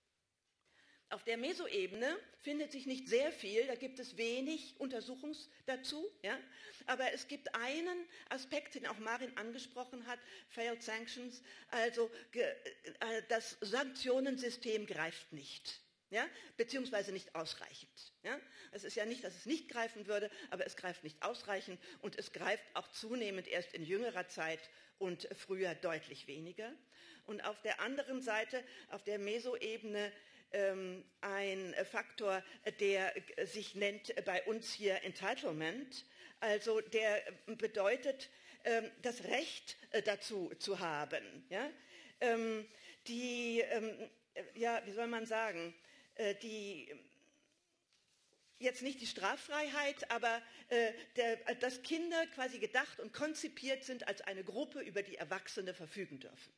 Auf der Mesoebene findet sich nicht sehr viel, da gibt es wenig Untersuchungs dazu, ja? Aber es gibt einen Aspekt, den auch Marin angesprochen hat, Failed Sanctions, also das Sanktionensystem greift nicht, ja? Beziehungsweise nicht ausreichend. Ja? Es ist ja nicht, dass es nicht greifen würde, aber es greift nicht ausreichend, und es greift auch zunehmend erst in jüngerer Zeit und früher deutlich weniger. Und auf der anderen Seite, auf der Mesoebene, ein Faktor, der sich nennt bei uns hier Entitlement, also der bedeutet, das Recht dazu zu haben. Ja? Wie soll man sagen, jetzt nicht die Straffreiheit, aber dass Kinder quasi gedacht und konzipiert sind als eine Gruppe, über die Erwachsene verfügen dürfen.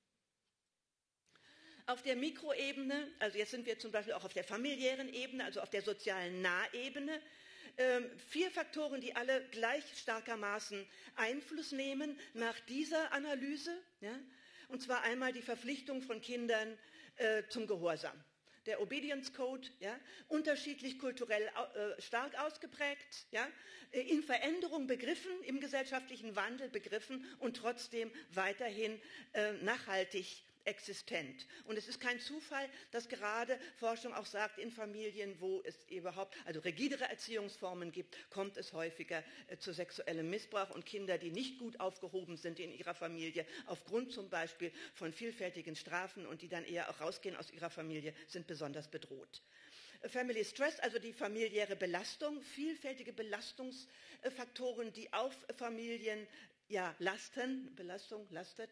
Auf der Mikroebene, also jetzt sind wir zum Beispiel auch auf der familiären Ebene, also auf der sozialen Nahebene, 4 Faktoren, die alle gleich starkermaßen Einfluss nehmen nach dieser Analyse. Ja? Und zwar einmal die Verpflichtung von Kindern zum Gehorsam. Der Obedience Code, ja, unterschiedlich kulturell stark ausgeprägt, ja, in Veränderung begriffen, im gesellschaftlichen Wandel begriffen und trotzdem weiterhin nachhaltig existent. Und es ist kein Zufall, dass gerade Forschung auch sagt, in Familien, wo es überhaupt, also rigidere Erziehungsformen gibt, kommt es häufiger zu sexuellem Missbrauch, und Kinder, die nicht gut aufgehoben sind in ihrer Familie, aufgrund zum Beispiel von vielfältigen Strafen und die dann eher auch rausgehen aus ihrer Familie, sind besonders bedroht. Family Stress, also die familiäre Belastung, vielfältige Belastungsfaktoren, die auf Familien lastet.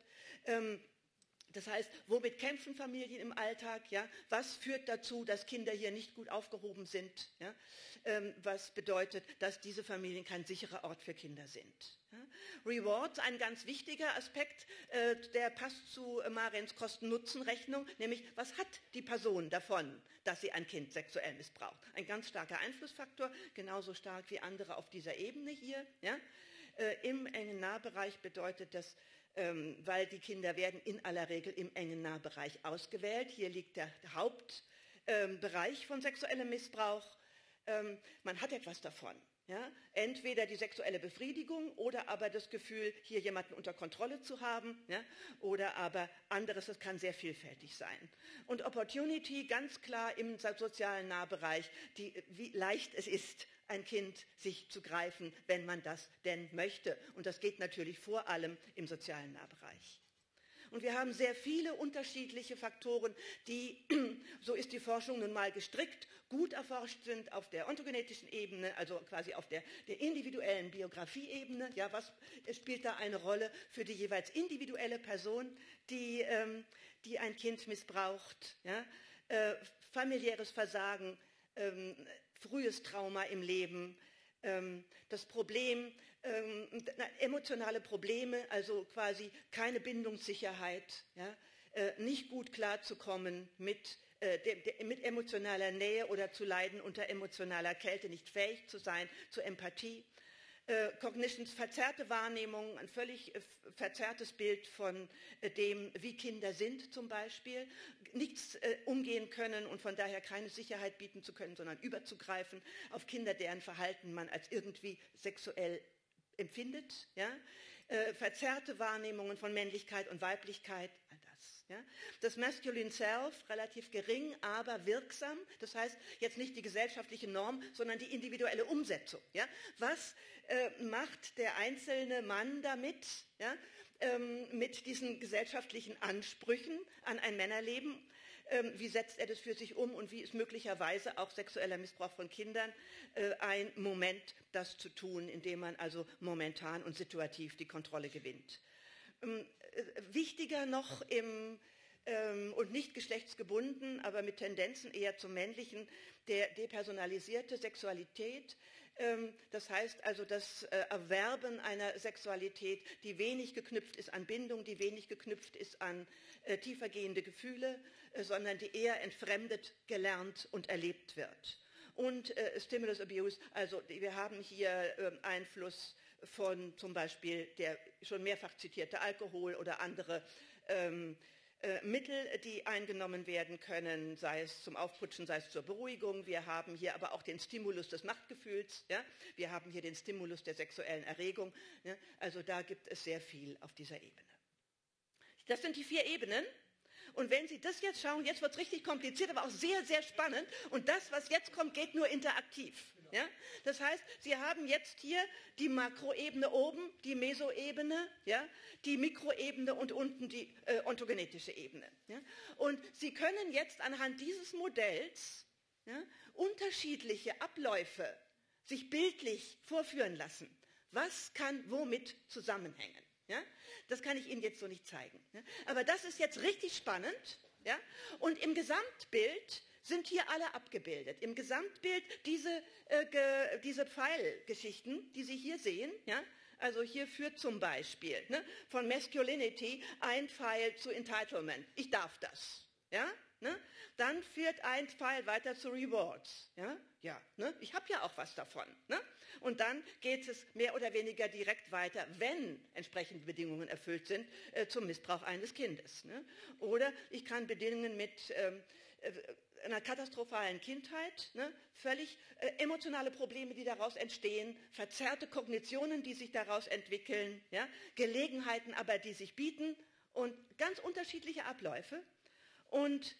Das heißt, womit kämpfen Familien im Alltag? Ja? Was führt dazu, dass Kinder hier nicht gut aufgehoben sind? Ja? Was bedeutet, dass diese Familien kein sicherer Ort für Kinder sind? Ja? Rewards, ein ganz wichtiger Aspekt, der passt zu Marens Kosten-Nutzen-Rechnung, nämlich was hat die Person davon, dass sie ein Kind sexuell missbraucht? Ein ganz starker Einflussfaktor, genauso stark wie andere auf dieser Ebene hier. Ja? Im engen Nahbereich bedeutet das, weil die Kinder werden in aller Regel im engen Nahbereich ausgewählt. Hier liegt der Hauptbereich von sexuellem Missbrauch. Man hat etwas davon. Ja? Entweder die sexuelle Befriedigung oder aber das Gefühl, hier jemanden unter Kontrolle zu haben. Ja? Oder aber anderes, das kann sehr vielfältig sein. Und Opportunity, ganz klar im sozialen Nahbereich, wie leicht es ist, ein Kind sich zu greifen, wenn man das denn möchte. Und das geht natürlich vor allem im sozialen Nahbereich. Und wir haben sehr viele unterschiedliche Faktoren, die, so ist die Forschung nun mal gestrickt, gut erforscht sind auf der ontogenetischen Ebene, also quasi auf der individuellen Biografieebene. Ja, was spielt da eine Rolle für die jeweils individuelle Person, die ein Kind missbraucht? Ja? Familiäres Versagen, frühes Trauma im Leben, das Problem, emotionale Probleme, also quasi keine Bindungssicherheit, ja, nicht gut klarzukommen mit emotionaler Nähe oder zu leiden unter emotionaler Kälte, nicht fähig zu sein zur Empathie. Cognitions, verzerrte Wahrnehmung, ein völlig verzerrtes Bild von dem, wie Kinder sind zum Beispiel, nichts umgehen können und von daher keine Sicherheit bieten zu können, sondern überzugreifen auf Kinder, deren Verhalten man als irgendwie sexuell empfindet. Ja? Verzerrte Wahrnehmungen von Männlichkeit und Weiblichkeit, all das. Ja? Das Masculine Self, relativ gering, aber wirksam. Das heißt, jetzt nicht die gesellschaftliche Norm, sondern die individuelle Umsetzung. Ja? Was macht der einzelne Mann damit, ja? Mit diesen gesellschaftlichen Ansprüchen an ein Männerleben? Wie setzt er das für sich um und wie ist möglicherweise auch sexueller Missbrauch von Kindern ein Moment, das zu tun, indem man also momentan und situativ die Kontrolle gewinnt. Wichtiger noch und nicht geschlechtsgebunden, aber mit Tendenzen eher zum Männlichen, der depersonalisierte Sexualität. Das heißt also das Erwerben einer Sexualität, die wenig geknüpft ist an Bindung, die wenig geknüpft ist an tiefergehende Gefühle, sondern die eher entfremdet, gelernt und erlebt wird. Und Stimulus Abuse, also wir haben hier Einfluss von zum Beispiel der schon mehrfach zitierte Alkohol oder andere Mittel, die eingenommen werden können, sei es zum Aufputschen, sei es zur Beruhigung. Wir haben hier aber auch den Stimulus des Machtgefühls. Ja? Wir haben hier den Stimulus der sexuellen Erregung. Ja? Also da gibt es sehr viel auf dieser Ebene. Das sind die 4 Ebenen. Und wenn Sie das jetzt schauen, jetzt wird es richtig kompliziert, aber auch sehr, sehr spannend. Und das, was jetzt kommt, geht nur interaktiv. Ja? Das heißt, Sie haben jetzt hier die Makroebene oben, die Mesoebene, ja? Die Mikroebene und unten die ontogenetische Ebene. Ja? Und Sie können jetzt anhand dieses Modells unterschiedliche Abläufe sich bildlich vorführen lassen. Was kann womit zusammenhängen? Ja? Das kann ich Ihnen jetzt so nicht zeigen. Ja? Aber das ist jetzt richtig spannend. Ja? Und im Gesamtbild sind hier alle abgebildet. Im Gesamtbild diese Pfeilgeschichten, die Sie hier sehen, ja? Also hier führt zum Beispiel von Masculinity ein Pfeil zu Entitlement. Ich darf das. Ja? Dann führt ein Pfeil weiter zu Rewards. Ja, ich habe ja auch was davon. Und dann geht es mehr oder weniger direkt weiter, wenn entsprechende Bedingungen erfüllt sind, zum Missbrauch eines Kindes. Oder ich kann Bedingungen mit einer katastrophalen Kindheit, völlig emotionale Probleme, die daraus entstehen, verzerrte Kognitionen, die sich daraus entwickeln, ja, Gelegenheiten aber, die sich bieten und ganz unterschiedliche Abläufe. Und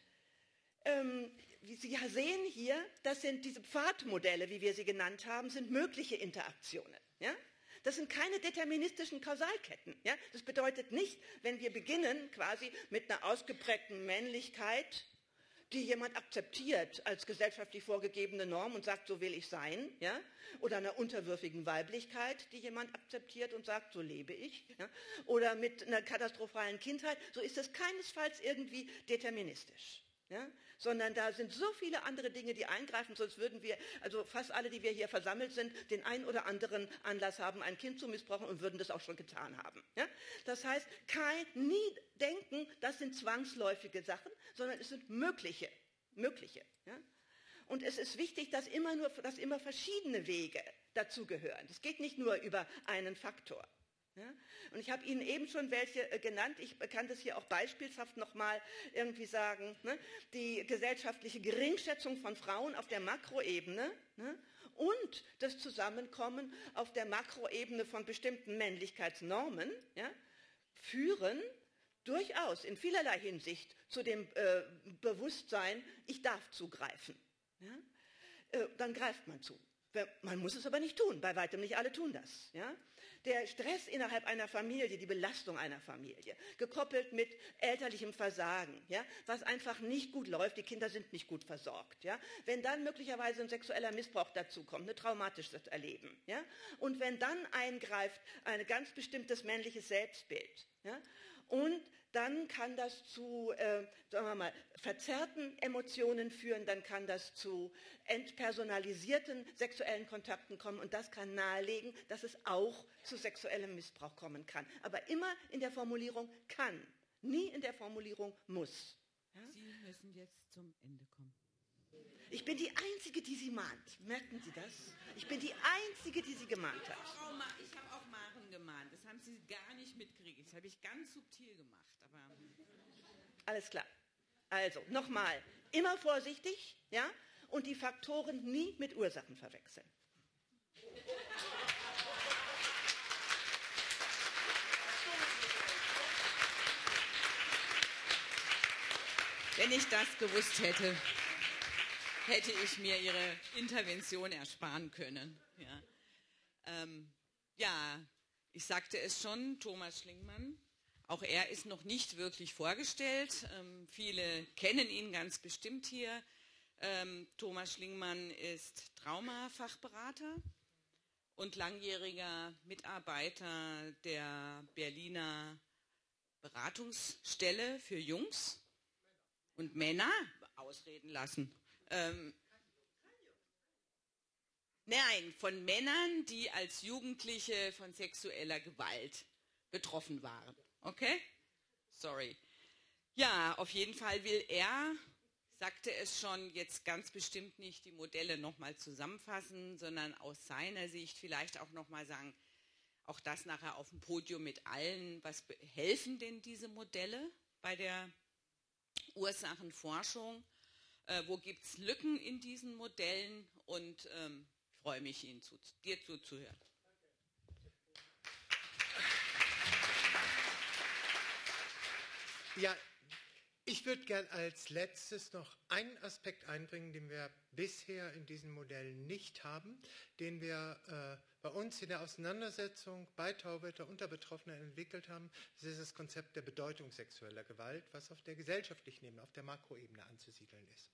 wie Sie ja sehen hier, das sind diese Pfadmodelle, wie wir sie genannt haben, sind mögliche Interaktionen. Ja? Das sind keine deterministischen Kausalketten. Ja? Das bedeutet nicht, wenn wir beginnen quasi mit einer ausgeprägten Männlichkeit, die jemand akzeptiert als gesellschaftlich vorgegebene Norm und sagt, so will ich sein, ja? Oder einer unterwürfigen Weiblichkeit, die jemand akzeptiert und sagt, so lebe ich, ja? Oder mit einer katastrophalen Kindheit, so ist es keinesfalls irgendwie deterministisch. Ja? Sondern da sind so viele andere Dinge, die eingreifen, sonst würden wir, also fast alle, die wir hier versammelt sind, den einen oder anderen Anlass haben, ein Kind zu missbrauchen und würden das auch schon getan haben. Ja? Das heißt, nie denken, das sind zwangsläufige Sachen, sondern es sind mögliche. Ja? Und es ist wichtig, dass immer verschiedene Wege dazugehören. Es geht nicht nur über einen Faktor. Ja? Und ich habe Ihnen eben schon welche genannt. Ich kann das hier auch beispielshaft nochmal irgendwie sagen. Ne? Die gesellschaftliche Geringschätzung von Frauen auf der Makroebene, ne? Und das Zusammenkommen auf der Makroebene von bestimmten Männlichkeitsnormen, ja? Führen durchaus in vielerlei Hinsicht zu dem Bewusstsein, ich darf zugreifen. Ja? Dann greift man zu. Man muss es aber nicht tun, bei weitem nicht alle tun das. Ja? Der Stress innerhalb einer Familie, die Belastung einer Familie, gekoppelt mit elterlichem Versagen, ja, was einfach nicht gut läuft, die Kinder sind nicht gut versorgt. Ja, wenn dann möglicherweise ein sexueller Missbrauch dazukommt, ein traumatisches Erleben, ja, und wenn dann eingreift ein ganz bestimmtes männliches Selbstbild, ja, und dann kann das zu, sagen wir mal, verzerrten Emotionen führen, dann kann das zu entpersonalisierten sexuellen Kontakten kommen und das kann nahelegen, dass es auch zu sexuellem Missbrauch kommen kann. Aber immer in der Formulierung kann, nie in der Formulierung muss. Ja? Sie müssen jetzt zum Ende kommen. Ich bin die Einzige, die Sie mahnt. Merken Sie das? Ich bin die Einzige, die Sie gemahnt hat. Ich habe auch Maren gemahnt. Das haben Sie gar nicht mitgekriegt. Das habe ich ganz subtil gemacht. Aber alles klar. Also, nochmal. Immer vorsichtig, ja? Und die Faktoren nie mit Ursachen verwechseln. wenn ich das gewusst hätte, hätte ich mir Ihre Intervention ersparen können. Ja, ich sagte es schon, Thomas Schlingmann, auch er ist noch nicht wirklich vorgestellt. Viele kennen ihn ganz bestimmt hier. Thomas Schlingmann ist Traumafachberater und langjähriger Mitarbeiter der Berliner Beratungsstelle für Jungs und Männer. Ausreden lassen. Nein, von Männern, die als Jugendliche von sexueller Gewalt betroffen waren. Okay? Sorry. Ja, auf jeden Fall will er, sagte es schon, jetzt ganz bestimmt nicht die Modelle nochmal zusammenfassen, sondern aus seiner Sicht vielleicht auch nochmal sagen, auch das nachher auf dem Podium mit allen, was helfen denn diese Modelle bei der Ursachenforschung? Wo gibt es Lücken in diesen Modellen? Und ich freue mich, dir zuzuhören. Ja, ich würde gern als letztes noch einen Aspekt einbringen, den wir bisher in diesen Modellen nicht haben, den wir bei uns in der Auseinandersetzung bei Tauwetter unter Betroffenen entwickelt haben. Das ist das Konzept der Bedeutung sexueller Gewalt, was auf der gesellschaftlichen Ebene, auf der Makroebene anzusiedeln ist.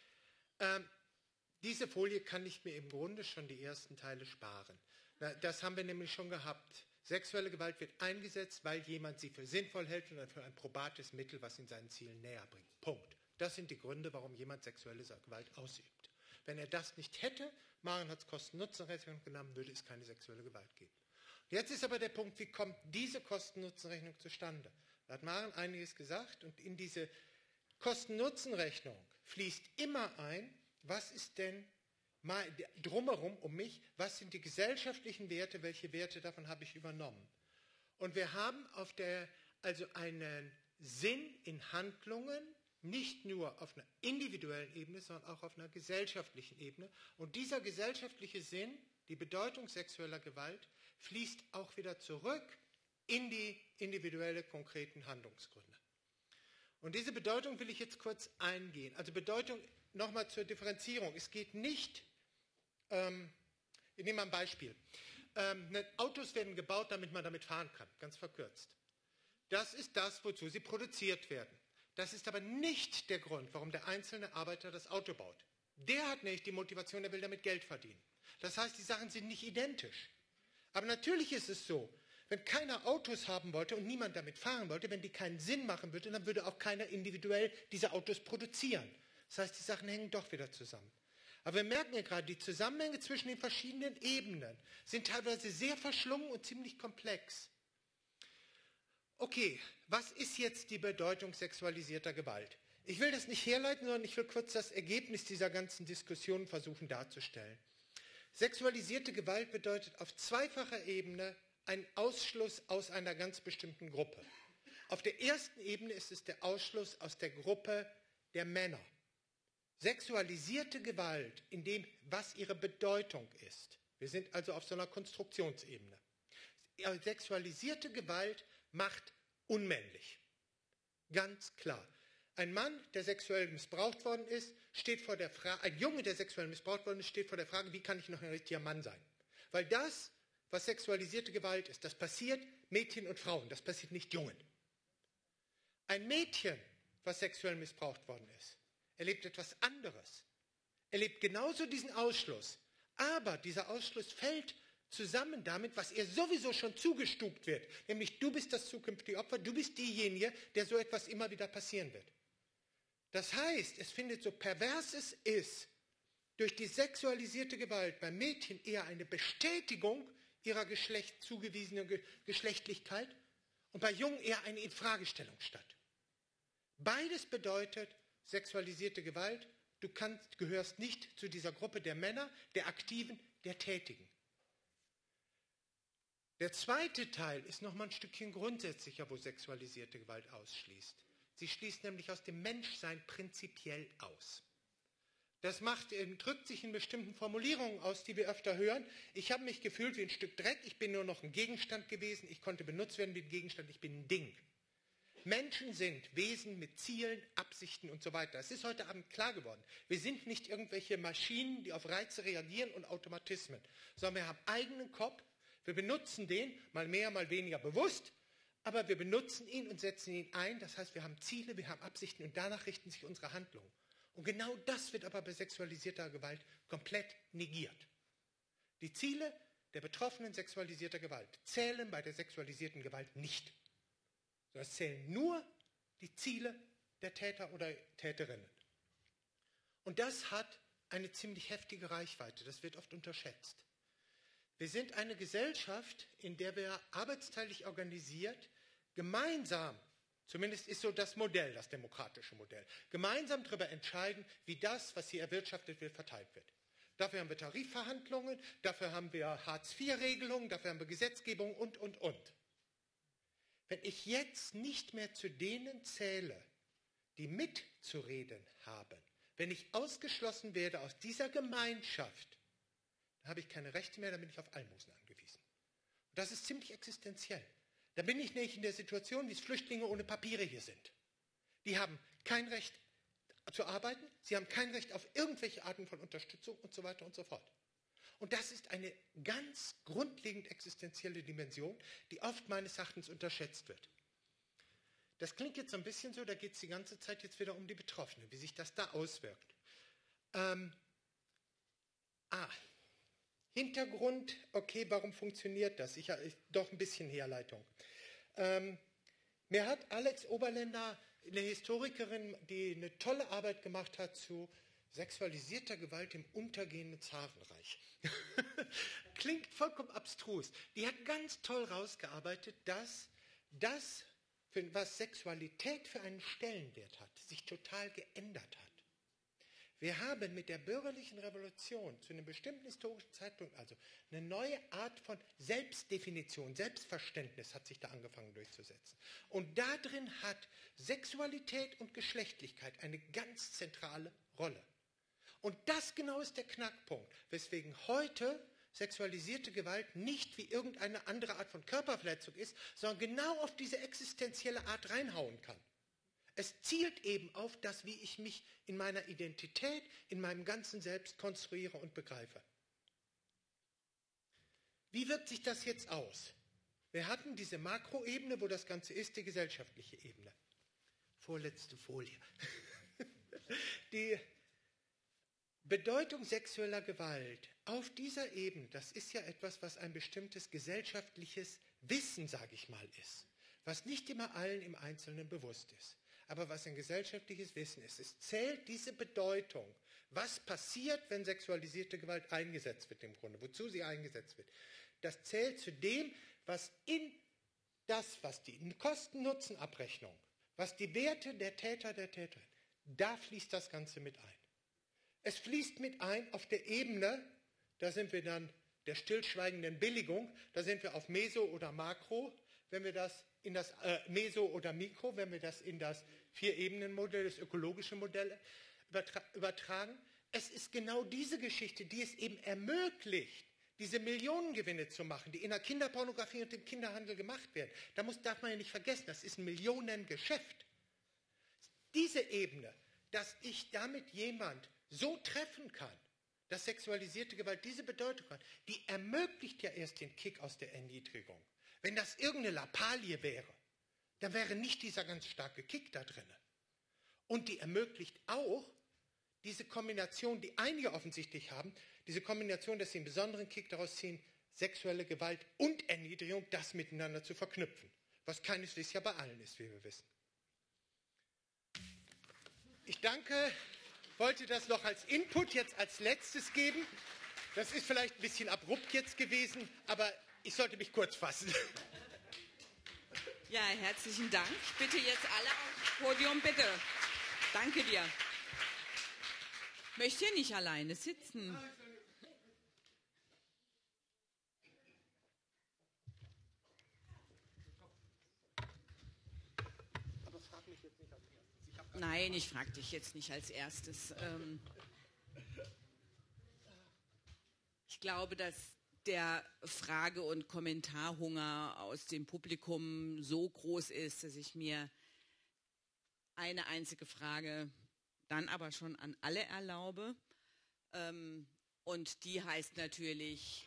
Diese Folie kann ich mir im Grunde schon die ersten Teile sparen. Das haben wir nämlich schon gehabt. Sexuelle Gewalt wird eingesetzt, weil jemand sie für sinnvoll hält und für ein probates Mittel, was ihn seinen Zielen näher bringt. Punkt. Das sind die Gründe, warum jemand sexuelle Gewalt ausübt. Wenn er das nicht hätte, Maren hat es Kosten-Nutzen-Rechnung genannt, würde es keine sexuelle Gewalt geben. Jetzt ist aber der Punkt, wie kommt diese Kosten-Nutzen-Rechnung zustande? Da hat Maren einiges gesagt und in diese Kosten-Nutzen-Rechnung fließt immer ein, was ist denn drumherum um mich, was sind die gesellschaftlichen Werte, welche Werte davon habe ich übernommen. Und wir haben also einen Sinn in Handlungen, nicht nur auf einer individuellen Ebene, sondern auch auf einer gesellschaftlichen Ebene. Und dieser gesellschaftliche Sinn, die Bedeutung sexueller Gewalt, fließt auch wieder zurück in die individuelle, konkreten Handlungsgründe. Und diese Bedeutung will ich jetzt kurz eingehen. Also Bedeutung, nochmal zur Differenzierung. Es geht nicht, ich nehme mal ein Beispiel. Autos werden gebaut, damit man damit fahren kann, ganz verkürzt. Das ist das, wozu sie produziert werden. Das ist aber nicht der Grund, warum der einzelne Arbeiter das Auto baut. Der hat nämlich die Motivation, der will damit Geld verdienen. Das heißt, die Sachen sind nicht identisch. Aber natürlich ist es so, wenn keiner Autos haben wollte und niemand damit fahren wollte, wenn die keinen Sinn machen würde, dann würde auch keiner individuell diese Autos produzieren. Das heißt, die Sachen hängen doch wieder zusammen. Aber wir merken ja gerade, die Zusammenhänge zwischen den verschiedenen Ebenen sind teilweise sehr verschlungen und ziemlich komplex. Okay, was ist jetzt die Bedeutung sexualisierter Gewalt? Ich will das nicht herleiten, sondern ich will kurz das Ergebnis dieser ganzen Diskussion versuchen darzustellen. Sexualisierte Gewalt bedeutet auf zweifacher Ebene einen Ausschluss aus einer ganz bestimmten Gruppe. Auf der ersten Ebene ist es der Ausschluss aus der Gruppe der Männer. Sexualisierte Gewalt in dem, was ihre Bedeutung ist. Wir sind also auf so einer Konstruktionsebene. Sexualisierte Gewalt macht unmännlich. Ganz klar. Ein Mann, der sexuell missbraucht worden ist, steht vor der Frage, ein Junge, der sexuell missbraucht worden ist, steht vor der Frage, wie kann ich noch ein richtiger Mann sein? Weil das, was sexualisierte Gewalt ist, das passiert Mädchen und Frauen, das passiert nicht Jungen. Ein Mädchen, was sexuell missbraucht worden ist, erlebt etwas anderes. Erlebt genauso diesen Ausschluss. Aber dieser Ausschluss fällt zusammen damit, was ihr sowieso schon zugestuft wird. Nämlich du bist das zukünftige Opfer, du bist diejenige, der so etwas immer wieder passieren wird. Das heißt, es findet, so pervers es ist, durch die sexualisierte Gewalt beim Mädchen eher eine Bestätigung ihrer zugewiesenen Geschlechtlichkeit und bei Jungen eher eine Infragestellung statt. Beides bedeutet sexualisierte Gewalt, du gehörst nicht zu dieser Gruppe der Männer, der Aktiven, der Tätigen. Der zweite Teil ist nochmal ein Stückchen grundsätzlicher, wo sexualisierte Gewalt ausschließt. Sie schließt nämlich aus dem Menschsein prinzipiell aus. Das drückt sich in bestimmten Formulierungen aus, die wir öfter hören. Ich habe mich gefühlt wie ein Stück Dreck, ich bin nur noch ein Gegenstand gewesen, ich konnte benutzt werden wie ein Gegenstand, ich bin ein Ding. Menschen sind Wesen mit Zielen, Absichten und so weiter. Es ist heute Abend klar geworden. Wir sind nicht irgendwelche Maschinen, die auf Reize reagieren und Automatismen, sondern wir haben eigenen Kopf. Wir benutzen den, mal mehr, mal weniger bewusst, aber wir benutzen ihn und setzen ihn ein. Das heißt, wir haben Ziele, wir haben Absichten und danach richten sich unsere Handlungen. Und genau das wird aber bei sexualisierter Gewalt komplett negiert. Die Ziele der Betroffenen sexualisierter Gewalt zählen bei der sexualisierten Gewalt nicht. Sondern es zählen nur die Ziele der Täter oder Täterinnen. Und das hat eine ziemlich heftige Reichweite. Das wird oft unterschätzt. Wir sind eine Gesellschaft, in der wir arbeitsteilig organisiert, gemeinsam, zumindest ist so das Modell, das demokratische Modell, gemeinsam darüber entscheiden, wie das, was hier erwirtschaftet wird, verteilt wird. Dafür haben wir Tarifverhandlungen, dafür haben wir Hartz-IV-Regelungen, dafür haben wir Gesetzgebung und. Wenn ich jetzt nicht mehr zu denen zähle, die mitzureden haben, wenn ich ausgeschlossen werde aus dieser Gemeinschaft, dann habe ich keine Rechte mehr, dann bin ich auf Almosen angewiesen. Und das ist ziemlich existenziell. Da bin ich nicht in der Situation, wie es Flüchtlinge ohne Papiere hier sind. Die haben kein Recht zu arbeiten, sie haben kein Recht auf irgendwelche Arten von Unterstützung und so weiter und so fort. Und das ist eine ganz grundlegend existenzielle Dimension, die oft meines Erachtens unterschätzt wird. Das klingt jetzt so ein bisschen so, da geht es die ganze Zeit jetzt wieder um die Betroffenen, wie sich das da auswirkt. Hintergrund, okay, warum funktioniert das? Doch ein bisschen Herleitung. Mir hat Alex Oberländer, eine Historikerin, die eine tolle Arbeit gemacht hat zu sexualisierter Gewalt im untergehenden Zarenreich. Klingt vollkommen abstrus. Die hat ganz toll rausgearbeitet, dass das, was Sexualität für einen Stellenwert hat, sich total geändert hat. Wir haben mit der bürgerlichen Revolution zu einem bestimmten historischen Zeitpunkt also eine neue Art von Selbstdefinition, Selbstverständnis hat sich da angefangen durchzusetzen. Und darin hat Sexualität und Geschlechtlichkeit eine ganz zentrale Rolle. Und das genau ist der Knackpunkt, weswegen heute sexualisierte Gewalt nicht wie irgendeine andere Art von Körperverletzung ist, sondern genau auf diese existenzielle Art reinhauen kann. Es zielt eben auf das, wie ich mich in meiner Identität, in meinem ganzen Selbst konstruiere und begreife. Wie wirkt sich das jetzt aus? Wir hatten diese Makroebene, wo das Ganze ist, die gesellschaftliche Ebene. Vorletzte Folie. Die Bedeutung sexueller Gewalt auf dieser Ebene, das ist ja etwas, was ein bestimmtes gesellschaftliches Wissen, sage ich mal, ist, was nicht immer allen im Einzelnen bewusst ist, aber was ein gesellschaftliches Wissen ist. Es zählt diese Bedeutung, was passiert, wenn sexualisierte Gewalt eingesetzt wird im Grunde, wozu sie eingesetzt wird. Das zählt zu dem, was in das, was die Kosten-Nutzen-Abrechnung, was die Werte der Täter, der Täterin, da fließt das Ganze mit ein. Es fließt mit ein auf der Ebene, da sind wir dann der stillschweigenden Billigung, da sind wir auf Meso oder Makro, wenn wir das in das Meso oder Mikro, wenn wir das in das Vier-Ebenen-Modell, das ökologische Modell übertragen. Es ist genau diese Geschichte, die es eben ermöglicht, diese Millionengewinne zu machen, die in der Kinderpornografie und im Kinderhandel gemacht werden. Darf man ja nicht vergessen, das ist ein Millionengeschäft. Diese Ebene, dass ich damit jemand so treffen kann, dass sexualisierte Gewalt diese Bedeutung hat, die ermöglicht ja erst den Kick aus der Erniedrigung. Wenn das irgendeine Lappalie wäre, dann wäre nicht dieser ganz starke Kick da drin. Und die ermöglicht auch diese Kombination, die einige offensichtlich haben, diese Kombination, dass sie einen besonderen Kick daraus ziehen, sexuelle Gewalt und Erniedrigung, das miteinander zu verknüpfen. Was keineswegs ja bei allen ist, wie wir wissen. Ich wollte das noch als Input jetzt als letztes geben. Das ist vielleicht ein bisschen abrupt jetzt gewesen, aber ich sollte mich kurz fassen. Ja, herzlichen Dank. Ich bitte jetzt alle aufs Podium, bitte. Danke dir. Ich möchte hier nicht alleine sitzen. Nein, ich frage dich jetzt nicht als erstes. Ich glaube, dass der Frage- und Kommentarhunger aus dem Publikum so groß ist, dass ich mir eine einzige Frage dann aber schon an alle erlaube. Und die heißt natürlich,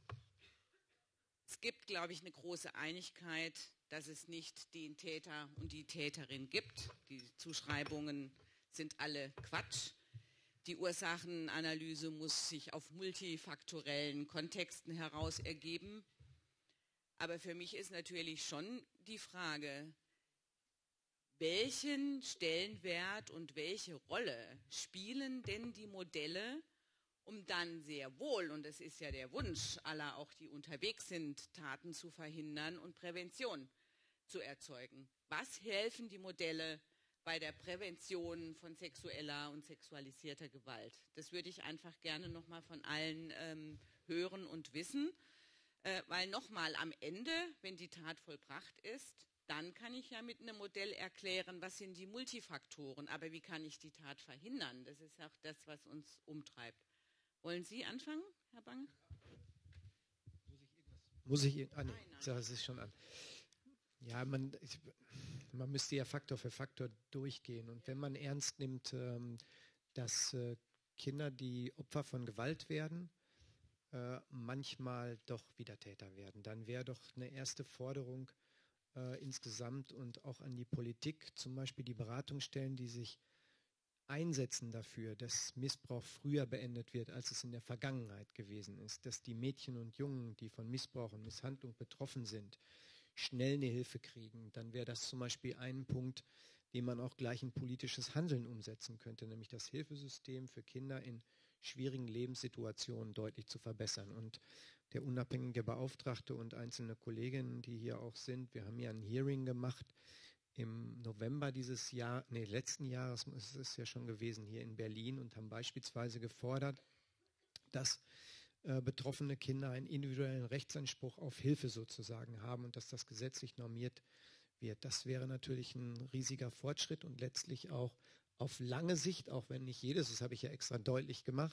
es gibt, glaube ich, eine große Einigkeit, dass es nicht den Täter und die Täterin gibt. Die Zuschreibungen sind alle Quatsch. Die Ursachenanalyse muss sich auf multifaktorellen Kontexten heraus ergeben. Aber für mich ist natürlich schon die Frage, welchen Stellenwert und welche Rolle spielen denn die Modelle, um dann sehr wohl, und das ist ja der Wunsch aller, auch die unterwegs sind, Taten zu verhindern und Prävention zu erzeugen. Was helfen die Modelle bei der Prävention von sexueller und sexualisierter Gewalt? Das würde ich einfach gerne nochmal von allen hören und wissen, weil nochmal am Ende, wenn die Tat vollbracht ist, dann kann ich ja mit einem Modell erklären, was sind die Multifaktoren, aber wie kann ich die Tat verhindern? Das ist auch das, was uns umtreibt. Wollen Sie anfangen, Herr Bange? Nein, das ist schon an. Ja, man müsste ja Faktor für Faktor durchgehen. Und wenn man ernst nimmt, dass Kinder, die Opfer von Gewalt werden, manchmal doch wieder Täter werden, dann wäre doch eine erste Forderung insgesamt und auch an die Politik, zum Beispiel die Beratungsstellen, die sich einsetzen dafür, dass Missbrauch früher beendet wird, als es in der Vergangenheit gewesen ist, dass die Mädchen und Jungen, die von Missbrauch und Misshandlung betroffen sind, schnell eine Hilfe kriegen, dann wäre das zum Beispiel ein Punkt, den man auch gleich in politisches Handeln umsetzen könnte, nämlich das Hilfesystem für Kinder in schwierigen Lebenssituationen deutlich zu verbessern. Und der unabhängige Beauftragte und einzelne Kolleginnen, die hier auch sind, wir haben ja ein Hearing gemacht im November letzten Jahres, ist es ja schon gewesen, hier in Berlin, und haben beispielsweise gefordert, dass betroffene Kinder einen individuellen Rechtsanspruch auf Hilfe sozusagen haben und dass das gesetzlich normiert wird. Das wäre natürlich ein riesiger Fortschritt und letztlich auch auf lange Sicht, auch wenn nicht jedes, das habe ich ja extra deutlich gemacht,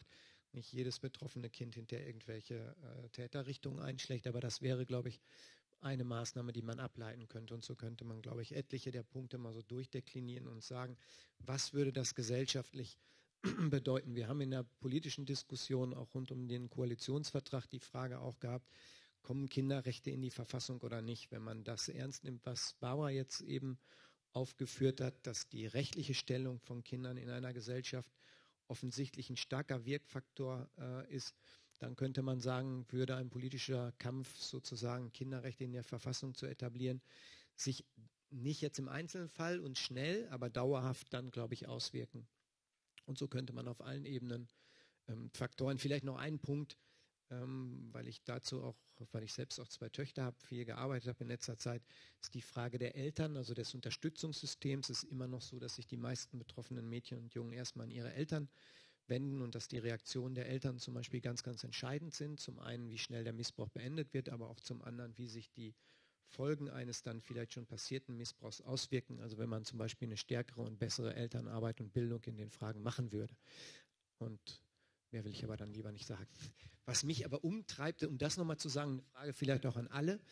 nicht jedes betroffene Kind hinter irgendwelche Täterrichtungen einschlägt, aber das wäre, glaube ich, eine Maßnahme, die man ableiten könnte. Und so könnte man, glaube ich, etliche der Punkte mal so durchdeklinieren und sagen, was würde das gesellschaftlich bedeuten. Wir haben in der politischen Diskussion auch rund um den Koalitionsvertrag die Frage auch gehabt, kommen Kinderrechte in die Verfassung oder nicht? Wenn man das ernst nimmt, was Barbara jetzt eben aufgeführt hat, dass die rechtliche Stellung von Kindern in einer Gesellschaft offensichtlich ein starker Wirkfaktor ist, dann könnte man sagen, würde ein politischer Kampf sozusagen Kinderrechte in der Verfassung zu etablieren, sich nicht jetzt im Einzelfall und schnell, aber dauerhaft dann, glaube ich, auswirken. Und so könnte man auf allen Ebenen Faktoren, vielleicht noch einen Punkt, weil ich selbst auch 2 Töchter habe, viel gearbeitet habe in letzter Zeit, ist die Frage der Eltern, also des Unterstützungssystems. Es ist immer noch so, dass sich die meisten betroffenen Mädchen und Jungen erstmal an ihre Eltern wenden und dass die Reaktionen der Eltern zum Beispiel ganz, ganz entscheidend sind. Zum einen, wie schnell der Missbrauch beendet wird, aber auch zum anderen, wie sich die Folgen eines dann vielleicht schon passierten Missbrauchs auswirken. Also wenn man zum Beispiel eine stärkere und bessere Elternarbeit und Bildung in den Fragen machen würde. Und mehr will ich aber dann lieber nicht sagen. Was mich aber umtreibt, um das nochmal zu sagen, eine Frage vielleicht auch an alle,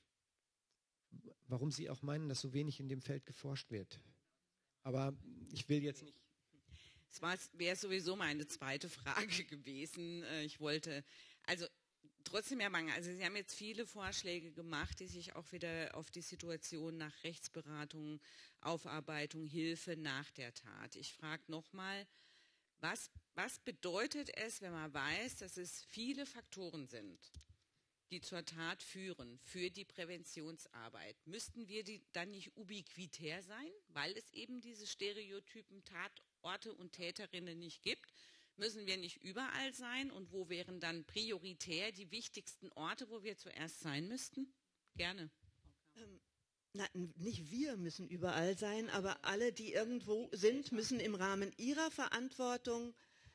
warum Sie auch meinen, dass so wenig in dem Feld geforscht wird. Aber ich will jetzt nicht. Es wäre sowieso meine zweite Frage gewesen. Ich wollte, also trotzdem, Herr Bang, also Sie haben jetzt viele Vorschläge gemacht, die sich auch wieder auf die Situation nach Rechtsberatung, Aufarbeitung, Hilfe nach der Tat. Ich frage nochmal, was bedeutet es, wenn man weiß, dass es viele Faktoren sind, die zur Tat führen, für die Präventionsarbeit? Müssten wir die dann nicht ubiquitär sein, weil es eben diese Stereotypen Tatorte und Täterinnen nicht gibt? Müssen wir nicht überall sein? Und wo wären dann prioritär die wichtigsten Orte, wo wir zuerst sein müssten? Gerne. Nicht wir müssen überall sein, aber alle, die irgendwo sind, müssen im Rahmen ihrer Verantwortung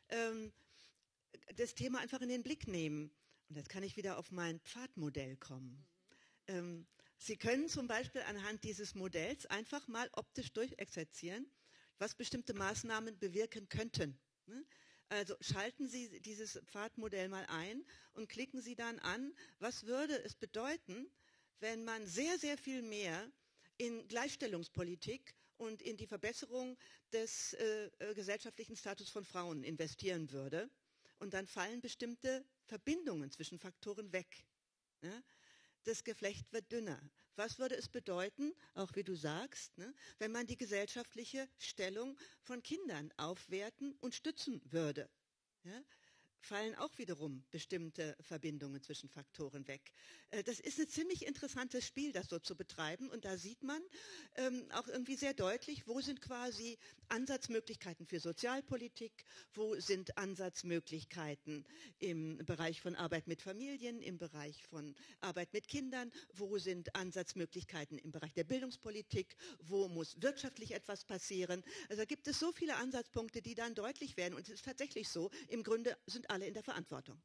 das Thema einfach in den Blick nehmen. Und jetzt kann ich wieder auf mein Pfadmodell kommen. Sie können zum Beispiel anhand dieses Modells einfach mal optisch durchexerzieren, was bestimmte Maßnahmen bewirken könnten. Also schalten Sie dieses Pfadmodell mal ein und klicken Sie dann an, was würde es bedeuten, wenn man sehr, sehr viel mehr in Gleichstellungspolitik und in die Verbesserung des gesellschaftlichen Status von Frauen investieren würde. Und dann fallen bestimmte Verbindungen zwischen Faktoren weg. Ja? Das Geflecht wird dünner. Was würde es bedeuten, auch wie du sagst, wenn man die gesellschaftliche Stellung von Kindern aufwerten und stützen würde? Ja? Fallen auch wiederum bestimmte Verbindungen zwischen Faktoren weg. Das ist ein ziemlich interessantes Spiel, das so zu betreiben. Und da sieht man auch irgendwie sehr deutlich, wo sind quasi Ansatzmöglichkeiten für Sozialpolitik, wo sind Ansatzmöglichkeiten im Bereich von Arbeit mit Familien, im Bereich von Arbeit mit Kindern, wo sind Ansatzmöglichkeiten im Bereich der Bildungspolitik, wo muss wirtschaftlich etwas passieren. Also da gibt es so viele Ansatzpunkte, die dann deutlich werden. Und es ist tatsächlich so, im Grunde sind alle in der Verantwortung.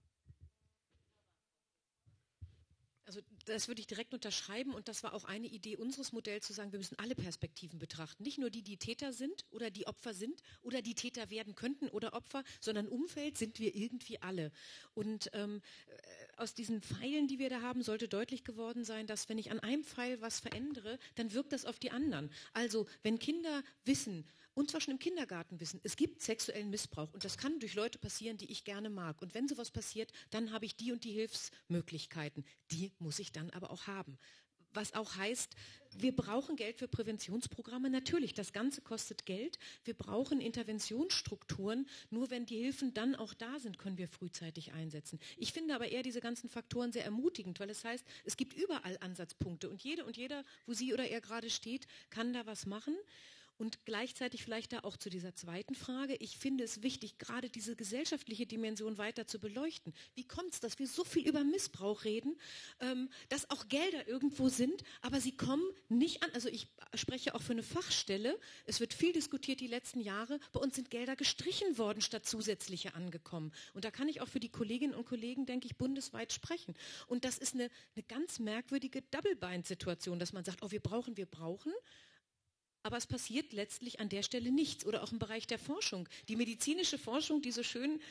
Also das würde ich direkt unterschreiben und das war auch eine Idee unseres Modells, zu sagen, wir müssen alle Perspektiven betrachten. Nicht nur die, die Täter sind oder die Opfer sind oder die Täter werden könnten oder Opfer, sondern Umfeld sind wir irgendwie alle. Und aus diesen Pfeilen, die wir da haben, sollte deutlich geworden sein, dass wenn ich an einem Pfeil was verändere, dann wirkt das auf die anderen. Also wenn Kinder wissen, und zwar schon im Kindergarten wissen, es gibt sexuellen Missbrauch und das kann durch Leute passieren, die ich gerne mag. Und wenn sowas passiert, dann habe ich die und die Hilfsmöglichkeiten. Die muss ich dann aber auch haben. Was auch heißt, wir brauchen Geld für Präventionsprogramme. Natürlich, das Ganze kostet Geld. Wir brauchen Interventionsstrukturen. Nur wenn die Hilfen dann auch da sind, können wir frühzeitig einsetzen. Ich finde aber eher diese ganzen Faktoren sehr ermutigend, weil es heißt, es gibt überall Ansatzpunkte. Und jede und jeder, wo sie oder er gerade steht, kann da was machen. Und gleichzeitig vielleicht da auch zu dieser zweiten Frage. Ich finde es wichtig, gerade diese gesellschaftliche Dimension weiter zu beleuchten. Wie kommt es, dass wir so viel über Missbrauch reden, dass auch Gelder irgendwo sind, aber sie kommen nicht an. Also ich spreche auch für eine Fachstelle. Es wird viel diskutiert die letzten Jahre. Bei uns sind Gelder gestrichen worden, statt zusätzliche angekommen. Und da kann ich auch für die Kolleginnen und Kollegen, denke ich, bundesweit sprechen. Und das ist eine ganz merkwürdige Double-Bind-Situation, dass man sagt, oh, wir brauchen. Aber es passiert letztlich an der Stelle nichts. Oder auch im Bereich der Forschung. Die medizinische Forschung, die so schön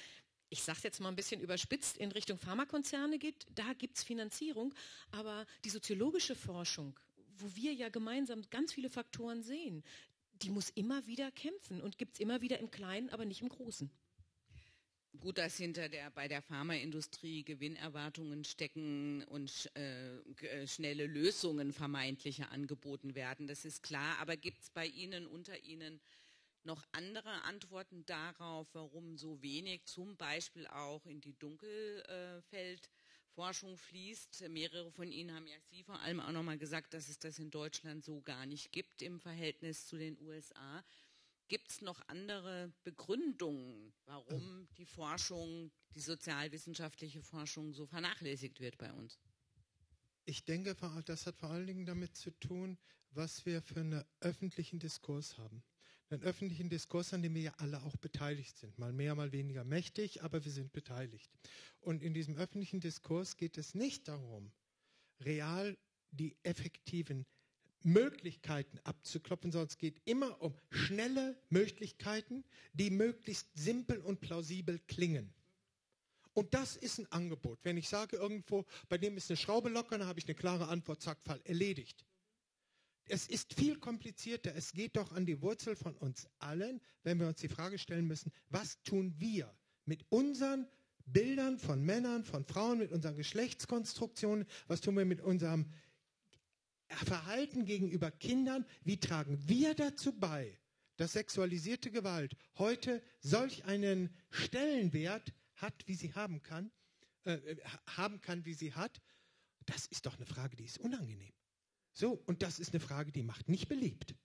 ich sage es jetzt mal ein bisschen überspitzt, in Richtung Pharmakonzerne geht, da gibt es Finanzierung, aber die soziologische Forschung, wo wir ja gemeinsam ganz viele Faktoren sehen, die muss immer wieder kämpfen und gibt es immer wieder im Kleinen, aber nicht im Großen. Gut, dass bei der Pharmaindustrie Gewinnerwartungen stecken und schnelle Lösungen vermeintliche angeboten werden, das ist klar. Aber gibt es bei Ihnen, unter Ihnen, noch andere Antworten darauf, warum so wenig zum Beispiel auch in die Dunkelfeldforschung fließt? Mehrere von Ihnen haben ja Sie vor allem auch nochmal gesagt, dass es das in Deutschland so gar nicht gibt im Verhältnis zu den USA. Gibt es noch andere Begründungen, warum die Forschung, die sozialwissenschaftliche Forschung so vernachlässigt wird bei uns? Ich denke, das hat vor allen Dingen damit zu tun, was wir für einen öffentlichen Diskurs haben. Einen öffentlichen Diskurs, an dem wir ja alle auch beteiligt sind. Mal mehr, mal weniger mächtig, aber wir sind beteiligt. Und in diesem öffentlichen Diskurs geht es nicht darum, real die effektiven Möglichkeiten abzuklopfen, sondern es geht immer um schnelle Möglichkeiten, die möglichst simpel und plausibel klingen. Und das ist ein Angebot. Wenn ich sage irgendwo, bei dem ist eine Schraube locker, dann habe ich eine klare Antwort, zack, Fall erledigt. Es ist viel komplizierter. Es geht doch an die Wurzel von uns allen, wenn wir uns die Frage stellen müssen, was tun wir mit unseren Bildern von Männern, von Frauen, mit unseren Geschlechtskonstruktionen, was tun wir mit unserem Verhalten gegenüber Kindern, wie tragen wir dazu bei, dass sexualisierte Gewalt heute solch einen Stellenwert hat, wie sie haben kann, wie sie hat. Das ist doch eine Frage, die ist unangenehm. So, und das ist eine Frage, die macht nicht beliebt.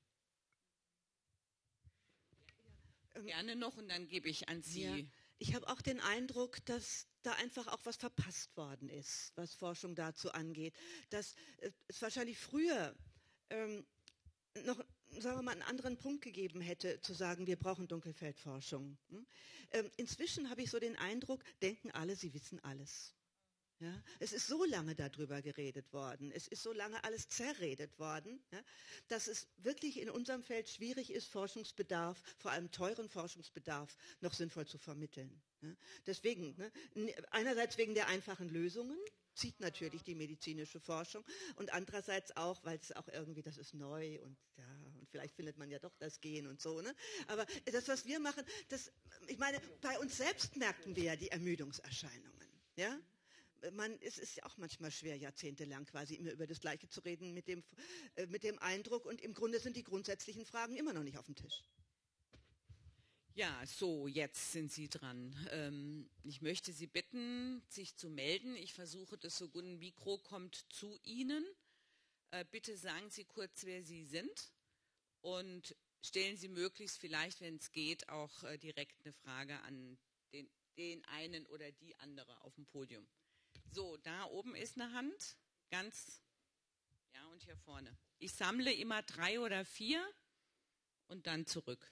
Gerne noch und dann gebe ich an Sie. Ja, ich habe auch den Eindruck, dass da einfach auch was verpasst worden ist, was Forschung dazu angeht. Dass es wahrscheinlich früher noch, sagen wir mal, einen anderen Punkt gegeben hätte, zu sagen, wir brauchen Dunkelfeldforschung. Inzwischen habe ich so den Eindruck, denken alle, sie wissen alles. Ja, es ist so lange darüber geredet worden, es ist so lange alles zerredet worden, ja, dass es wirklich in unserem Feld schwierig ist, Forschungsbedarf, vor allem teuren Forschungsbedarf, noch sinnvoll zu vermitteln. Ja. Deswegen, einerseits wegen der einfachen Lösungen, zieht natürlich die medizinische Forschung und andererseits auch, weil es auch irgendwie, das ist neu und ja, und vielleicht findet man ja doch das Gen und so. Ne? Aber das, was wir machen, ich meine, bei uns selbst merken wir ja die Ermüdungserscheinungen. Ja? Es ist ja auch manchmal schwer, jahrzehntelang quasi immer über das Gleiche zu reden mit dem Eindruck und im Grunde sind die grundsätzlichen Fragen immer noch nicht auf dem Tisch. Ja, so, jetzt sind Sie dran. Ich möchte Sie bitten, sich zu melden. Ich versuche, das so gut, ein Mikro kommt zu Ihnen. Bitte sagen Sie kurz, wer Sie sind und stellen Sie möglichst vielleicht, wenn es geht, auch direkt eine Frage an den einen oder die andere auf dem Podium. So, da oben ist eine Hand, ganz, ja, und hier vorne. Ich sammle immer 3 oder 4 und dann zurück.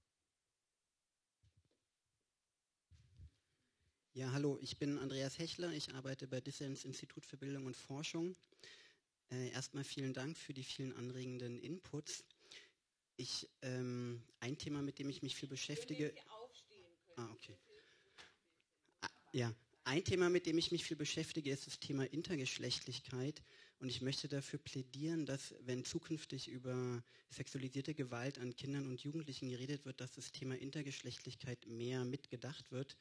Ja, hallo, ich bin Andreas Hechler, ich arbeite bei Dissens Institut für Bildung und Forschung. Erstmal vielen Dank für die vielen anregenden Inputs. Ein Thema, mit dem ich mich viel beschäftige... Wenn Sie aufstehen können. Okay. Ja. Ein Thema, mit dem ich mich viel beschäftige, ist das Thema Intergeschlechtlichkeit. Und ich möchte dafür plädieren, dass, wenn zukünftig über sexualisierte Gewalt an Kindern und Jugendlichen geredet wird, dass das Thema Intergeschlechtlichkeit mehr mitgedacht wird.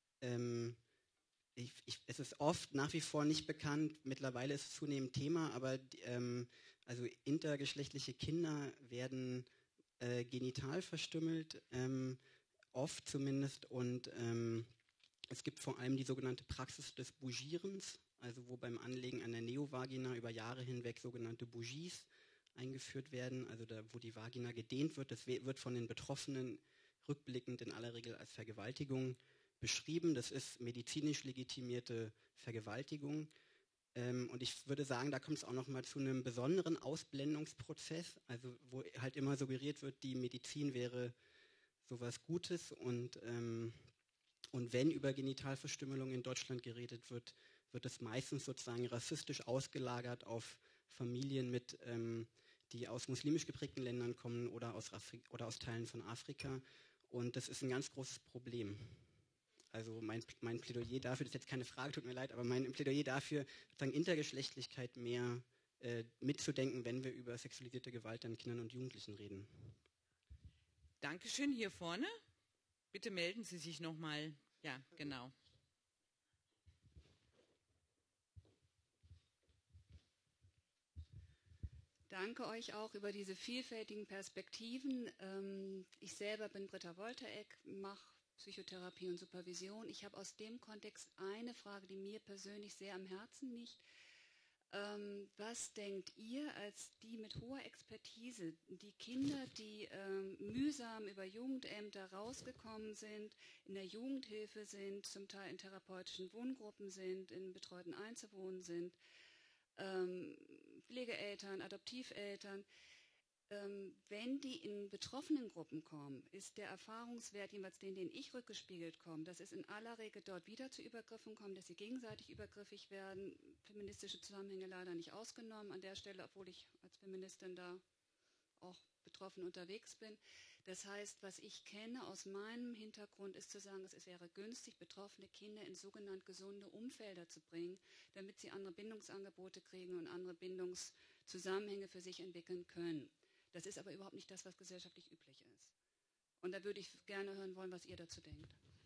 Es ist oft nach wie vor nicht bekannt, mittlerweile ist es zunehmend Thema, aber also intergeschlechtliche Kinder werden genital verstümmelt, oft zumindest, und es gibt vor allem die sogenannte Praxis des Bougierens, also wo beim Anlegen an der Neovagina über Jahre hinweg sogenannte Bougies eingeführt werden, also wo die Vagina gedehnt wird. Das wird von den Betroffenen rückblickend in aller Regel als Vergewaltigung beschrieben. Das ist medizinisch legitimierte Vergewaltigung. Und ich würde sagen, da kommt es auch nochmal zu einem besonderen Ausblendungsprozess, also wo halt immer suggeriert wird, die Medizin wäre sowas Gutes und wenn über Genitalverstümmelung in Deutschland geredet wird, wird es meistens sozusagen rassistisch ausgelagert auf Familien die aus muslimisch geprägten Ländern kommen oder aus Teilen von Afrika. Und das ist ein ganz großes Problem. Also mein Plädoyer dafür, das ist jetzt keine Frage, tut mir leid, aber mein Plädoyer dafür, sozusagen Intergeschlechtlichkeit mehr mitzudenken, wenn wir über sexualisierte Gewalt an Kindern und Jugendlichen reden. Dankeschön, hier vorne. Bitte melden Sie sich nochmal. Ja, genau. Danke euch auch über diese vielfältigen Perspektiven. Ich selber bin Britta Woltereck, mache Psychotherapie und Supervision. Ich habe aus dem Kontext eine Frage, die mir persönlich sehr am Herzen liegt. Was denkt ihr als die mit hoher Expertise, die Kinder, die mühsam über Jugendämter rausgekommen sind, in der Jugendhilfe sind, zum Teil in therapeutischen Wohngruppen sind, in betreuten Einzelwohnen sind, Pflegeeltern, Adoptiveltern, wenn die in betroffenen Gruppen kommen, ist der Erfahrungswert, jedenfalls den ich rückgespiegelt komme, dass es in aller Regel dort wieder zu Übergriffen kommt, dass sie gegenseitig übergriffig werden, feministische Zusammenhänge leider nicht ausgenommen an der Stelle, obwohl ich als Feministin da auch betroffen unterwegs bin. Das heißt, was ich kenne aus meinem Hintergrund, ist zu sagen, es wäre günstig, betroffene Kinder in sogenannt gesunde Umfelder zu bringen, damit sie andere Bindungsangebote kriegen und andere Bindungszusammenhänge für sich entwickeln können. Das ist aber überhaupt nicht das, was gesellschaftlich üblich ist. Und da würde ich gerne hören wollen, was ihr dazu denkt.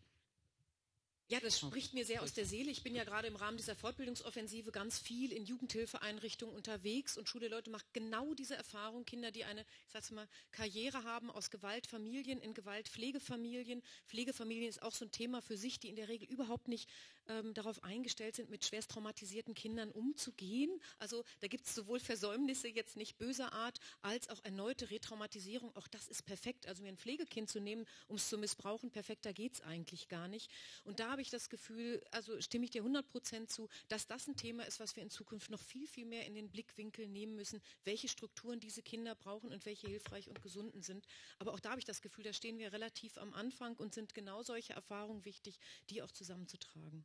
Ja, das spricht mir sehr aus der Seele. Ich bin ja gerade im Rahmen dieser Fortbildungsoffensive ganz viel in Jugendhilfeeinrichtungen unterwegs und schule Leute, macht genau diese Erfahrung. Kinder, die eine, ich sag's mal, Karriere haben aus Gewaltfamilien in Gewaltpflegefamilien. Pflegefamilien ist auch so ein Thema für sich, die in der Regel überhaupt nicht darauf eingestellt sind, mit schwerst traumatisierten Kindern umzugehen. Also da gibt es sowohl Versäumnisse jetzt nicht böser Art, als auch erneute Retraumatisierung. Auch das ist perfekt. Also mir ein Pflegekind zu nehmen, um es zu missbrauchen, perfekter geht's eigentlich gar nicht. Und da habe ich das Gefühl, also stimme ich dir 100% zu, dass das ein Thema ist, was wir in Zukunft noch viel, viel mehr in den Blickwinkel nehmen müssen, welche Strukturen diese Kinder brauchen und welche hilfreich und gesunden sind. Aber auch da habe ich das Gefühl, da stehen wir relativ am Anfang und sind genau solche Erfahrungen wichtig, die auch zusammenzutragen.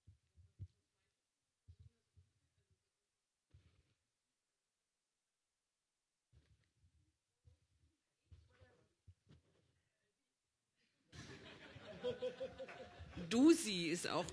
Dusi ist auch...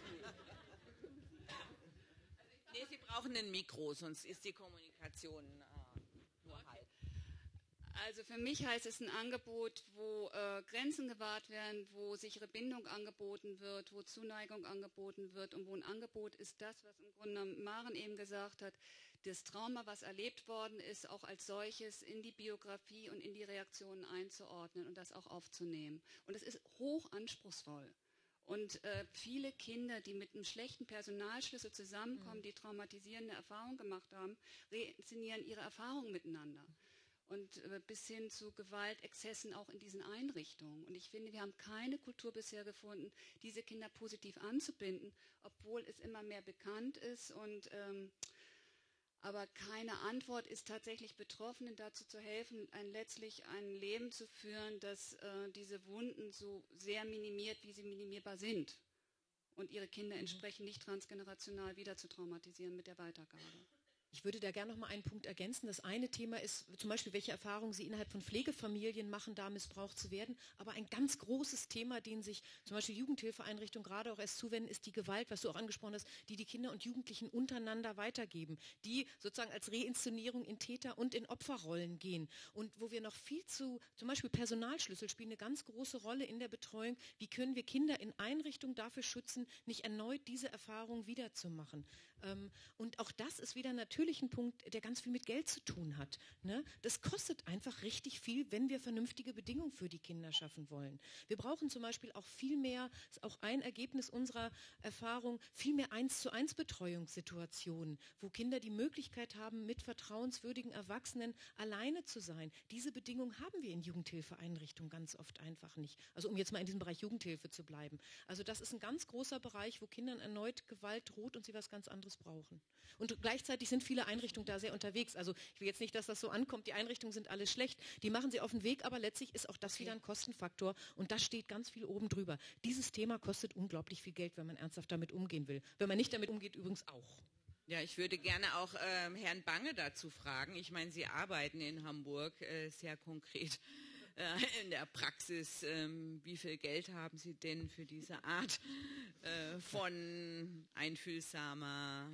Nee, Sie brauchen ein Mikro, sonst ist die Kommunikation nur halb. Also für mich heißt es ein Angebot, wo Grenzen gewahrt werden, wo sichere Bindung angeboten wird, wo Zuneigung angeboten wird und wo ein Angebot ist das, was im Grunde Maren eben gesagt hat, das Trauma, was erlebt worden ist, auch als solches in die Biografie und in die Reaktionen einzuordnen und das auch aufzunehmen. Und es ist hoch anspruchsvoll. Und viele Kinder, die mit einem schlechten Personalschlüssel zusammenkommen, die traumatisierende Erfahrungen gemacht haben, reinszenieren ihre Erfahrungen miteinander. Und bis hin zu Gewaltexzessen auch in diesen Einrichtungen. Und ich finde, wir haben keine Kultur bisher gefunden, diese Kinder positiv anzubinden, obwohl es immer mehr bekannt ist. Aber keine Antwort ist tatsächlich Betroffenen dazu zu helfen, letztlich ein Leben zu führen, das diese Wunden so sehr minimiert, wie sie minimierbar sind. Und ihre Kinder entsprechend nicht transgenerational wieder zu traumatisieren mit der Weitergabe. Ich würde da gerne noch mal einen Punkt ergänzen. Das eine Thema ist zum Beispiel, welche Erfahrungen Sie innerhalb von Pflegefamilien machen, da missbraucht zu werden. Aber ein ganz großes Thema, den sich zum Beispiel Jugendhilfeeinrichtungen gerade auch erst zuwenden, ist die Gewalt, was du auch angesprochen hast, die die Kinder und Jugendlichen untereinander weitergeben, die sozusagen als Reinszenierung in Täter- und in Opferrollen gehen. Und wo wir noch viel zum Beispiel Personalschlüssel spielen eine ganz große Rolle in der Betreuung. Wie können wir Kinder in Einrichtungen dafür schützen, nicht erneut diese Erfahrung wiederzumachen? Und auch das ist wieder natürlich ein Punkt, der ganz viel mit Geld zu tun hat. Ne? Das kostet einfach richtig viel, wenn wir vernünftige Bedingungen für die Kinder schaffen wollen. Wir brauchen zum Beispiel auch viel mehr, das ist auch ein Ergebnis unserer Erfahrung, viel mehr 1:1 Betreuungssituationen, wo Kinder die Möglichkeit haben, mit vertrauenswürdigen Erwachsenen alleine zu sein. Diese Bedingungen haben wir in Jugendhilfeeinrichtungen ganz oft einfach nicht. Also um jetzt mal in diesem Bereich Jugendhilfe zu bleiben. Also das ist ein ganz großer Bereich, wo Kindern erneut Gewalt droht und sie was ganz anderes brauchen. Und gleichzeitig sind viele Einrichtungen da sehr unterwegs. Also ich will jetzt nicht, dass das so ankommt, die Einrichtungen sind alle schlecht. Die machen sie auf den Weg, aber letztlich ist auch das wieder ein Kostenfaktor und das steht ganz viel oben drüber. Dieses Thema kostet unglaublich viel Geld, wenn man ernsthaft damit umgehen will. Wenn man nicht damit umgeht, übrigens auch. Ja, ich würde gerne auch Herrn Bange dazu fragen. Ich meine, Sie arbeiten in Hamburg sehr konkret in der Praxis, wie viel Geld haben Sie denn für diese Art von einfühlsamer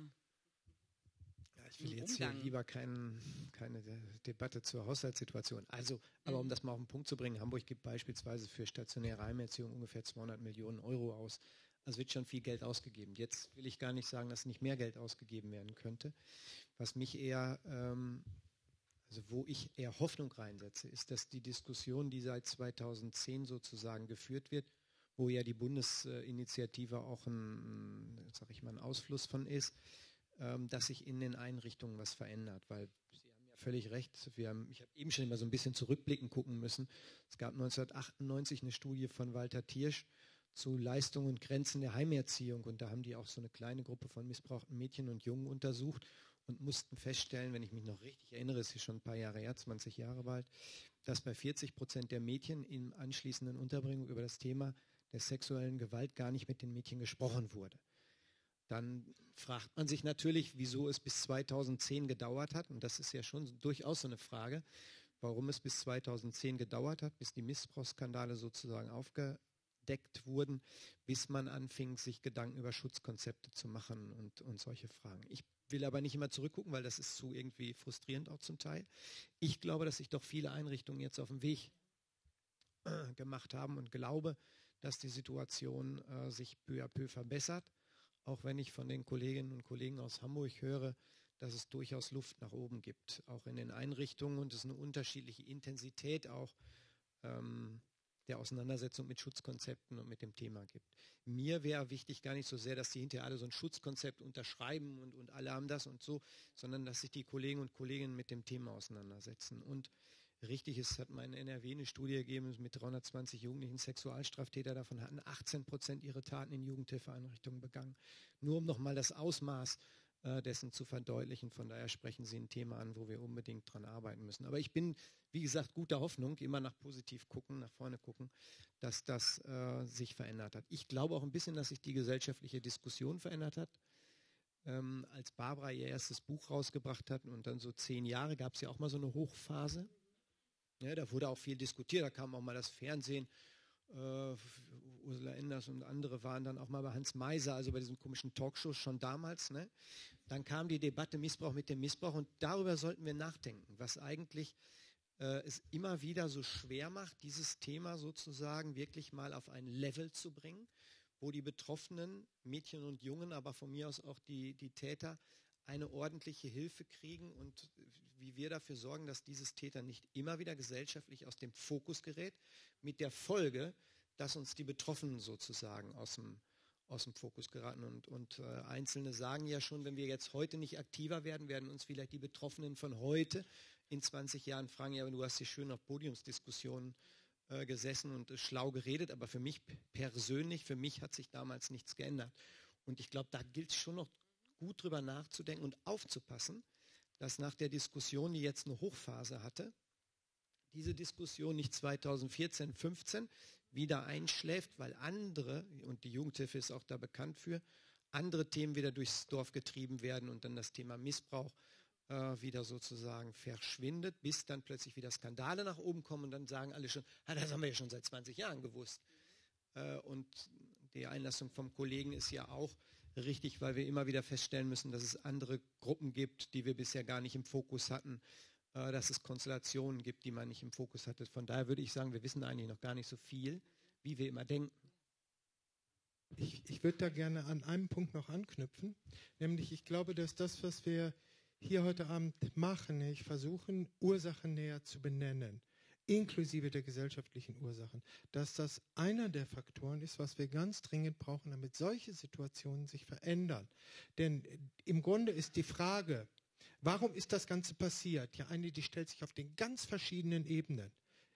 Ich will jetzt hier lieber keine Debatte zur Haushaltssituation. Also, aber um das mal auf den Punkt zu bringen, Hamburg gibt beispielsweise für stationäre Heimerziehung ungefähr 200 Millionen Euro aus. Also wird schon viel Geld ausgegeben. Jetzt will ich gar nicht sagen, dass nicht mehr Geld ausgegeben werden könnte. Was mich eher, also wo ich eher Hoffnung reinsetze, ist, dass die Diskussion, die seit 2010 sozusagen geführt wird, wo ja die Bundesinitiative auch ein Ausfluss von ist, dass sich in den Einrichtungen was verändert, weil Sie haben ja völlig recht, ich habe eben schon immer so ein bisschen zurückblicken gucken müssen. Es gab 1998 eine Studie von Walter Thiersch zu Leistungen und Grenzen der Heimerziehung und da haben die auch so eine kleine Gruppe von missbrauchten Mädchen und Jungen untersucht und mussten feststellen, wenn ich mich noch richtig erinnere, ist hier schon ein paar Jahre her, 20 Jahre bald, dass bei 40% der Mädchen in anschließenden Unterbringung über das Thema der sexuellen Gewalt gar nicht mit den Mädchen gesprochen wurde. Dann fragt man sich natürlich, wieso es bis 2010 gedauert hat. Und das ist ja schon durchaus so eine Frage, warum es bis 2010 gedauert hat, bis die Missbrauchsskandale sozusagen aufgedeckt wurden, bis man anfing, sich Gedanken über Schutzkonzepte zu machen und solche Fragen. Ich will aber nicht immer zurückgucken, weil das ist zu irgendwie frustrierend auch zum Teil. Ich glaube, dass sich doch viele Einrichtungen jetzt auf den Weg gemacht haben und glaube, dass die Situation sich peu à peu verbessert. Auch wenn ich von den Kolleginnen und Kollegen aus Hamburg höre, dass es durchaus Luft nach oben gibt, auch in den Einrichtungen und es eine unterschiedliche Intensität auch der Auseinandersetzung mit Schutzkonzepten und mit dem Thema gibt. Mir wäre wichtig gar nicht so sehr, dass die hinterher alle so ein Schutzkonzept unterschreiben und alle haben das und so, sondern dass sich die Kollegen und Kolleginnen mit dem Thema auseinandersetzen. Und richtig ist, hat mein NRW eine Studie gegeben mit 320 jugendlichen Sexualstraftäter. Davon hatten 18% ihre Taten in Jugendhilfeeinrichtungen begangen. Nur um nochmal das Ausmaß dessen zu verdeutlichen. Von daher sprechen Sie ein Thema an, wo wir unbedingt dran arbeiten müssen. Aber ich bin, wie gesagt, guter Hoffnung, immer nach positiv gucken, nach vorne gucken, dass das sich verändert hat. Ich glaube auch ein bisschen, dass sich die gesellschaftliche Diskussion verändert hat. Als Barbara ihr erstes Buch rausgebracht hat und dann so 10 Jahre, gab es ja auch mal so eine Hochphase. Ja, da wurde auch viel diskutiert, da kam auch mal das Fernsehen, Ursula Enders und andere waren dann auch mal bei Hans Meiser, also bei diesen komischen Talkshows schon damals. Ne? Dann kam die Debatte Missbrauch mit dem Missbrauch und darüber sollten wir nachdenken, was eigentlich es immer wieder so schwer macht, dieses Thema sozusagen wirklich mal auf ein Level zu bringen, wo die Betroffenen, Mädchen und Jungen, aber von mir aus auch die Täter, eine ordentliche Hilfe kriegen und wie wir dafür sorgen, dass dieses Täter nicht immer wieder gesellschaftlich aus dem Fokus gerät, mit der Folge, dass uns die Betroffenen sozusagen aus dem Fokus geraten. Und Einzelne sagen ja schon, wenn wir jetzt heute nicht aktiver werden, werden uns vielleicht die Betroffenen von heute in 20 Jahren fragen, ja, du hast hier schön auf Podiumsdiskussionen gesessen und schlau geredet, aber für mich persönlich, für mich hat sich damals nichts geändert. Und ich glaube, da gilt es schon noch gut drüber nachzudenken und aufzupassen, dass nach der Diskussion, die jetzt eine Hochphase hatte, diese Diskussion nicht 2014, 15 wieder einschläft, weil andere, und die Jugendhilfe ist auch da bekannt für, andere Themen wieder durchs Dorf getrieben werden und dann das Thema Missbrauch wieder sozusagen verschwindet, bis dann plötzlich wieder Skandale nach oben kommen und dann sagen alle schon, das haben wir ja schon seit 20 Jahren gewusst. Und die Einlassung vom Kollegen ist ja auch richtig, weil wir immer wieder feststellen müssen, dass es andere Gruppen gibt, die wir bisher gar nicht im Fokus hatten, dass es Konstellationen gibt, die man nicht im Fokus hatte. Von daher würde ich sagen, wir wissen eigentlich noch gar nicht so viel, wie wir immer denken. Ich würde da gerne an einem Punkt noch anknüpfen, nämlich ich glaube, dass das, was wir hier heute Abend machen, nämlich versuchen, Ursachen näher zu benennen, inklusive der gesellschaftlichen Ursachen, dass das einer der Faktoren ist, was wir ganz dringend brauchen, damit solche Situationen sich verändern. Denn im Grunde ist die Frage, warum ist das Ganze passiert? Ja, eine, die stellt sich auf den ganz verschiedenen Ebenen.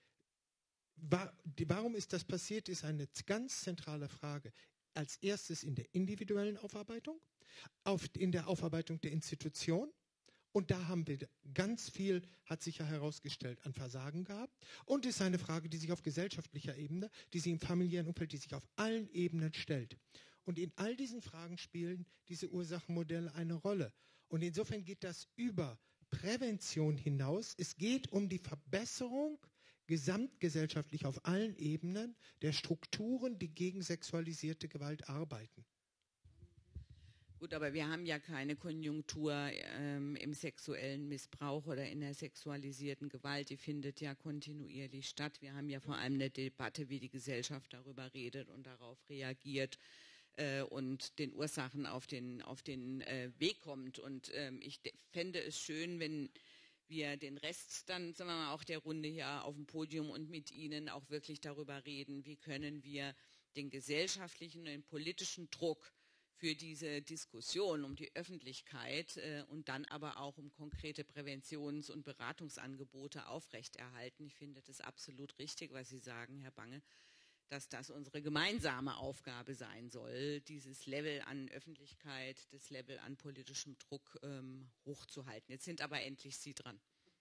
Warum ist das passiert, ist eine ganz zentrale Frage. Als erstes in der individuellen Aufarbeitung, in der Aufarbeitung der Institution. Und da haben wir ganz viel, hat sich ja herausgestellt, an Versagen gehabt. Und es ist eine Frage, die sich auf gesellschaftlicher Ebene, die sich im familiären Umfeld, die sich auf allen Ebenen stellt. Und in all diesen Fragen spielen diese Ursachenmodelle eine Rolle. Und insofern geht das über Prävention hinaus. Es geht um die Verbesserung gesamtgesellschaftlich auf allen Ebenen der Strukturen, die gegen sexualisierte Gewalt arbeiten. Gut, aber wir haben ja keine Konjunktur im sexuellen Missbrauch oder in der sexualisierten Gewalt. Die findet ja kontinuierlich statt. Wir haben ja vor allem eine Debatte, wie die Gesellschaft darüber redet und darauf reagiert und den Ursachen auf den Weg kommt. Und ich fände es schön, wenn wir den Rest dann, sagen wir mal, auch der Runde hier auf dem Podium und mit Ihnen auch wirklich darüber reden, wie können wir den gesellschaftlichen und den politischen Druck für diese Diskussion um die Öffentlichkeit und dann aber auch um konkrete Präventions- und Beratungsangebote aufrechterhalten. Ich finde das absolut richtig, was Sie sagen, Herr Bange, dass das unsere gemeinsame Aufgabe sein soll, dieses Level an Öffentlichkeit, das Level an politischem Druck hochzuhalten. Jetzt sind aber endlich Sie dran.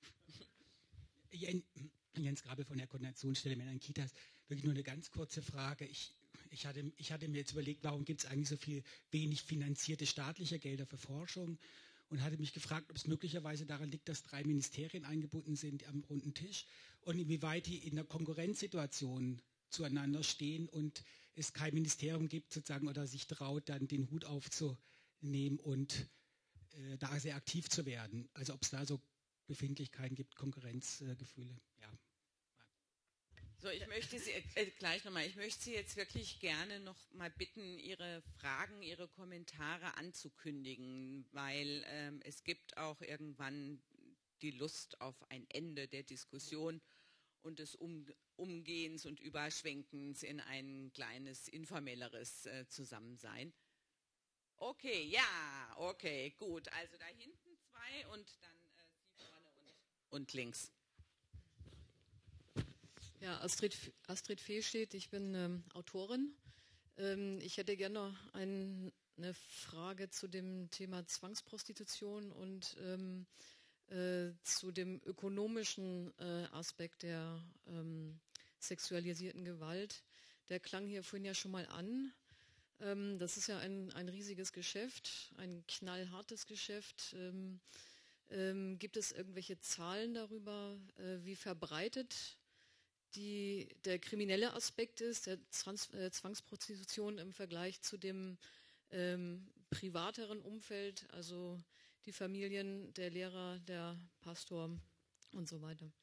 Jens Grabel von der Koordinationsstelle Männer in Kitas. Wirklich nur eine ganz kurze Frage. Ich hatte mir jetzt überlegt, warum gibt es eigentlich so wenig finanzierte staatliche Gelder für Forschung und hatte mich gefragt, ob es möglicherweise daran liegt, dass 3 Ministerien eingebunden sind am runden Tisch und inwieweit die in einer Konkurrenzsituation zueinander stehen und es kein Ministerium gibt sozusagen oder sich traut, dann den Hut aufzunehmen und da sehr aktiv zu werden. Also ob es da so Befindlichkeiten gibt, Konkurrenzgefühle. Ja. So, ich möchte Sie gleich nochmal, ich möchte Sie jetzt wirklich gerne noch mal bitten, Ihre Fragen, Ihre Kommentare anzukündigen, weil es gibt auch irgendwann die Lust auf ein Ende der Diskussion und des Umgehens und Überschwenkens in ein kleines, informelleres Zusammensein. Okay, ja, okay, gut. Also da hinten 2 und dann Sie vorne und links. Ja, Astrid Fehlstedt, ich bin Autorin. Ich hätte gerne eine Frage zu dem Thema Zwangsprostitution und zu dem ökonomischen Aspekt der sexualisierten Gewalt. Der klang hier vorhin ja schon mal an. Das ist ja ein riesiges Geschäft, ein knallhartes Geschäft. Gibt es irgendwelche Zahlen darüber, wie verbreitet der kriminelle Aspekt ist, der Zwangsprostitution im Vergleich zu dem privateren Umfeld, also die Familien, der Lehrer, der Pastor und so weiter.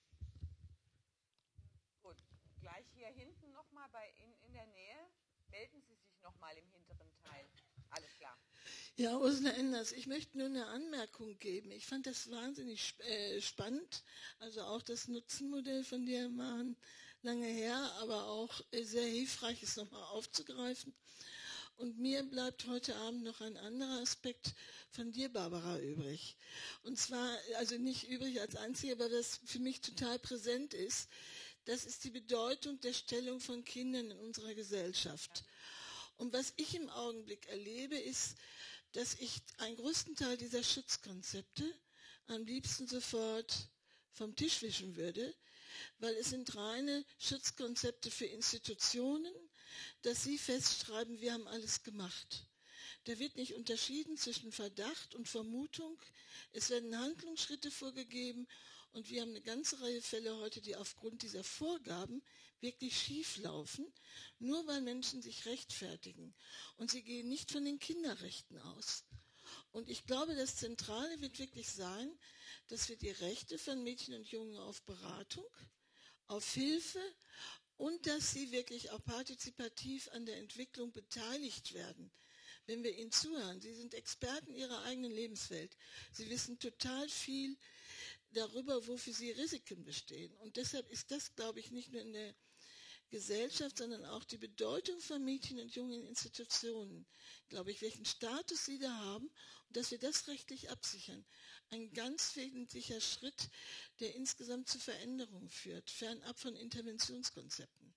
Gut, gleich hier hinten nochmal in der Nähe. Melden Sie sich nochmal im hinteren Teil. Alles klar. Ja, Ursula Enders, ich möchte nur eine Anmerkung geben. Ich fand das wahnsinnig spannend, also auch das Nutzenmodell von dir machen lange her, aber auch sehr hilfreich, es nochmal aufzugreifen. Und mir bleibt heute Abend noch ein anderer Aspekt von dir, Barbara, übrig. Und zwar, also nicht übrig als einzige, aber das für mich total präsent ist, das ist die Bedeutung der Stellung von Kindern in unserer Gesellschaft. Und was ich im Augenblick erlebe, ist, dass ich einen größten Teil dieser Schutzkonzepte am liebsten sofort vom Tisch wischen würde, weil es sind reine Schutzkonzepte für Institutionen, dass sie festschreiben, wir haben alles gemacht. Da wird nicht unterschieden zwischen Verdacht und Vermutung. Es werden Handlungsschritte vorgegeben und wir haben eine ganze Reihe Fälle heute, die aufgrund dieser Vorgaben wirklich schief laufen, nur weil Menschen sich rechtfertigen. Und sie gehen nicht von den Kinderrechten aus. Und ich glaube, das Zentrale wird wirklich sein, dass wir die Rechte von Mädchen und Jungen auf Beratung, auf Hilfe und dass sie wirklich auch partizipativ an der Entwicklung beteiligt werden. Wenn wir ihnen zuhören, sie sind Experten ihrer eigenen Lebenswelt. Sie wissen total viel darüber, wofür sie Risiken bestehen. Und deshalb ist das, glaube ich, nicht nur in der Gesellschaft, sondern auch die Bedeutung von Mädchen und Jungen in Institutionen, glaube ich, welchen Status sie da haben und dass wir das rechtlich absichern. Ein ganz wesentlicher Schritt, der insgesamt zu Veränderungen führt, fernab von Interventionskonzepten.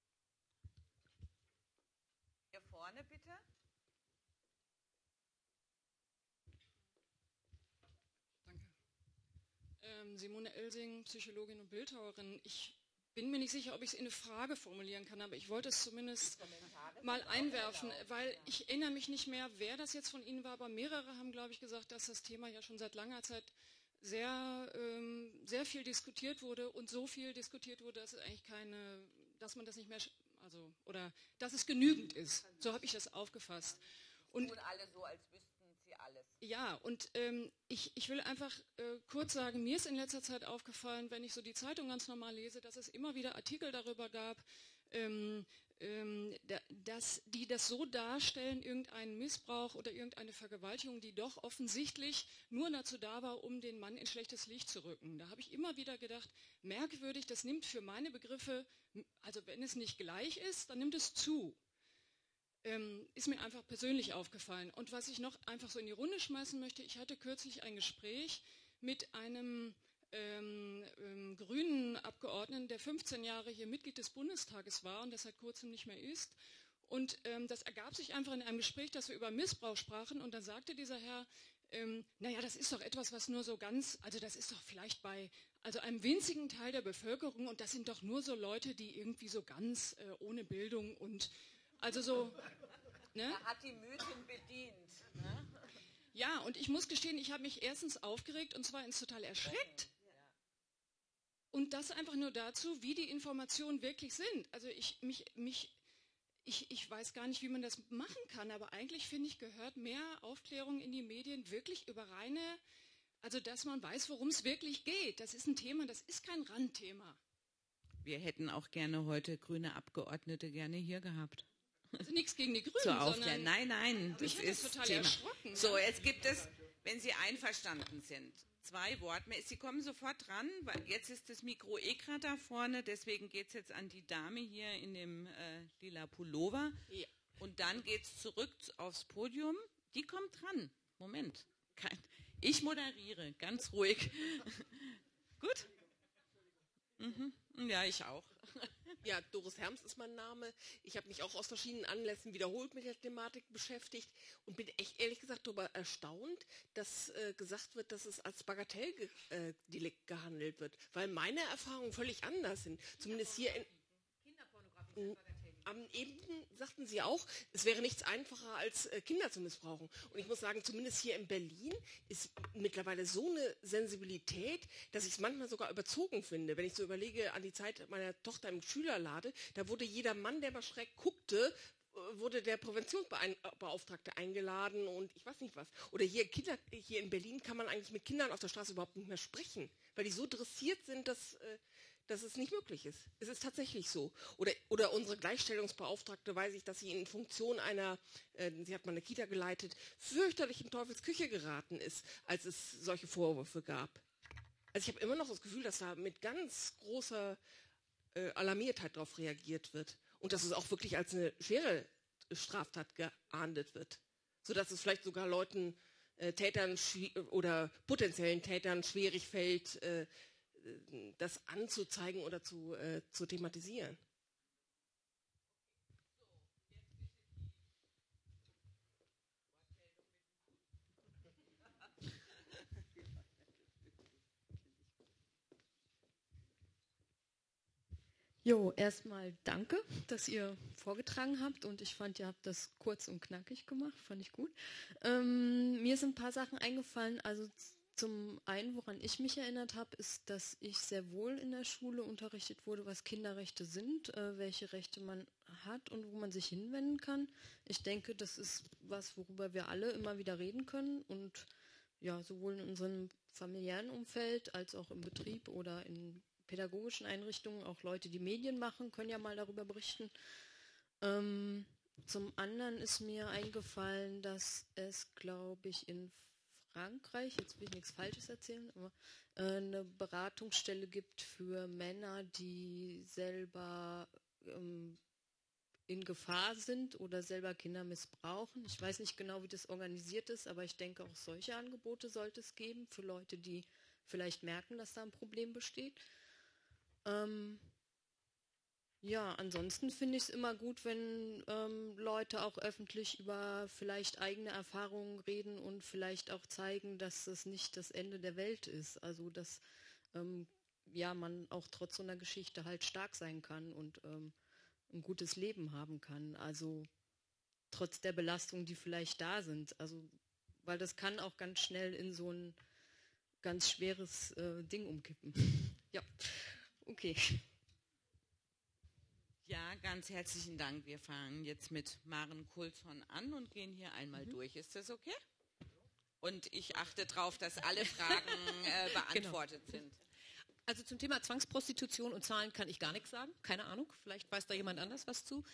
Hier vorne bitte. Danke. Simone Elsing, Psychologin und Bildhauerin. Ich bin mir nicht sicher, ob ich es in eine Frage formulieren kann, aber ich wollte es zumindest mal einwerfen, weil ich erinnere mich nicht mehr, wer das jetzt von Ihnen war, aber mehrere haben, glaube ich, gesagt, dass das Thema ja schon seit langer Zeit sehr viel diskutiert wurde und so viel diskutiert wurde, dass es eigentlich dass man das nicht mehr, oder dass es genügend ist. So habe ich das aufgefasst. Und tun alle so, als wüssten sie alles. Ja, und ich will einfach kurz sagen, mir ist in letzter Zeit aufgefallen, wenn ich so die Zeitung ganz normal lese, dass es immer wieder Artikel darüber gab, dass die das so darstellen, irgendeinen Missbrauch oder irgendeine Vergewaltigung, die doch offensichtlich nur dazu da war, um den Mann in schlechtes Licht zu rücken. Da habe ich immer wieder gedacht, merkwürdig, das nimmt für meine Begriffe, also wenn es nicht gleich ist, dann nimmt es zu. Ist mir einfach persönlich aufgefallen. Und was ich noch einfach so in die Runde schmeißen möchte, ich hatte kürzlich ein Gespräch mit einem grünen Abgeordneten, der 15 Jahre hier Mitglied des Bundestages war und das seit kurzem nicht mehr ist. Und das ergab sich einfach in einem Gespräch, dass wir über Missbrauch sprachen und dann sagte dieser Herr, naja, das ist doch etwas, was nur so ganz, also das ist doch vielleicht bei einem winzigen Teil der Bevölkerung und das sind doch nur so Leute, die irgendwie so ganz ohne Bildung und also so, ne? Er hat die Mythen bedient. Ne? Ja, und ich muss gestehen, ich habe mich erstens aufgeregt und zwar total erschreckt. Und das einfach nur dazu, wie die Informationen wirklich sind. Also ich weiß gar nicht, wie man das machen kann, aber eigentlich finde ich, gehört mehr Aufklärung in die Medien wirklich über also dass man weiß, worum es wirklich geht. Das ist ein Thema, das ist kein Randthema. Wir hätten auch gerne heute grüne Abgeordnete gerne hier gehabt. Also nichts gegen die Grünen, sondern nein, das ist total Thema. Erschrocken. So, jetzt gibt es, wenn Sie einverstanden sind, 2 Worte. Sie kommen sofort dran, weil jetzt ist das Mikro gerade da vorne, deswegen geht es jetzt an die Dame hier in dem lila Pullover. Ja. Und dann geht es zurück aufs Podium. Die kommt dran. Moment. Ich moderiere, ganz ruhig. Gut? Mhm. Ja, ich auch. Ja, Doris Herms ist mein Name. Ich habe mich auch aus verschiedenen Anlässen wiederholt mit der Thematik beschäftigt und bin echt ehrlich gesagt darüber erstaunt, dass gesagt wird, dass es als Bagatelldelikt gehandelt wird, weil meine Erfahrungen völlig anders sind. Zumindest hier in Kinderpornografie. Eben sagten Sie auch, es wäre nichts einfacher, als Kinder zu missbrauchen. Und ich muss sagen, zumindest hier in Berlin ist mittlerweile so eine Sensibilität, dass ich es manchmal sogar überzogen finde. Wenn ich so überlege an die Zeit meiner Tochter im Schülerlade, da wurde jeder Mann, der mal schräg guckte, wurde der Präventionsbeauftragte eingeladen und ich weiß nicht was. Oder hier in Berlin kann man eigentlich mit Kindern auf der Straße überhaupt nicht mehr sprechen, weil die so dressiert sind, dass es nicht möglich ist. Es ist tatsächlich so. Oder unsere Gleichstellungsbeauftragte, weiß ich, dass sie in Funktion sie hat mal eine Kita geleitet, fürchterlich in Teufels Küche geraten ist, als es solche Vorwürfe gab. Also ich habe immer noch das Gefühl, dass da mit ganz großer Alarmiertheit darauf reagiert wird und dass es auch wirklich als eine schwere Straftat geahndet wird, sodass es vielleicht sogar Leuten, Tätern oder potenziellen Tätern schwierig fällt, das anzuzeigen oder zu thematisieren. Jo, erstmal danke, dass ihr vorgetragen habt und ich fand, ihr habt das kurz und knackig gemacht, fand ich gut. Mir sind ein paar Sachen eingefallen, also zum einen, woran ich mich erinnert habe, ist, dass ich sehr wohl in der Schule unterrichtet wurde, was Kinderrechte sind, welche Rechte man hat und wo man sich hinwenden kann. Ich denke, das ist was, worüber wir alle immer wieder reden können und ja, sowohl in unserem familiären Umfeld als auch im Betrieb oder in pädagogischen Einrichtungen, auch Leute, die Medien machen, können ja mal darüber berichten. Zum anderen ist mir eingefallen, dass es, glaube ich, in Frankreich, jetzt will ich nichts Falsches erzählen, aber eine Beratungsstelle gibt für Männer, die selber in Gefahr sind oder selber Kinder missbrauchen. Ich weiß nicht genau, wie das organisiert ist, aber ich denke, auch solche Angebote sollte es geben für Leute, die vielleicht merken, dass da ein Problem besteht. Ja, ansonsten finde ich es immer gut, wenn Leute auch öffentlich über vielleicht eigene Erfahrungen reden und vielleicht auch zeigen, dass es nicht das Ende der Welt ist. Also dass ja, man auch trotz so einer Geschichte halt stark sein kann und ein gutes Leben haben kann. Also trotz der Belastungen, die vielleicht da sind. Also weil das kann auch ganz schnell in so ein ganz schweres Ding umkippen. Ja, okay. Ja, ganz herzlichen Dank. Wir fangen jetzt mit Maren Coulson an und gehen hier einmal durch. Ist das okay? Und ich achte darauf, dass alle Fragen beantwortet sind. Also zum Thema Zwangsprostitution und Zahlen kann ich gar nichts sagen. Keine Ahnung, vielleicht weiß da jemand anders was zu.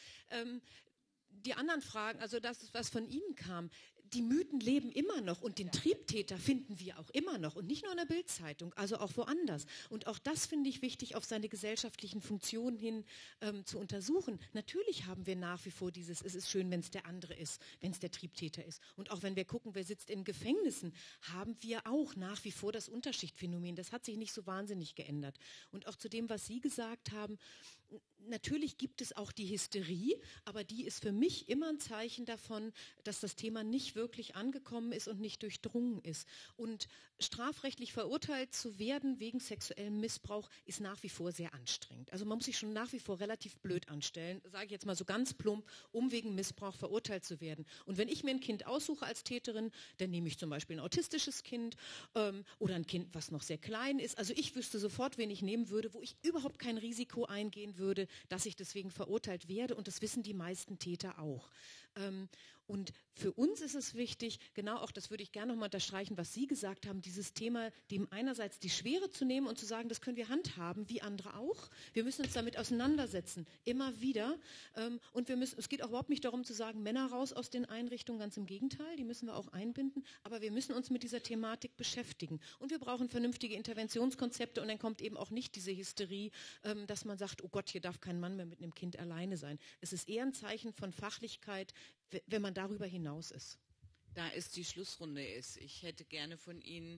Die anderen Fragen, also das, was von Ihnen kam, die Mythen leben immer noch und den Triebtäter finden wir auch immer noch und nicht nur in der Bild-Zeitung, also auch woanders. Und auch das finde ich wichtig, auf seine gesellschaftlichen Funktionen hin zu untersuchen. Natürlich haben wir nach wie vor dieses, es ist schön, wenn es der andere ist, wenn es der Triebtäter ist. Und auch wenn wir gucken, wer sitzt in Gefängnissen, haben wir auch nach wie vor das Unterschichtphänomen. Das hat sich nicht so wahnsinnig geändert. Und auch zu dem, was Sie gesagt haben, natürlich gibt es auch die Hysterie, aber die ist für mich immer ein Zeichen davon, dass das Thema nicht wirklich angekommen ist und nicht durchdrungen ist. Und strafrechtlich verurteilt zu werden wegen sexuellem Missbrauch ist nach wie vor sehr anstrengend. Also man muss sich schon nach wie vor relativ blöd anstellen, sage ich jetzt mal so ganz plump, um wegen Missbrauch verurteilt zu werden. Und wenn ich mir ein Kind aussuche als Täterin, dann nehme ich zum Beispiel ein autistisches Kind oder ein Kind, was noch sehr klein ist. Also ich wüsste sofort, wen ich nehmen würde, wo ich überhaupt kein Risiko eingehen würde, dass ich deswegen verurteilt werde. Und das wissen die meisten Täter auch. Und für uns ist es wichtig, genau auch, das würde ich gerne nochmal unterstreichen, was Sie gesagt haben, dieses Thema, dem einerseits die Schwere zu nehmen und zu sagen, das können wir handhaben, wie andere auch. Wir müssen uns damit auseinandersetzen, immer wieder. Und es geht auch überhaupt nicht darum zu sagen, Männer raus aus den Einrichtungen, ganz im Gegenteil, die müssen wir auch einbinden. Aber wir müssen uns mit dieser Thematik beschäftigen. Und wir brauchen vernünftige Interventionskonzepte und dann kommt eben auch nicht diese Hysterie, dass man sagt, oh Gott, hier darf kein Mann mehr mit einem Kind alleine sein. Es ist eher ein Zeichen von Fachlichkeit, wenn man darüber hinaus ist. Da es die Schlussrunde ist, ich hätte gerne von Ihnen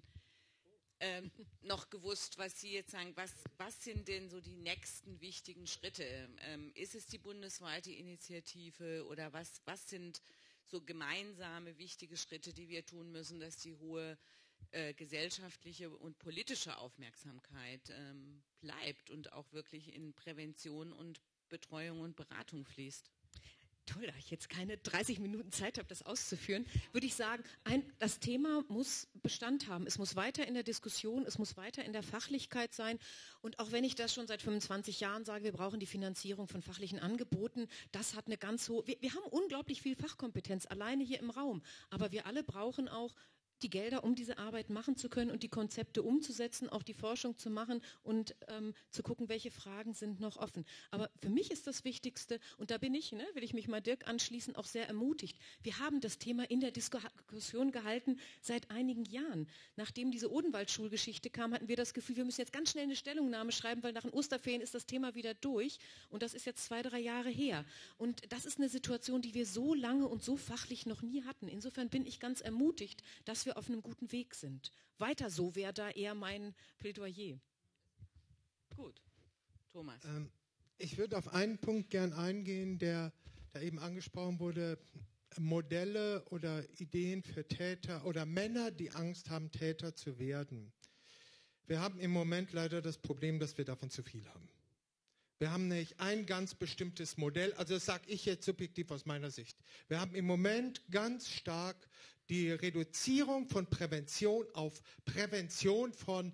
noch gewusst, was Sie jetzt sagen, was sind denn so die nächsten wichtigen Schritte? Ist es die bundesweite Initiative oder was sind so gemeinsame wichtige Schritte, die wir tun müssen, dass die hohe gesellschaftliche und politische Aufmerksamkeit bleibt und auch wirklich in Prävention und Betreuung und Beratung fließt? Toll, da ich jetzt keine 30 Minuten Zeit habe, das auszuführen, würde ich sagen, das Thema muss Bestand haben. Es muss weiter in der Diskussion, es muss weiter in der Fachlichkeit sein. Und auch wenn ich das schon seit 25 Jahren sage, wir brauchen die Finanzierung von fachlichen Angeboten, das hat eine ganz hohe, wir haben unglaublich viel Fachkompetenz alleine hier im Raum. Aber wir alle brauchen auch die Gelder, um diese Arbeit machen zu können und die Konzepte umzusetzen, auch die Forschung zu machen und zu gucken, welche Fragen sind noch offen. Aber für mich ist das Wichtigste, und da bin ich, will ich mich mal Dirk anschließen, auch sehr ermutigt. Wir haben das Thema in der Diskussion gehalten seit einigen Jahren. Nachdem diese Odenwald-Schulgeschichte kam, hatten wir das Gefühl, wir müssen jetzt ganz schnell eine Stellungnahme schreiben, weil nach den Osterferien ist das Thema wieder durch. Und das ist jetzt 2-3 Jahre her. Und das ist eine Situation, die wir so lange und so fachlich noch nie hatten. Insofern bin ich ganz ermutigt, dass wir auf einem guten Weg sind. Weiter so wäre da eher mein Plädoyer. Gut. Thomas. Ich würde auf einen Punkt gern eingehen, der da eben angesprochen wurde. Modelle oder Ideen für Täter oder Männer, die Angst haben, Täter zu werden. Wir haben im Moment leider das Problem, dass wir davon zu viel haben. Wir haben nicht ein ganz bestimmtes Modell, also das sage ich jetzt subjektiv aus meiner Sicht. Wir haben im Moment ganz stark die Reduzierung von Prävention auf Prävention von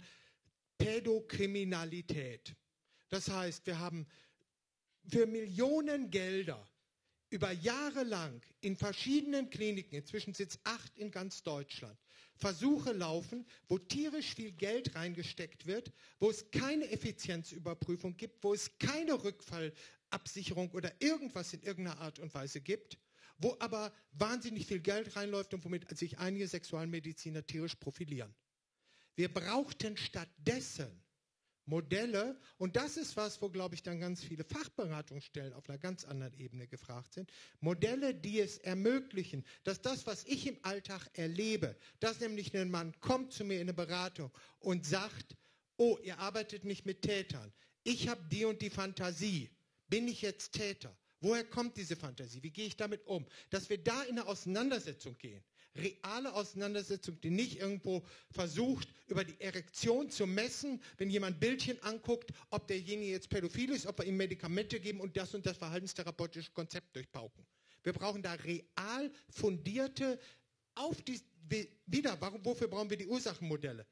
Pädokriminalität. Das heißt, wir haben für Millionen Gelder über Jahre lang in verschiedenen Kliniken, inzwischen sind es 8 in ganz Deutschland, Versuche laufen, wo tierisch viel Geld reingesteckt wird, wo es keine Effizienzüberprüfung gibt, wo es keine Rückfallabsicherung oder irgendwas in irgendeiner Art und Weise gibt, wo aber wahnsinnig viel Geld reinläuft und womit sich einige Sexualmediziner tierisch profilieren. Wir brauchten stattdessen Modelle, und das ist was, wo, glaube ich, dann ganz viele Fachberatungsstellen auf einer ganz anderen Ebene gefragt sind, Modelle, die es ermöglichen, dass das, was ich im Alltag erlebe, dass nämlich ein Mann kommt zu mir in eine Beratung und sagt, oh, ihr arbeitet nicht mit Tätern, ich habe die und die Fantasie, bin ich jetzt Täter? Woher kommt diese Fantasie? Wie gehe ich damit um? Dass wir da in eine Auseinandersetzung gehen. Reale Auseinandersetzung, die nicht irgendwo versucht, über die Erektion zu messen, wenn jemand Bildchen anguckt, ob derjenige jetzt pädophil ist, ob wir ihm Medikamente geben und das verhaltenstherapeutische Konzept durchpauken. Wir brauchen da real fundierte, wofür brauchen wir die Ursachenmodelle?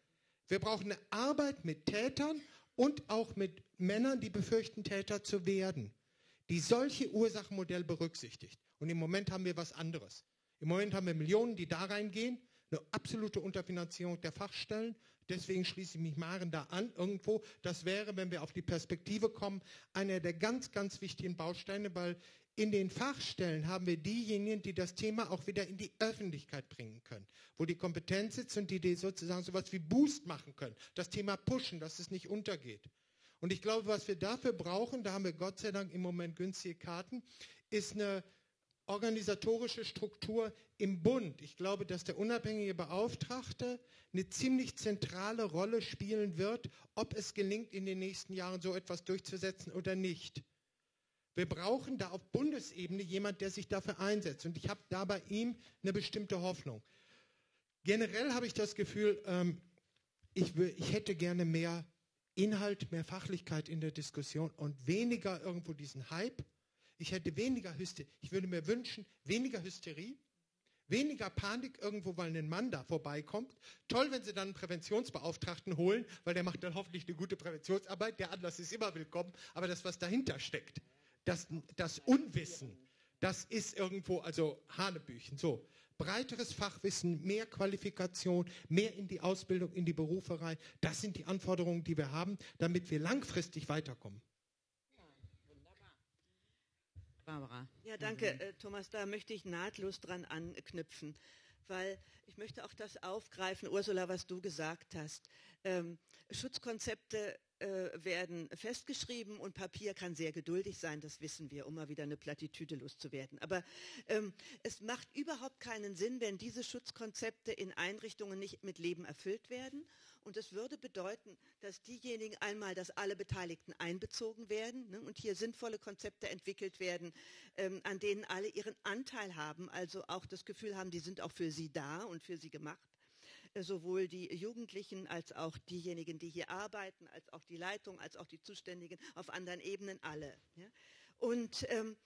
Wir brauchen eine Arbeit mit Tätern und auch mit Männern, die befürchten, Täter zu werden, die solche Ursachenmodelle berücksichtigt. Und im Moment haben wir was anderes. Im Moment haben wir Millionen, die da reingehen, eine absolute Unterfinanzierung der Fachstellen. Deswegen schließe ich mich Maren da an irgendwo. Das wäre, wenn wir auf die Perspektive kommen, einer der ganz, ganz wichtigen Bausteine, weil in den Fachstellen haben wir diejenigen, die das Thema auch wieder in die Öffentlichkeit bringen können, wo die Kompetenz sitzt und die sozusagen sowas wie Boost machen können, das Thema pushen, dass es nicht untergeht. Und ich glaube, was wir dafür brauchen, da haben wir Gott sei Dank im Moment günstige Karten, ist eine organisatorische Struktur im Bund. Ich glaube, dass der unabhängige Beauftragte eine ziemlich zentrale Rolle spielen wird, ob es gelingt, in den nächsten Jahren so etwas durchzusetzen oder nicht. Wir brauchen da auf Bundesebene jemand, der sich dafür einsetzt. Und ich habe da bei ihm eine bestimmte Hoffnung. Generell habe ich das Gefühl, ich hätte gerne mehr Inhalt, mehr Fachlichkeit in der Diskussion und weniger irgendwo diesen Hype. Ich hätte weniger Hysterie. Ich würde mir wünschen, weniger Hysterie, weniger Panik irgendwo, weil ein Mann da vorbeikommt. Toll, wenn sie dann einen Präventionsbeauftragten holen, weil der macht dann hoffentlich eine gute Präventionsarbeit. Der Anlass ist immer willkommen, aber das, was dahinter steckt, das Unwissen, das ist irgendwo, also Hanebüchen. So, breiteres Fachwissen, mehr Qualifikation, mehr in die Ausbildung, in die Berufe rein. Das sind die Anforderungen, die wir haben, damit wir langfristig weiterkommen. Barbara. Ja, danke, Thomas. Da möchte ich nahtlos dran anknüpfen, weil ich möchte auch das aufgreifen, Ursula, was du gesagt hast. Schutzkonzepte werden festgeschrieben und Papier kann sehr geduldig sein, das wissen wir, um mal wieder eine Plattitüde loszuwerden. Aber es macht überhaupt keinen Sinn, wenn diese Schutzkonzepte in Einrichtungen nicht mit Leben erfüllt werden. Und es würde bedeuten, dass diejenigen einmal, dass alle Beteiligten einbezogen werden, ne, und hier sinnvolle Konzepte entwickelt werden, an denen alle ihren Anteil haben, also auch das Gefühl haben, die sind auch für sie da und für sie gemacht. Sowohl die Jugendlichen als auch diejenigen, die hier arbeiten, als auch die Leitung, als auch die Zuständigen auf anderen Ebenen, alle. Ja? Und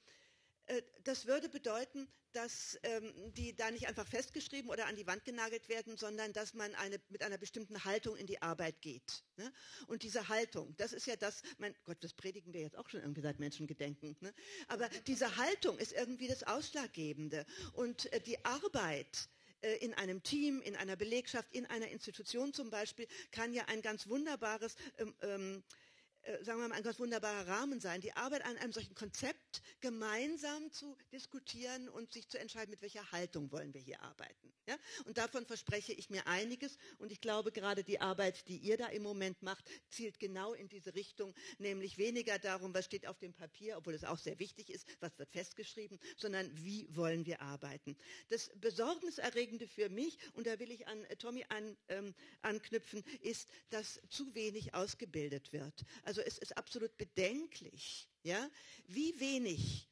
das würde bedeuten, dass die da nicht einfach festgeschrieben oder an die Wand genagelt werden, sondern dass man mit einer bestimmten Haltung in die Arbeit geht. Ne? Und diese Haltung, das ist ja das, mein Gott, das predigen wir jetzt auch schon irgendwie seit Menschengedenken. Ne? Aber diese Haltung ist irgendwie das Ausschlaggebende. Und die Arbeit in einem Team, in einer Belegschaft, in einer Institution zum Beispiel, kann ja ein ganz wunderbares, sagen wir mal, ein ganz wunderbarer Rahmen sein, die Arbeit an einem solchen Konzept gemeinsam zu diskutieren und sich zu entscheiden, mit welcher Haltung wollen wir hier arbeiten. Ja? Und davon verspreche ich mir einiges und ich glaube, gerade die Arbeit, die ihr da im Moment macht, zielt genau in diese Richtung, nämlich weniger darum, was steht auf dem Papier, obwohl es auch sehr wichtig ist, was wird festgeschrieben, sondern wie wollen wir arbeiten. Das Besorgniserregende für mich, und da will ich an Tommy anknüpfen, ist, dass zu wenig ausgebildet wird. Also es ist absolut bedenklich, ja, wie wenig,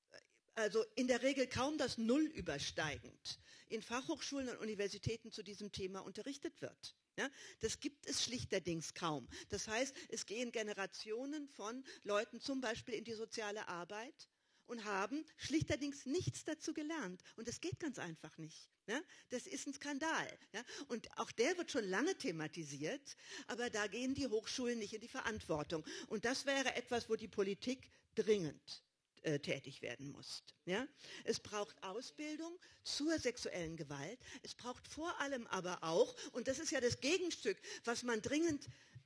also in der Regel kaum das Null übersteigend, in Fachhochschulen und Universitäten zu diesem Thema unterrichtet wird. Ja, das gibt es schlichterdings kaum. Das heißt, es gehen Generationen von Leuten zum Beispiel in die soziale Arbeit und haben schlichterdings nichts dazu gelernt. Und das geht ganz einfach nicht. Ja, das ist ein Skandal. Ja, und auch der wird schon lange thematisiert, aber da gehen die Hochschulen nicht in die Verantwortung. Und das wäre etwas, wo die Politik dringend tätig werden muss. Ja? Es braucht Ausbildung zur sexuellen Gewalt. Es braucht vor allem aber auch, und das ist ja das Gegenstück, was man dringend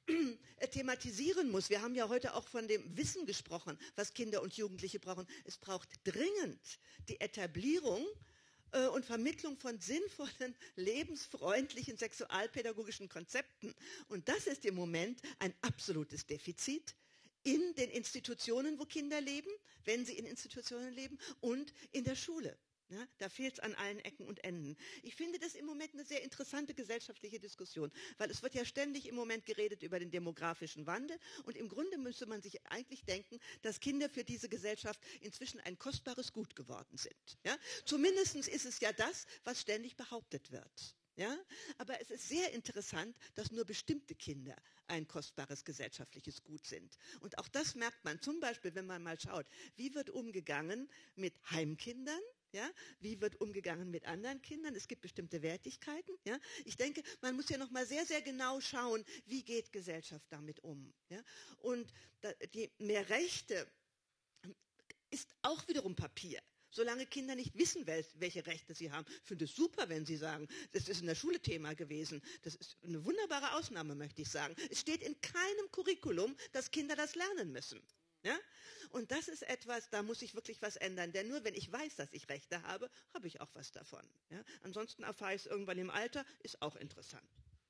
thematisieren muss. Wir haben ja heute auch von dem Wissen gesprochen, was Kinder und Jugendliche brauchen. Es braucht dringend die Etablierung und Vermittlung von sinnvollen, lebensfreundlichen sexualpädagogischen Konzepten. Und das ist im Moment ein absolutes Defizit in den Institutionen, wo Kinder leben, wenn sie in Institutionen leben, und in der Schule. Ja, da fehlt es an allen Ecken und Enden. Ich finde das im Moment eine sehr interessante gesellschaftliche Diskussion, weil es wird ja ständig im Moment geredet über den demografischen Wandel und im Grunde müsste man sich eigentlich denken, dass Kinder für diese Gesellschaft inzwischen ein kostbares Gut geworden sind. Ja? Zumindest ist es ja das, was ständig behauptet wird. Ja? Aber es ist sehr interessant, dass nur bestimmte Kinder ein kostbares gesellschaftliches Gut sind. Und auch das merkt man zum Beispiel, wenn man mal schaut, wie wird umgegangen mit Heimkindern, Ja? Wie wird umgegangen mit anderen Kindern? Es gibt bestimmte Wertigkeiten. Ja? Ich denke, man muss ja noch mal sehr, sehr genau schauen, wie geht Gesellschaft damit um. Ja? Und mehr Rechte ist auch wiederum Papier. Solange Kinder nicht wissen, welche Rechte sie haben, finde ich es super, wenn sie sagen, das ist in der Schule Thema gewesen. Das ist eine wunderbare Ausnahme, möchte ich sagen. Es steht in keinem Curriculum, dass Kinder das lernen müssen. Ja? Und das ist etwas, da muss ich wirklich was ändern. Denn nur wenn ich weiß, dass ich Rechte habe, habe ich auch was davon. Ja? Ansonsten erfahre ich es irgendwann im Alter, ist auch interessant.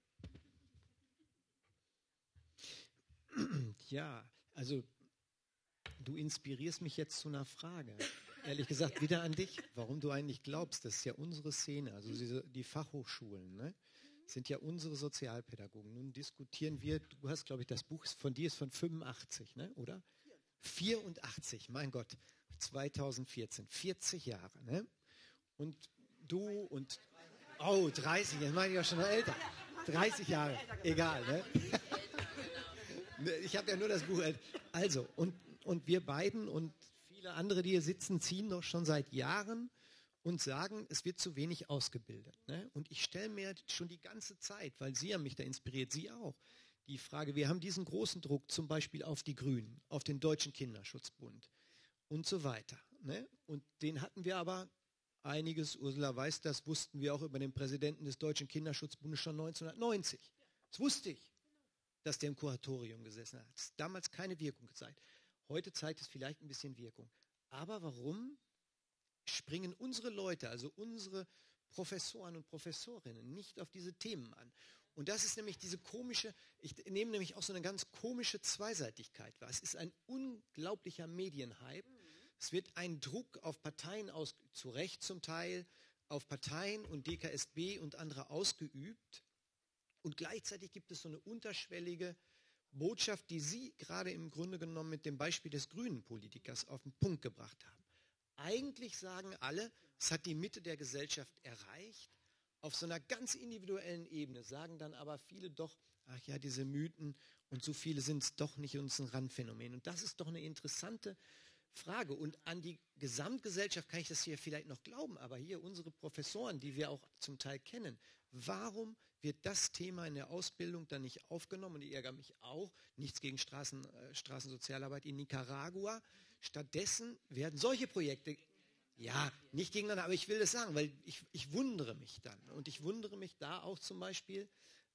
Ja, also du inspirierst mich jetzt zu einer Frage. Ehrlich gesagt, wieder an dich, warum du eigentlich glaubst, das ist ja unsere Szene, also die Fachhochschulen, ne? Sind ja unsere Sozialpädagogen. Nun diskutieren wir, du hast, glaube ich, das Buch von dir ist von 85, ne? Oder? 84, mein Gott, 2014, 40 Jahre, ne? Und du und, 30, jetzt meine ich ja schon noch älter, 30 Jahre, egal, ne? Ich habe ja nur das Buch, also, und wir beiden und viele andere, die hier sitzen, ziehen doch schon seit Jahren und sagen, es wird zu wenig ausgebildet. Ne? Und ich stelle mir schon die ganze Zeit, weil Sie haben mich da inspiriert, Sie auch, die Frage, wir haben diesen großen Druck zum Beispiel auf die Grünen, auf den Deutschen Kinderschutzbund und so weiter. Ne? Und den hatten wir aber einiges, Ursula weiß das, wussten wir auch über den Präsidenten des Deutschen Kinderschutzbundes schon 1990. Das wusste ich, dass der im Kuratorium gesessen hat. Das hat damals keine Wirkung gezeigt. Heute zeigt es vielleicht ein bisschen Wirkung. Aber warum springen unsere Leute, also unsere Professoren und Professorinnen, nicht auf diese Themen an? Und das ist nämlich diese komische, ich nehme nämlich auch so eine ganz komische Zweiseitigkeit wahr. Es ist ein unglaublicher Medienhype. Es wird ein Druck auf Parteien, zu Recht zum Teil, auf Parteien und DKSB und andere ausgeübt. Und gleichzeitig gibt es so eine unterschwellige Botschaft, die Sie gerade im Grunde genommen mit dem Beispiel des grünen Politikers auf den Punkt gebracht haben. Eigentlich sagen alle, es hat die Mitte der Gesellschaft erreicht. Auf so einer ganz individuellen Ebene sagen dann aber viele doch, ach ja, diese Mythen und so viele sind es doch nicht uns ein Randphänomen. Und das ist doch eine interessante Frage. Und an die Gesamtgesellschaft kann ich das hier vielleicht noch glauben, aber hier unsere Professoren, die wir auch zum Teil kennen, warum wird das Thema in der Ausbildung dann nicht aufgenommen? Und ich ärgere mich auch, nichts gegen Straßensozialarbeit in Nicaragua. Stattdessen werden solche Projekte, ja, nicht gegeneinander, aber ich will das sagen, weil ich wundere mich dann. Und ich wundere mich da auch zum Beispiel,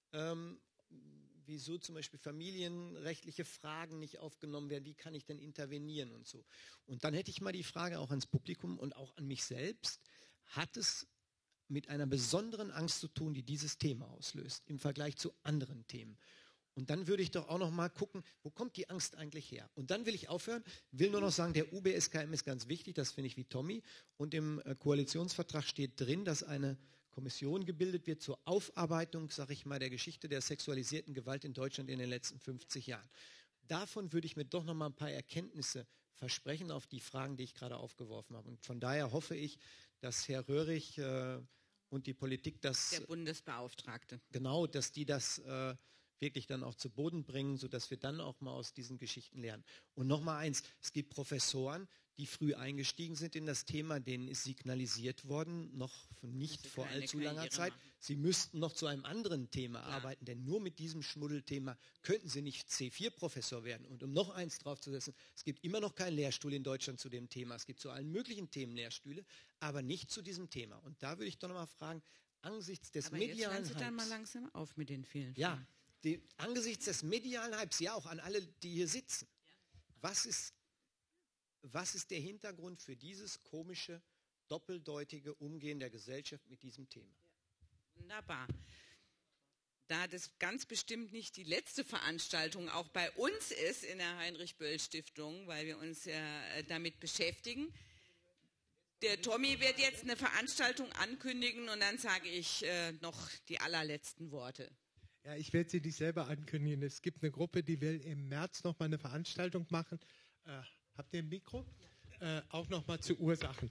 wieso zum Beispiel familienrechtliche Fragen nicht aufgenommen werden, wie kann ich denn intervenieren und so. Und dann hätte ich mal die Frage auch ans Publikum und auch an mich selbst, hat es mit einer besonderen Angst zu tun, die dieses Thema auslöst, im Vergleich zu anderen Themen. Und dann würde ich doch auch noch mal gucken, wo kommt die Angst eigentlich her? Und dann will ich aufhören, will nur noch sagen, der UBSKM ist ganz wichtig, das finde ich wie Tommy. Und im Koalitionsvertrag steht drin, dass eine Kommission gebildet wird zur Aufarbeitung, sage ich mal, der Geschichte der sexualisierten Gewalt in Deutschland in den letzten 50 Jahren. Davon würde ich mir doch noch mal ein paar Erkenntnisse versprechen auf die Fragen, die ich gerade aufgeworfen habe. Und von daher hoffe ich, dass Herr Röhrig und die Politik das... Der Bundesbeauftragte. Genau, dass die das wirklich dann auch zu Boden bringen, sodass wir dann auch mal aus diesen Geschichten lernen. Und noch mal eins, es gibt Professoren, die früh eingestiegen sind in das Thema, denen ist signalisiert worden, noch nicht vor allzu langer Zeit, sie müssten noch zu einem anderen Thema arbeiten, denn nur mit diesem Schmuddelthema könnten sie nicht C4-Professor werden. Und um noch eins draufzusetzen, es gibt immer noch keinen Lehrstuhl in Deutschland zu dem Thema. Es gibt zu allen möglichen Themen Lehrstühle, aber nicht zu diesem Thema. Und da würde ich doch noch mal fragen, angesichts des medialen jetzt hören Sie Hypes, dann mal langsam auf mit den vielen ja, Fragen. Angesichts des medialen Hypes, ja auch an alle, die hier sitzen, was ist der Hintergrund für dieses komische, doppeldeutige Umgehen der Gesellschaft mit diesem Thema? Wunderbar. Da das ganz bestimmt nicht die letzte Veranstaltung auch bei uns ist in der Heinrich-Böll-Stiftung, weil wir uns ja damit beschäftigen. Der Tommy wird jetzt eine Veranstaltung ankündigen und dann sage ich noch die allerletzten Worte. Ja, ich werde sie nicht selber ankündigen. Es gibt eine Gruppe, die will im März noch mal eine Veranstaltung machen. Habt ihr ein Mikro? Auch noch mal zu Ursachen.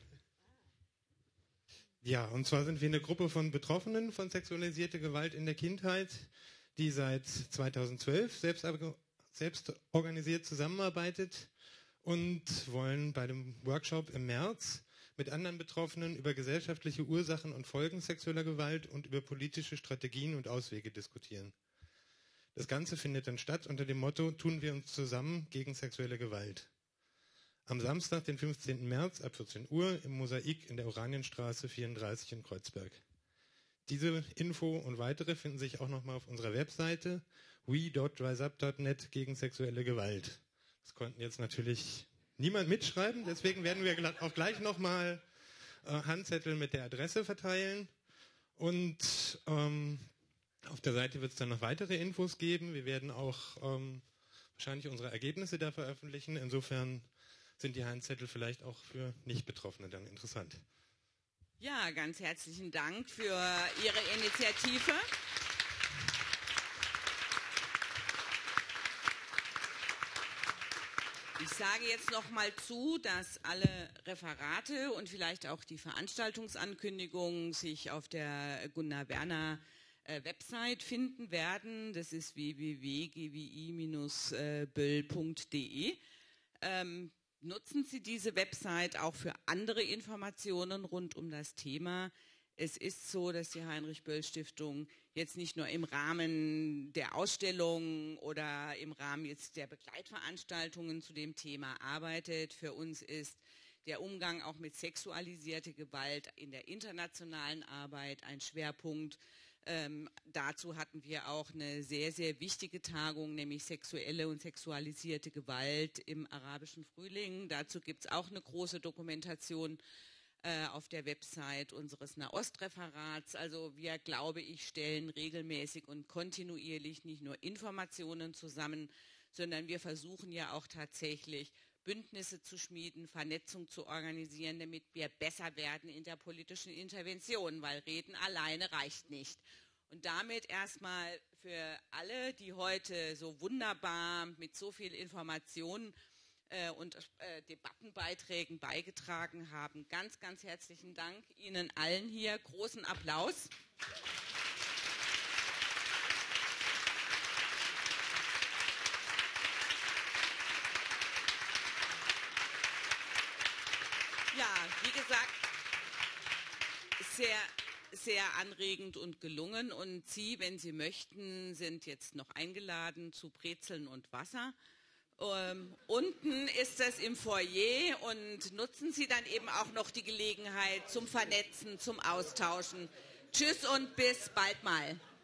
Ja, und zwar sind wir eine Gruppe von Betroffenen von sexualisierter Gewalt in der Kindheit, die seit 2012 selbst organisiert zusammenarbeitet und wollen bei dem Workshop im März mit anderen Betroffenen über gesellschaftliche Ursachen und Folgen sexueller Gewalt und über politische Strategien und Auswege diskutieren. Das Ganze findet dann statt unter dem Motto "Tun wir uns zusammen gegen sexuelle Gewalt". Am Samstag, den 15. März ab 14 Uhr im Mosaik in der Oranienstraße 34 in Kreuzberg. Diese Info und weitere finden sich auch nochmal auf unserer Webseite we.riseup.net gegen sexuelle Gewalt. Das konnten jetzt natürlich niemand mitschreiben, deswegen werden wir auch gleich nochmal Handzettel mit der Adresse verteilen. Und auf der Seite wird es dann noch weitere Infos geben. Wir werden auch wahrscheinlich unsere Ergebnisse da veröffentlichen. Insofern sind die Handzettel vielleicht auch für Nicht-Betroffene dann interessant. Ja, ganz herzlichen Dank für Ihre Initiative. Ich sage jetzt noch mal zu, dass alle Referate und vielleicht auch die Veranstaltungsankündigungen sich auf der Gunnar Werner Website finden werden. Das ist www.gwi-böll.de. Nutzen Sie diese Website auch für andere Informationen rund um das Thema. Es ist so, dass die Heinrich-Böll-Stiftung jetzt nicht nur im Rahmen der Ausstellung oder im Rahmen jetzt der Begleitveranstaltungen zu dem Thema arbeitet. Für uns ist der Umgang auch mit sexualisierter Gewalt in der internationalen Arbeit ein Schwerpunkt. Dazu hatten wir auch eine sehr, sehr wichtige Tagung, nämlich sexuelle und sexualisierte Gewalt im arabischen Frühling. Dazu gibt es auch eine große Dokumentation auf der Website unseres Nahostreferats. Also wir, glaube ich, stellen regelmäßig und kontinuierlich nicht nur Informationen zusammen, sondern wir versuchen ja auch tatsächlich Bündnisse zu schmieden, Vernetzung zu organisieren, damit wir besser werden in der politischen Intervention, weil Reden alleine reicht nicht. Und damit erstmal für alle, die heute so wunderbar mit so viel Informationen und Debattenbeiträgen beigetragen haben, ganz, ganz herzlichen Dank Ihnen allen hier. Großen Applaus. Ja, wie gesagt, sehr anregend und gelungen. Und Sie, wenn Sie möchten, sind jetzt noch eingeladen zu Brezeln und Wasser. Unten ist es im Foyer und nutzen Sie dann eben auch noch die Gelegenheit zum Vernetzen, zum Austauschen. Tschüss und bis bald mal.